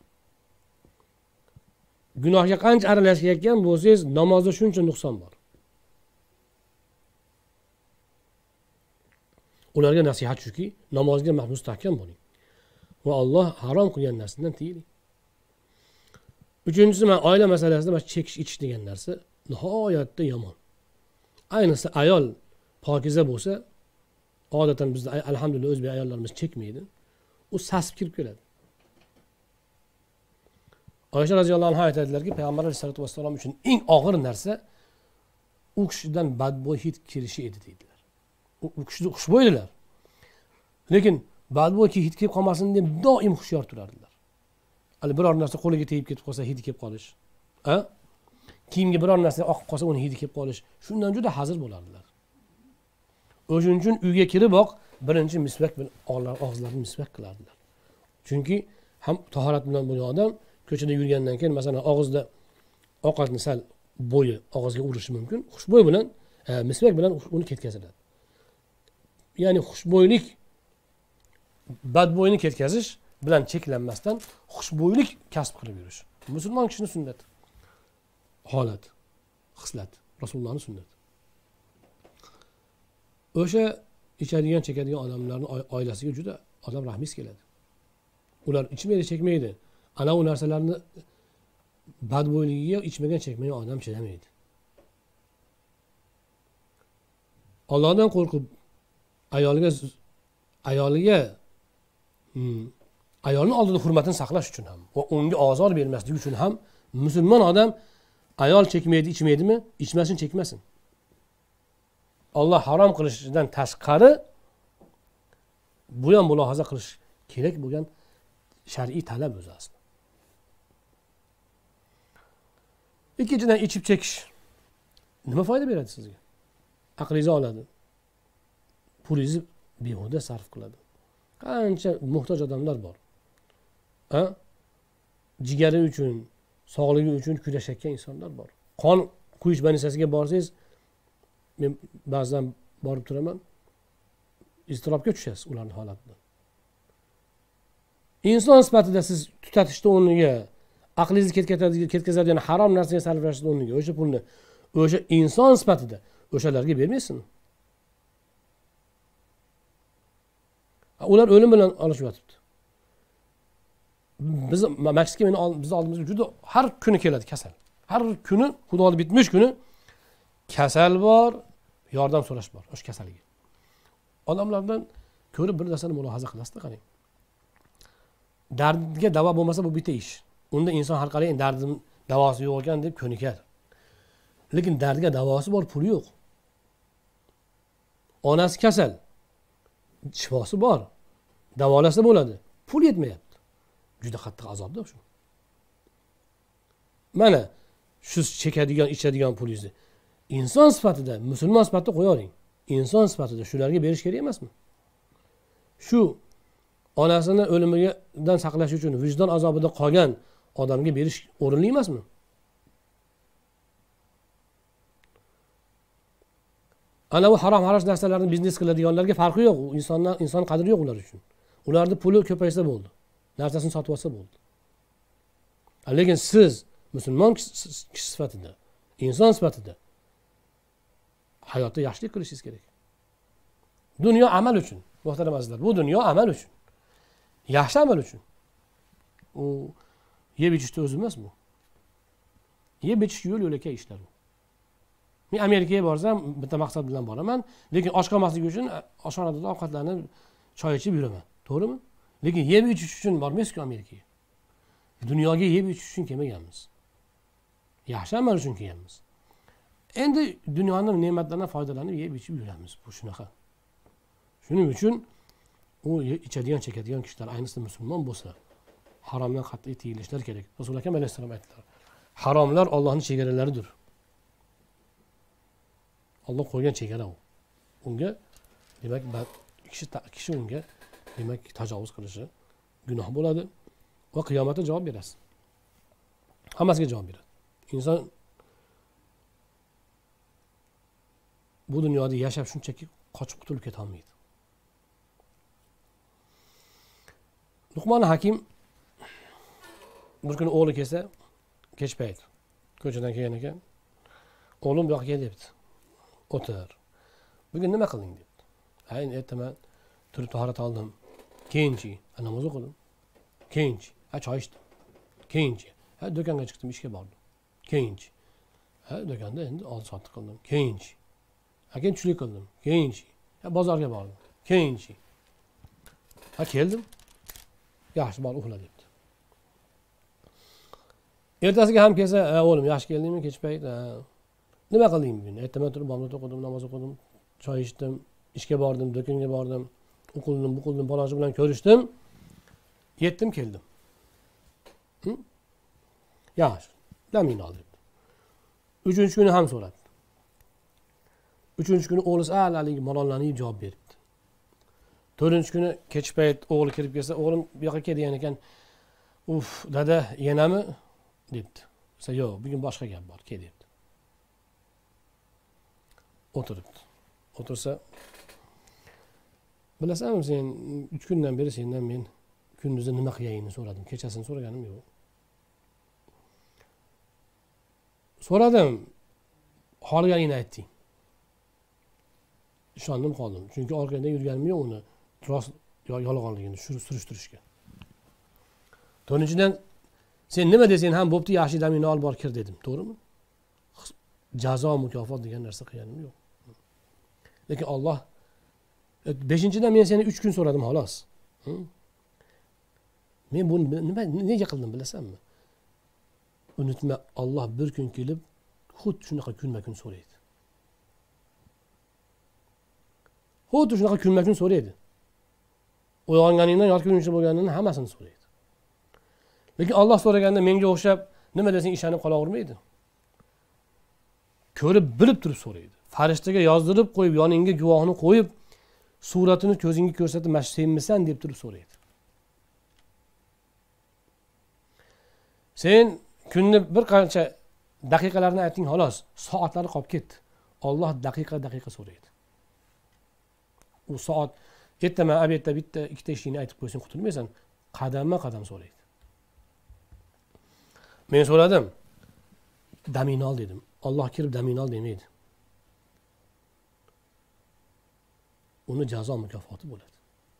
Gunohga qancha aralashayotgan bo'lsangiz, namozda shuncha nuqson bor. Ularga nasihat shuki, namozga mustahkam bo'ling va Alloh harom qilgan narsadan tiyiling. Uchinchisi, men oila masalasida mana chekish, ichish degan narsa nihoyatda yomon. Ayniqsa ayol pokiza bo'lsa, odatan bizda alhamdulillah o'zbek ayollarimiz chekmaydi. U sasib kirib keladi. Oysha roziyallohu anha aytadilarki, Payg'ambar alayhisolatu vassalom uchun eng og'ir narsa u kishidan badbo'y hid kirishi edi deydilar. U kishi xushbo'ydilar. Lekin badbo'y hid kelib qolmasin deb doim hushyor turardilar. Hali biror narsa qo'liga tegib ketib qolsa, hidi kelib qolish. Kiyimga biror narsa oqib qolsa, uni hidi kelib qolish. Shundan juda hazir bo'lardilar. O'shuning uchun uyga kiriboq birinchi misvak bilan og'izlarini misvak qilardilar. Chunki ham tahorat bilan bo'lgan odam ko'chada yurgandan keyin masalan og'izda ovqatni sal bo'yi og'izga urishi mumkin. Xushbo'y bilan misvak bilan uni ketkaziladi. Ya'ni xushbo'ylik badbo'yni ketkazish bilan cheklanmasdan xushbo'ylik kasb qilib yurish. Musulmon kishining sunnati. Holat, xislat, Rasulullohning sunnati. O'sha ichadigan, chekadigan odamlarning oilasiga juda odam rahmis keladi. Ular ichmaydi, chekmaydi. Ana u narsalarni badbo'yligiga ichmagan, chekmagan odam chidamaydi. Allohdan qo'rqib ayolning oldida hurmatini saqlash uchun ham va unga ozor bermaslik uchun ham musulmon odam ayol chekmaydi, ichmaydimi? Ichmasin, chekmasin. Alloh harom qilishidan tashqari bu ham mulohaza qilish kerak bo'lgan shar'iy talab o'zi aslida. Ikkinchidan, ichib chekish nima foyda beradi sizga? Aqlingizni oladi. Pulingizni behuda sarf qiladi. Qancha muhtoj odamlar bor. Jigari uchun, sog'ligi uchun kurashayotgan insonlar bor. Qon quyish banisasiga borsangiz, men ba'zan borib turaman, iztirobga tushasiz ularning holatidan. Inson sifatida siz tutatishni o'rniga, aqlingizni ketkazadigan harom narsaga sarflashni o'rniga o'sha pulni o'sha inson sifatida o'shalarga bermaysizmi? Ular o'lim bilan olishyapti. Biz masjidga bizni oldimizga juda har kuni keladi kasal. Har kuni Xudoning bitmish kuni kasal bor, yordam so'rash bor o'sha kasalga. Odamlardan ko'rib bir narsani mulohaza qilasizda qarang. Dardga davo bo'lmasa bu bitta ish. Unda inson har qalay dardim davosi yo'q ekan deb ko'nikar. Lekin dardga davosi bor, puli yo'q. Onasi kasal. Shifosi bor. Davolasa bo'ladi. Pul yetmayapti. Juda qattiq azobda shu. Mana shu chekadigan, ichadigan pulingizni inson sifatida, musulmon sifatida qo'yavering. Inson sifatida shularga berish kerak emasmi? Shu onasini o'limidan saqlash uchun vijdon azobida qolgan odamga berish o'rinli emasmi? Ana bu harom harash narsalarni biznes qiladiganlarga farqi yo'q. Inson qadri yo'q ular uchun. Ularning puli ko'paysa bo'ldi. Narsasini sotib olsa bo'ldi. Lekin siz musulmon kishi sifatida, inson sifatida hayotda yaxshilik qilishingiz kerak. Dunyo amal uchun, muhtaram azizlar. Bu dunyo amal uchun. Yaxshi amal uchun. U yeb ichishda o'zi emas bu. Yeb ichish yo'l-yo'lakay ishlar bu. Men Amerikaga borsam bitta maqsad bilan boraman, lekin osh qolmasligi uchun oshxonada ovqatlanib, choy ichib yuraman. To'g'rimi? Lekin yeb ichish uchun bormaysiz-ku Amerikaga. Dunyoga yeb ichish uchun kelmaganmiz. Yaxshi amal uchun kelganmiz. Endi dunyoning ne'matlaridan foydalanib yeb ichib yuramiz. Bu shunaqa. Shuning uchun u ichadigan, chekadigan kishilar, ayniqsa musulmon bo'lsa, haromdan qat'iy tiyilishlar kerak. Rasul akam alayhisalom aytdilar. Haromlar Allohning chegaralaridir. Alloh qo'ygan chegara u. Unga demak kishi unga demak tajovuz qilishi gunoh bo'ladi va qiyomatda javob berasiz. Hammasiga javob beradi. Inson bu dunyoda yashab shunchaki qochib qutulib keta olmaydi. Luqmon Hakim bir kuni o'g'li kelsa, kech payt ko'chadan kelgan ekan. O'g'lim bu yoqqa kel debdi. O'tir. Bugun nima qilding debdi. Ayni ertaman turib tahorat oldim. Keyinchi namoz o'qidim. Keyinchi choy ichdim. Keyinchi do'konga chiqdim, ishga bordim. Keyinchi do'konda endi oldi-sotdi qildim. Keyinchi keyin tushlik qildim. Keyinchi bozorga bordim. Keyinchi keldim. Yaxshi bor uxla debdi. Ertasiga ham kelsa, o'g'lim yaxshi keldingmi kech payt? Nima qilding bugun? Ertaman turib bomdod o'qidim, namoz o'qidim, choy ichdim, ishga bordim, do'konga bordim, o'qildim, bu qildim, palonchi bilan ko'rishdim. Yetdim, keldim. Yaxshi, damingni ol debdi. 3-kuni ham so'radi. 3-kuni o'g'lisi haligi malollanib javob beribdi. 4-kuni kech payt o'g'li kirib kelsa, o'g'lim bu yoqqa kel degan ekan. Uf, dada, yenami debdi. Desa, yo'q, bugun boshqa gap bor, kel debdi. O'tiribdi. O'tirsa, bilasanmi sen 3 kundan beri sendan men kunduzda nima qilganingni so'radim. Kechasini so'raganim yo'q. So'radim, holganingni aytding. Ishondim qoldim. Chunki orqada yurganim yo'q uni rost yolg'onligini surishtirishga. 4-dan sen nima desang ham bo'pti, yaxshi damingni ol bor kir dedim. To'g'rimi? Jazo, mukofot degan narsa qilganim yo'q. Lekin Alloh 5-dan men seni 3 kun so'radim xolos. Men buni nega qildim bilasanmi? Unutma, Alloh bir kun kelib xuddi shunaqa kunma-kun so'raydi. Xuddi shunaqa kunma-kun so'raydi. Uyg'onganingdan yoki kunchi bo'lganingdan hammasini so'raydi. Lekin Alloh so'raganda menga o'xshab nima desang ishonib qolavermaydi. Ko'rib, bilib turib so'raydi. Farishtaga yozdirib qo'yib, yoningga guvohni qo'yib, suratini ko'zingga ko'rsatib, "Mana senmisan?" deb turib so'raydi. Sen kunni bir qancha daqiqalarni ayting xolos, soatlari qolib ketdi. Alloh daqiqa so'raydi. U soat ertaman, obedda bitta ikkita ishingni aytib qo'ysang qutulmaysan, qadamma-qadam so'raydi. Men so'radim, damingni ol dedim. Alloh kirib damingni ol demaydi. Uni jazo mukofoti bo'ladi.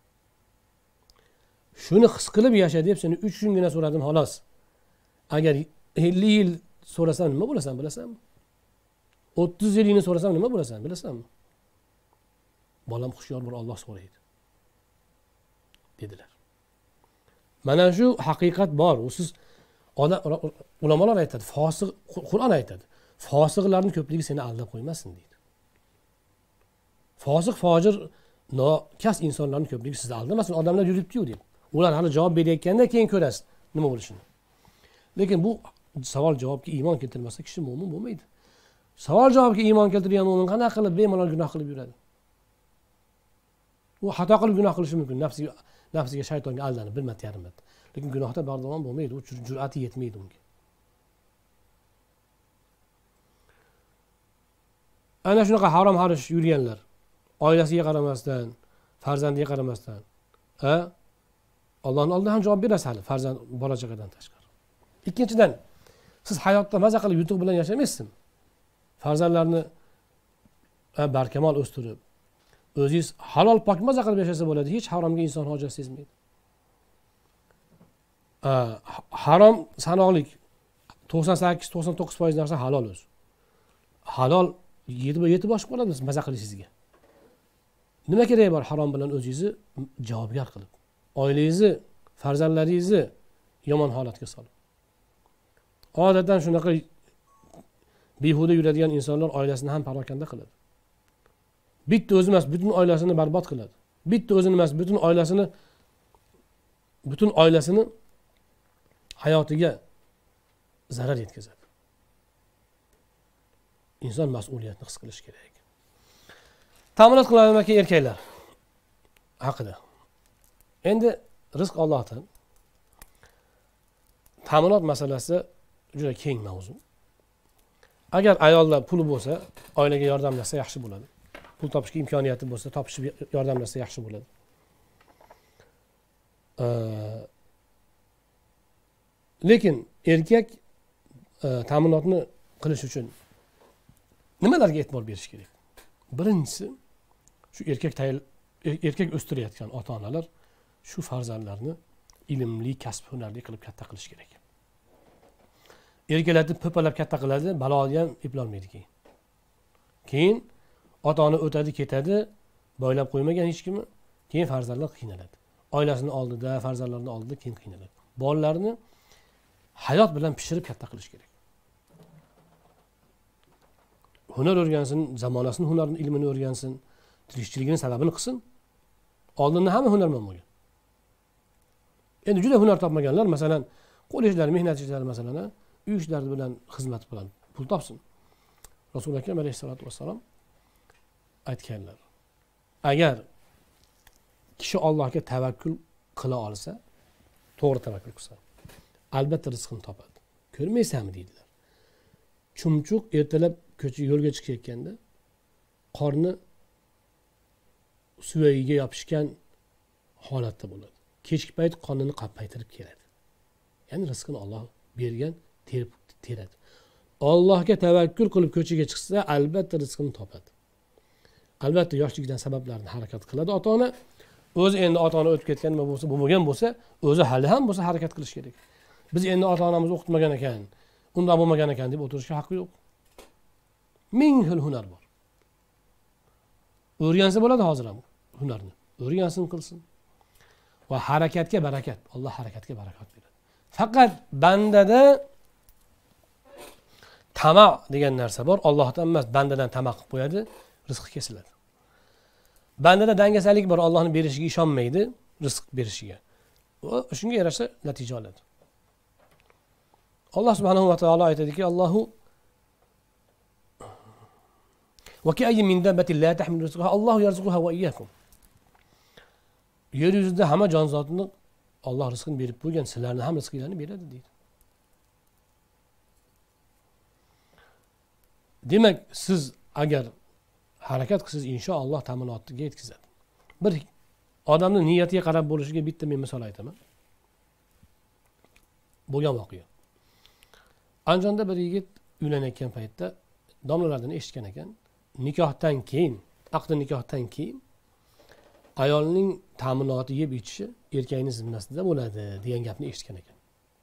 Shuni his qilib yasha deb seni 3 kungina so'radim xolos. Agar 50 yil so'rasam nima bo'lasan, bilasanmi? 30 yilingni so'rasam nima bo'lasan, bilasanmi? Bolam xushyor bir Alloh so'raydi dedilar. Mana shu haqiqat bor. U siz ulamolar aytadi, fosiq, Qur'on aytadi. Fosiqlarning ko'pligi seni aldab qo'ymasin deydi. Fosiq, fojir, nokas insonlarning ko'pligi sizni aldamasin. Odamlar yuribdi-yu deb. Ular hali javob berayotganda keyin ko'rasiz nima bo'lishini. Lekin bu savol javobga iymon keltirmasa kishi mo'min bo'lmaydi. Savol javobga iymon keltirgan mo'min qanaqa qilib bemalol gunoh qilib yuradi? U xato qilib gunoh qilishi mumkin. Nafsiga, shaytonga aldanib, bilmadi yarimadi. Lekin gunohda bardavom bo'lmaydi, u jur'ati yetmaydi unga. Ana shunaqa harom harish yurganlar, oilasiga qaramasdan, farzandiga qaramasdan, Allohning oldida ham javob berasiz hali farzand bola chaqadan tashqari. Ikkinchidan, siz hayotda maza qilib yutuq bilan yashamaysizmi? Farzandlarni barkamol o'stirib, o'zingiz halol pok maza qilib yashasa bo'ladi. Hech haromga inson hojat sezmaydi. Harom sanoqlik 98-99% narsa halol o'zi. Halol yetib boshib qoladi maza qilishingizga. Nima kerak bor harom bilan o'zingizni javobgar qilib, oilangizni, farzandlaringizni yomon holatga solib. Odatdan shunaqa behuda yuradigan insonlar oilasini ham parokanda qiladi. Bitta o'zi emas, butun oilasini barbod qiladi. Bitta o'zini emas, butun oilasini hayotiga zarar yetkazadi. Inson mas'uliyatni his qilishi kerak. Ta'minot qilamanki erkaklar haqida. Endi rizq Allohdan. Ta'minot masalasi juda keng mavzu. Agar ayolda puli bo'lsa, oilaga yordamlashsa yaxshi bo'ladi. Pul topishga imkoniyati bo'lsa, topishib yordamlashsa yaxshi bo'ladi. Lekin erkak ta'minotni qilish uchun nimalarga e'tibor berish kerak? Birinchisi, shu erkak o'stirayotgan ota-onalar shu farzandlarni ilmli, kasb hunarli qilib katta qilish kerak. Erkaklarni po'palab katta qiladi, baloni ham eplolmaydi keyin. Keyin ota-ona o'tadi, ketadi, boylab qo'ymagan hech kimi, keyin farzandlar qiynaladi. Oilasini oldida, farzandlarini oldida keyin qiynaladi. Bolalarni hayot bilan pishirib katta qilish kerak. Hunar o'rgansin, zamonasining hunarini, ilmini o'rgansin, tirikchiligini sababini qilsin. Oldinda hamma hunarmand bo'lgan. Endi juda hunar topmaganlar, masalan, qo'l ishlari, mehnat ishlari masalan, uy ishlari bilan, xizmat bilan pul topsin. Rasululloh akram alayhisolatu vassalom aytganlar. Agar kishi Allohga tavakkul qila olsa, to'g'ri tavakkul qilsa, albatta rizqini topadi. Ko'rmaysanmi deydilar. Chumchuq ertalab yo'lga chiqayotganda qorni suvagiga yopishgan holatda bo'ladi. Kechki payt qonini qappaytirib keladi. Ya'ni rizqini Alloh bergan, teradi. Allohga tavakkul qilib ko'chaga chiqsa, albatta rizqini topadi. Albatta yoshligidan sabablarni harakat qiladi ota-ona. O'zi endi ota-ona o'tib ketgan nima bo'lsa, bo'lmagan bo'lsa, o'zi hali ham bo'lsa harakat qilish kerak. Biz endi ota-onamiz o'qitmagan ekan, undan bo'lmagan ekan deb o'tirishga haqqi yo'q. Ming xil hunar bor. O'rgansa bo'ladi hozir ham hunarni. O'rgansin, qilsin. Va harakatga barakat. Alloh harakatga barakat beradi. Faqat bandada tama degan narsa bor. Allohdan emas, bandadan tama qilib qo'yadi, rizq kesiladi. Bandada dangasalik bor, Allohning berishiga ishonmaydi, rizq berishiga. Shunga yarasha natija oladi. Alloh subhanahu va taolo aytadiki, Allohu va ka'ayyin min dabbatin la tahmilu rizqaha Allohu yarzuquha va iyyakum. Yer yuzida hamma jonzotni Alloh rizqini berib qo'ygan, sizlarni ham rizqinglarni beradi deydi. demak siz agar harakat qilsangiz inshaalloh ta'minotiga yetkazadi. Bir odamning niyatiga qarab bo'lishiga bitta men misol aytaman. Bo'lgan voqea. Andijonda bir yigit uylanayotgan paytda domlalardan eshitgan ekan, nikohdan keyin, aqdi nikohdan keyin ayolning ta'minoti yeb ichishi erkakning zimmasida bo'ladi degan gapni eshitgan ekan.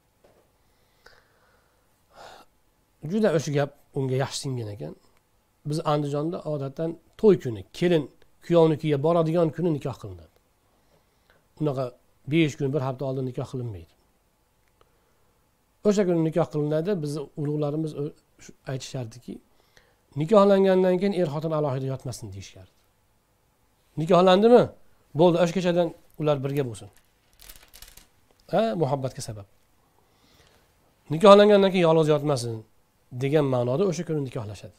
Juda o'sha gap unga yaxshi singgan ekan. Biz Andijonda odatdan to'y kuni kelin kuyovnikiga boradigan kuni nikoh qilinadi. Unaqa 5 kun, bir hafta oldin nikoh qilinmaydi. O'sha kuni nikoh qilinadi. Biz ulug'larimiz aytishardiki, nikohlangandan keyin xotin alohida yotmasin deyishardi. Nikohlandimi? Bo'ldi, o'sha kechadan ular birga bo'lsin. Muhabbatga sabab. Nikohlangandan keyin yolg'iz yotmasin degan ma'noda o'sha kuni nikohlashadi.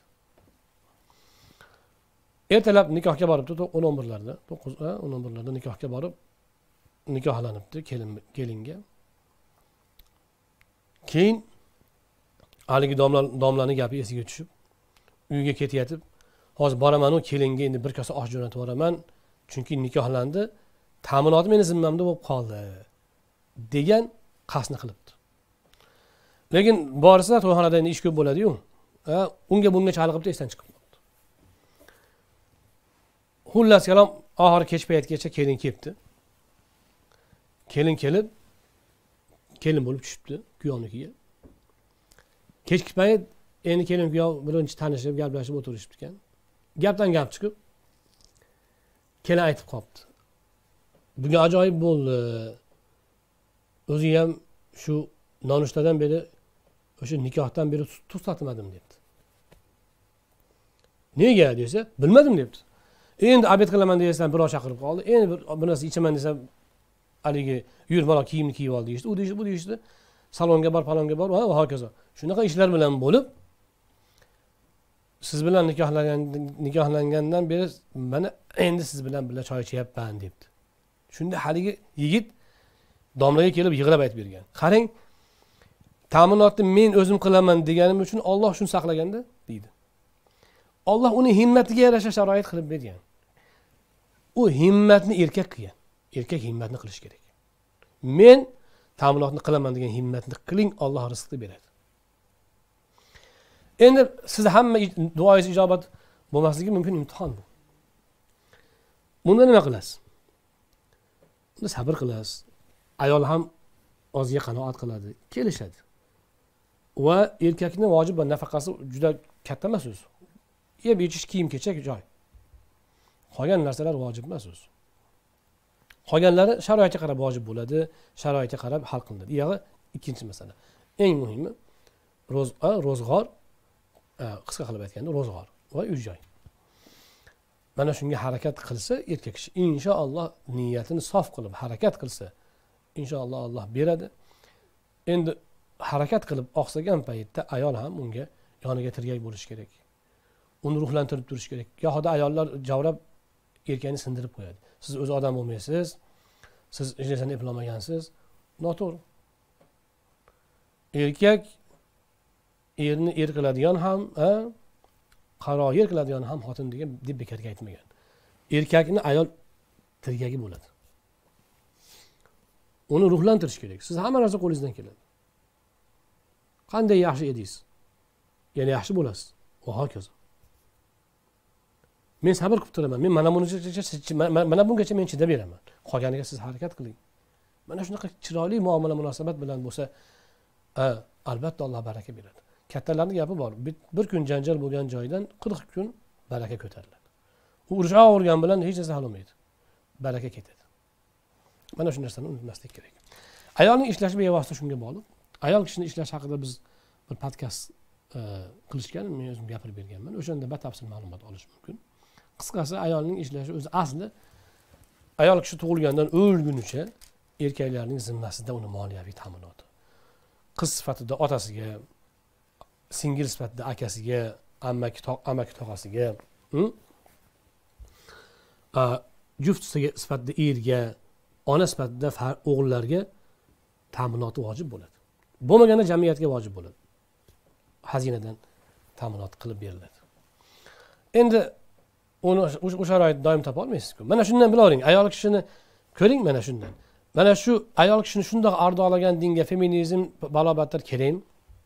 Ertalab nikohga boribdi, 11larda, 11larda nikohga borib nikohlanibdi kelinga. Keyin haligi domlaning gapi esiga tushib, uyga ketayotib, hozir boraman u kelinga endi bir kosa osh jo'natib boraman, chunki nikohlandi, ta'minoti meni zimmamda bo'lib qoldi degan qasdni qilibdi. Lekin borsa to'yxonada endi ish ko'p bo'ladi-yu, unga bunga chalg'ibdi, esdan chiqib qoldi. Xullas kalom, oxiri kech paytgacha kelin kelibdi. Kelin kelib, kelin bo'lib tushibdi kuyovnikiga. Kechki payt endi kelin kuyov birinchi tanishib, gaplashib o'tirishibdi ekan. Gapdan gap chiqib, kelin aytib qolibdi. Bunga ajoyib bo'ldi. O'zi ham shu nonushtadan beri, o'sha nikohdan beri tuz tatmadim debdi. Nega desa, bilmadim debdi. Endi obed qilaman desam, birov chaqirib qoldi. Endi bir narsa ichaman desam, haligi yur mana kiyimni kiyib ol deyishdi. U deyishdi, bu deyishdi. Salonga bor, palonga bor va hokazo. Shunaqa ishlar bilan bo'lib, siz bilan nikohlangandan beri mana endi siz bilan birga choy ichyapman debdi. Shunda haligi yigit domlaga kelib yig'lab aytib bergan. Qarang, ta'minotni men o'zim qilaman deganim uchun Alloh shuni saqlaganda deydi. Alloh uni himmatiga yarasha sharoit qilib bergan. U himmatni erkak qilgan. Erkak himmatni qilish kerak. Men ta'minotni qilaman degan himmatni qiling, Alloh rizqni beradi. Endi siz hamma duoingiz ijobat bo'lmasligi mumkin, imtihon bu. Bunda nima qilasiz? Bunda sabr qilasiz. Ayol ham o'ziga qanoat qiladi, kelishadi. Va erkakning vojib va nafaqasi juda katta emas o'zi. Yeb ichish, kiyim kechak joy. Qolgan narsalar vojib emas o'zi. Qolganlari sharoitga qarab vojib bo'ladi, sharoitga qarab hal qilinadi. Yog'i ikkinchi masala. Eng muhimi ro'zg'or, qisqa qilib aytganda ro'zg'or va uy-joy. Mana shunga harakat qilsa, erkak kishi inshaalloh niyatini sof qilib harakat qilsa, inshaalloh Alloh beradi. Endi harakat qilib oqsagan paytda ayol ham unga yoniga tirgak bo'lish kerak. Uni ruhlantirib turish kerak. Gohida ayollar javrab erkakni sindirib qo'yadi. Siz o'zi odam bo'lmaysiz, siz hech narsani eplamagansiz. Noto'g'ri. Erkak erni er qiladigan ham, qaro yer qiladigan ham xotin degan deb bekarga aytmagan. Erkakni ayol tirgagi bo'ladi. Uni ruhlantirish kerak. Siz hamma narsa qo'lingizdan keladi. Qanday yaxshi edingiz, yana yaxshi bo'lasiz. Va hokazo. Men sabr qilib turaman. Men mana bungacha men chidab beraman. Qolganiga siz harakat qiling. Mana shunaqa chiroyli muomala munosabat bilan bo'lsa, albatta Alloh baraka beradi. Kattalarning gapi bor. Bir kun janjal bo'lgan joydan 40 kun baraka ko'tariladi. U urgan bilan hech narsa hal bo'lmaydi. Baraka ketadi. Mana shu narsani unutmaslik kerak. Ayolning ishlashi bevosita shunga bog'liq. Ayol kishining ishlashi haqida biz bir podkast qilishgan, men o'zim gapirib berganman. O'shanda batafsil ma'lumot olish mumkin. Qisqasi ayolning ishlashi o'zi asli ayol kishi tug'ilgandan o'lgunicha erkaklarning zimmasida uni moliyaviy ta'minoti. Qiz sifatida otasiga, singil sifatida akasiga, amaki tog'asiga, juft sifatida erga, ona sifatida o'g'illarga ta'minoti vojib bo'ladi. Bo'lmaganda jamiyatga vojib bo'ladi. Xazinadan ta'minot qilib beriladi. Endi uni o'sha sharoitni doim topa olmaysiz-ku. Mana shundan bilavering, ayol kishini ko'ring mana shundan. Mana shu ayol kishini shundoq ardolagan dinga feminizm balobatlar kerakmi?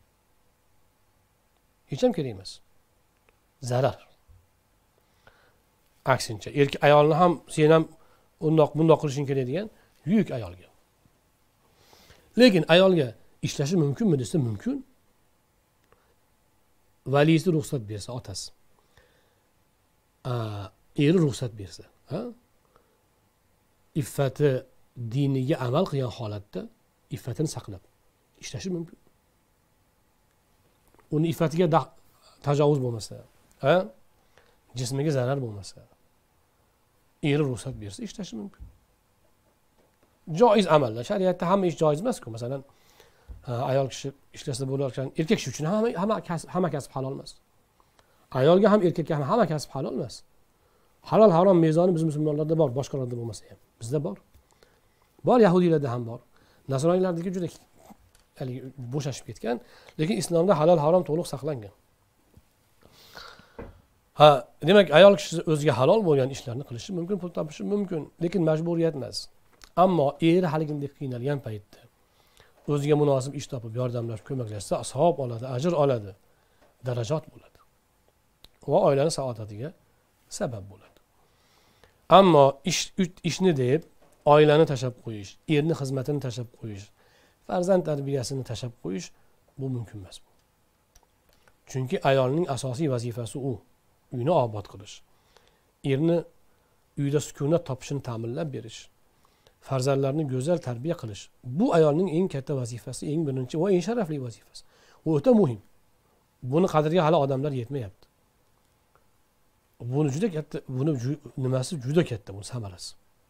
Hech ham kerak emas. Zarar. Aksincha, erkak ayolni ham sen ham bundoq qilishing kerak degan yuk ayolga. Lekin ayolga ishlashi mumkinmi desa mumkin. Valisi ruxsat bersa, otasi. Eri ruxsat bersa, iffati diniga amal qilgan holatda iffatini saqlab ishlashi mumkin. Uni iffatiga tajovuz bo'lmasa, jismiga zarar bo'lmasa, eri ruxsat bersa ishlashi mumkin. Joiz amallar. Shariatda hamma ish joiz emas-ku. Masalan, ayol kishi ishlasa bo'larkan, erkak kishi uchun hamma kasb halol emas. Ayolga ham erkakka ham hamma kasb halol emas. Halol harom mezoni biz musulmonlarda bor, boshqalarda bo'lmasa ham. Bizda bor. Bor, yahudiylarda ham bor. Nasroniylardagi juda bo'shashib ketgan, lekin islomda halol harom to'liq saqlangan. Demak, ayol kishi o'ziga halol bo'lgan ishlarni qilishi mumkin, pul topishi mumkin, lekin majburiyat emas. Ammo eri haligindek qiynalgan paytda o'ziga munosib ish topib, yordamlashib, ko'maklashsa, savob oladi, ajr oladi, darajat bo'ladi. Va oilani saodatiga sabab bo'ladi. Ammo ishni deb oilani tashab qo'yish, erni xizmatini tashab qo'yish, farzand tarbiyasini tashab qo'yish bu mumkin emas. Chunki ayolning asosiy vazifasi u uyni obod qilish, erni uyda sukunat topishini ta'minlab berish, farzandlarni go'zal tarbiya qilish. Bu ayolning eng katta vazifasi, eng birinchi va eng sharafli vazifasi. Bu o'ta muhim. Buni qadriga hali odamlar yetmayapti. Buni juda katta, buni nimasi juda katta, bu samarasi.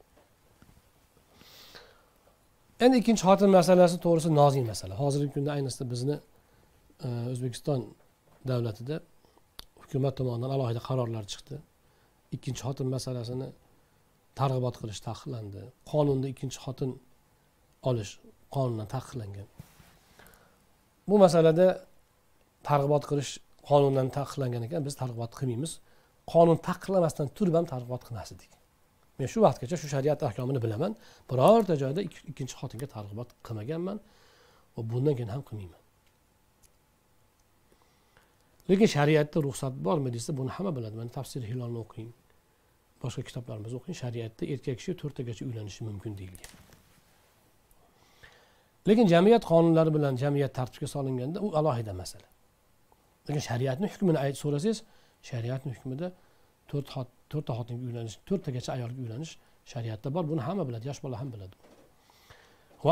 Endi ikkinchi xotin masalasi to'g'risi nozik masala. Hozirgi kunda ayniqsa bizni O'zbekiston davlatida hukumat tomonidan alohida qarorlar chiqdi. Ikkinchi xotin masalasini targ'ibot qilish taqiqlandi. Qonunda ikkinchi xotin olish qonundan taqiqlangan. Bu masalada targ'ibot qilish qonundan taqiqlangan ekan, biz targ'ibot qilmaymiz. Qonun taqiqlamasdan turib ham targ'ibot qilmas edik. Men shu vaqtgacha shu shariat ahkomini bilaman. Birorta joyda ikkinchi xotinga targ'ibot qilmaganman va bundan keyin ham qilmayman. Lekin shariatda ruxsat bormi desa, buni hamma biladi. Mana tafsir Hilolni o'qing. Boshqa kitoblarimizni o'qing. Shariatda erkak kishi 4 tagacha uylanishi mumkin deyilgan. Lekin jamiyat qonunlari bilan jamiyat tartibga solinganda u alohida masala. Lekin shariatning hukmini so'rasangiz, shariatning hukmida 4 ta xotinga uylanish, 4 tagacha ayolga uylanish shariatda bor. Buni hamma biladi, yosh bola ham biladi. Va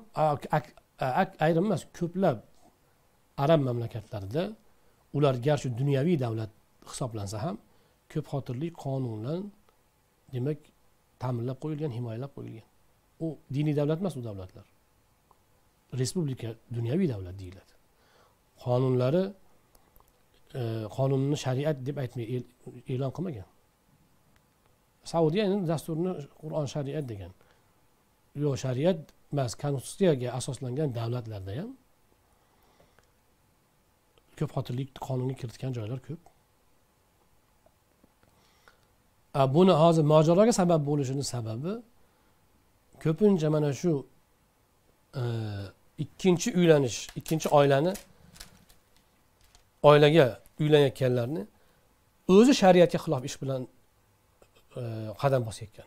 ayrim emas, ko'plab arab mamlakatlarida ular garchi dunyoviy davlat hisoblansa ham ko'p xotinlik qonundan demak ta'minlab qo'yilgan, himoyalab qo'yilgan. U diniy davlat emas, u davlatlar. Respublika, dunyoviy davlat deyiladi. Qonunlari qonunni shariat deb aytmay e'lon qilmagan. Saudiya endi dasturini Qur'on shariat degan. Yo'q, shariat emas, konstitutsiyaga asoslangan davlatlarda ham ko'p xotinlik qonunga kiritgan joylar ko'p. Buni hozir mojaroga sabab bo'lishining sababi ko'pincha mana shu ikkinchi uylanish, ikkinchi oilaga uylanayotganlarni o'zi shariatga xilof ish bilan qadam bosayotgan.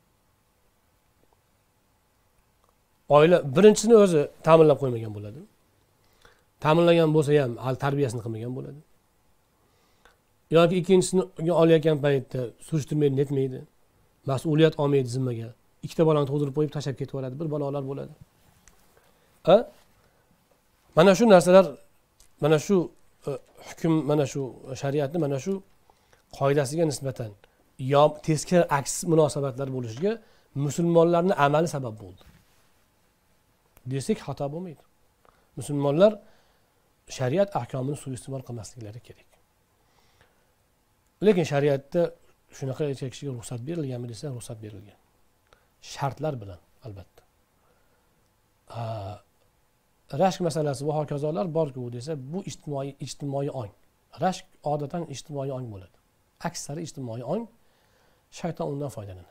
Oila birinchisini o'zi ta'minlab qo'ymagan bo'ladi. Ta'minlagan bo'lsa ham hali tarbiyasini qilmagan bo'ladi. Yoki ikkinchisini olayotgan paytda surishtirmaydi, netmaydi. Mas'uliyat olmaydi zimmaga. Ikkita bolani tug'dirib qo'yib tashlab ketib oladi, bir balolar bo'ladi. Mana shu narsalar, mana shu hukm, mana shu shariatni mana shu qoidasiga nisbatan yo teskari aks munosabatlar bo'lishiga musulmonlarning amali sabab bo'ldi. Desak xato bo'lmaydi. Musulmonlar shariat ahkomini suiiste'mol qilmasliklari kerak. Lekin shariatda shunaqa erkak kishiga ruxsat berilganmi desa, ruxsat berilgan. Shartlar bilan albatta. Rashk masalasi va hokazolar bor-ku desa, bu ijtimoiy ong. rashk odatan ijtimoiy ong bo'ladi. Aksari ijtimoiy ong, shayton undan foydalanadi.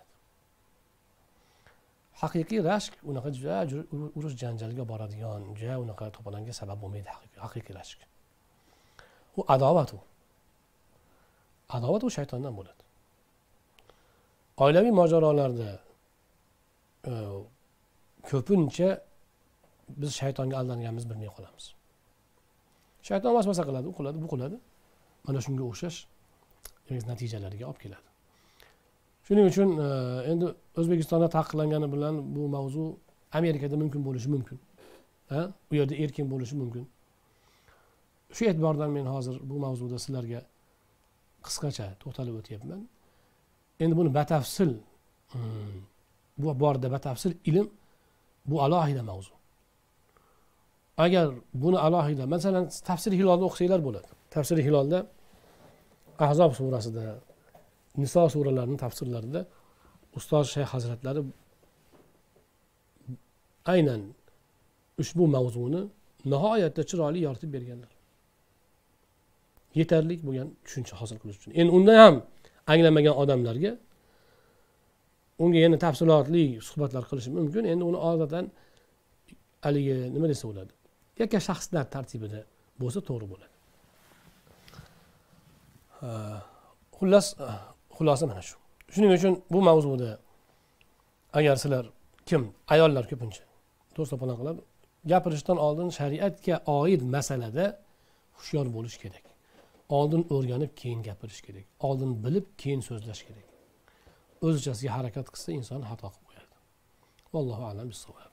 Haqiqiy rashk unaqa juda urush janjalga boradigan, juda unaqa to'polonga sabab bo'lmaydi haqiqiy rashk. U adovat u. Adovat u shaytondan bo'ladi. Oilaviy mojarolarda ko'pincha biz shaytonga aldanganimiz bilmay qolamiz. Shayton vasvasa qiladi, u qiladi, bu qiladi. Mana shunga o'xshash natijalarga olib keladi. Shuning uchun endi O'zbekistonda taqiqlangani bilan bu mavzu Amerikada mumkin bo'lishi mumkin. U yerda erkin bo'lishi mumkin. Shu e'tibordan men hozir bu mavzuda sizlarga qisqacha to'xtalib o'tyapman. Endi buni batafsil bu borada batafsil ilm bu alohida mavzu. Agar buni alohida, masalan, tafsir hilolni o'qisanglar bo'ladi. Tafsir hilolda Ahzob surasida, Niso suralarining tafsirlarida ustoz Shayx hazratlari aynan ushbu mavzuni nihoyatda chiroyli yoritib berganlar. Yetarli bo'lgan tushuncha hosil qilish uchun. Endi undan ham anglamagan odamlarga unga yana tafsilotli suhbatlar qilish mumkin. Endi uni odatdan haligi nima desa bo'ladi? Yakka shaxslar tartibida bo'lsa to'g'ri bo'ladi. Xulosa mana shu. Shuning uchun bu mavzuda agar sizlar ayollar ko'pincha to'g'ri qilib gapirishdan oldin shariatga oid masalada hushyor bo'lish kerak. Oldin o'rganib keyin gapirish kerak. Oldin bilib keyin so'zlash kerak. O'zichasiga harakat qilsa inson xato qilib qo'yadi. Vallohu a'lam bis-savob.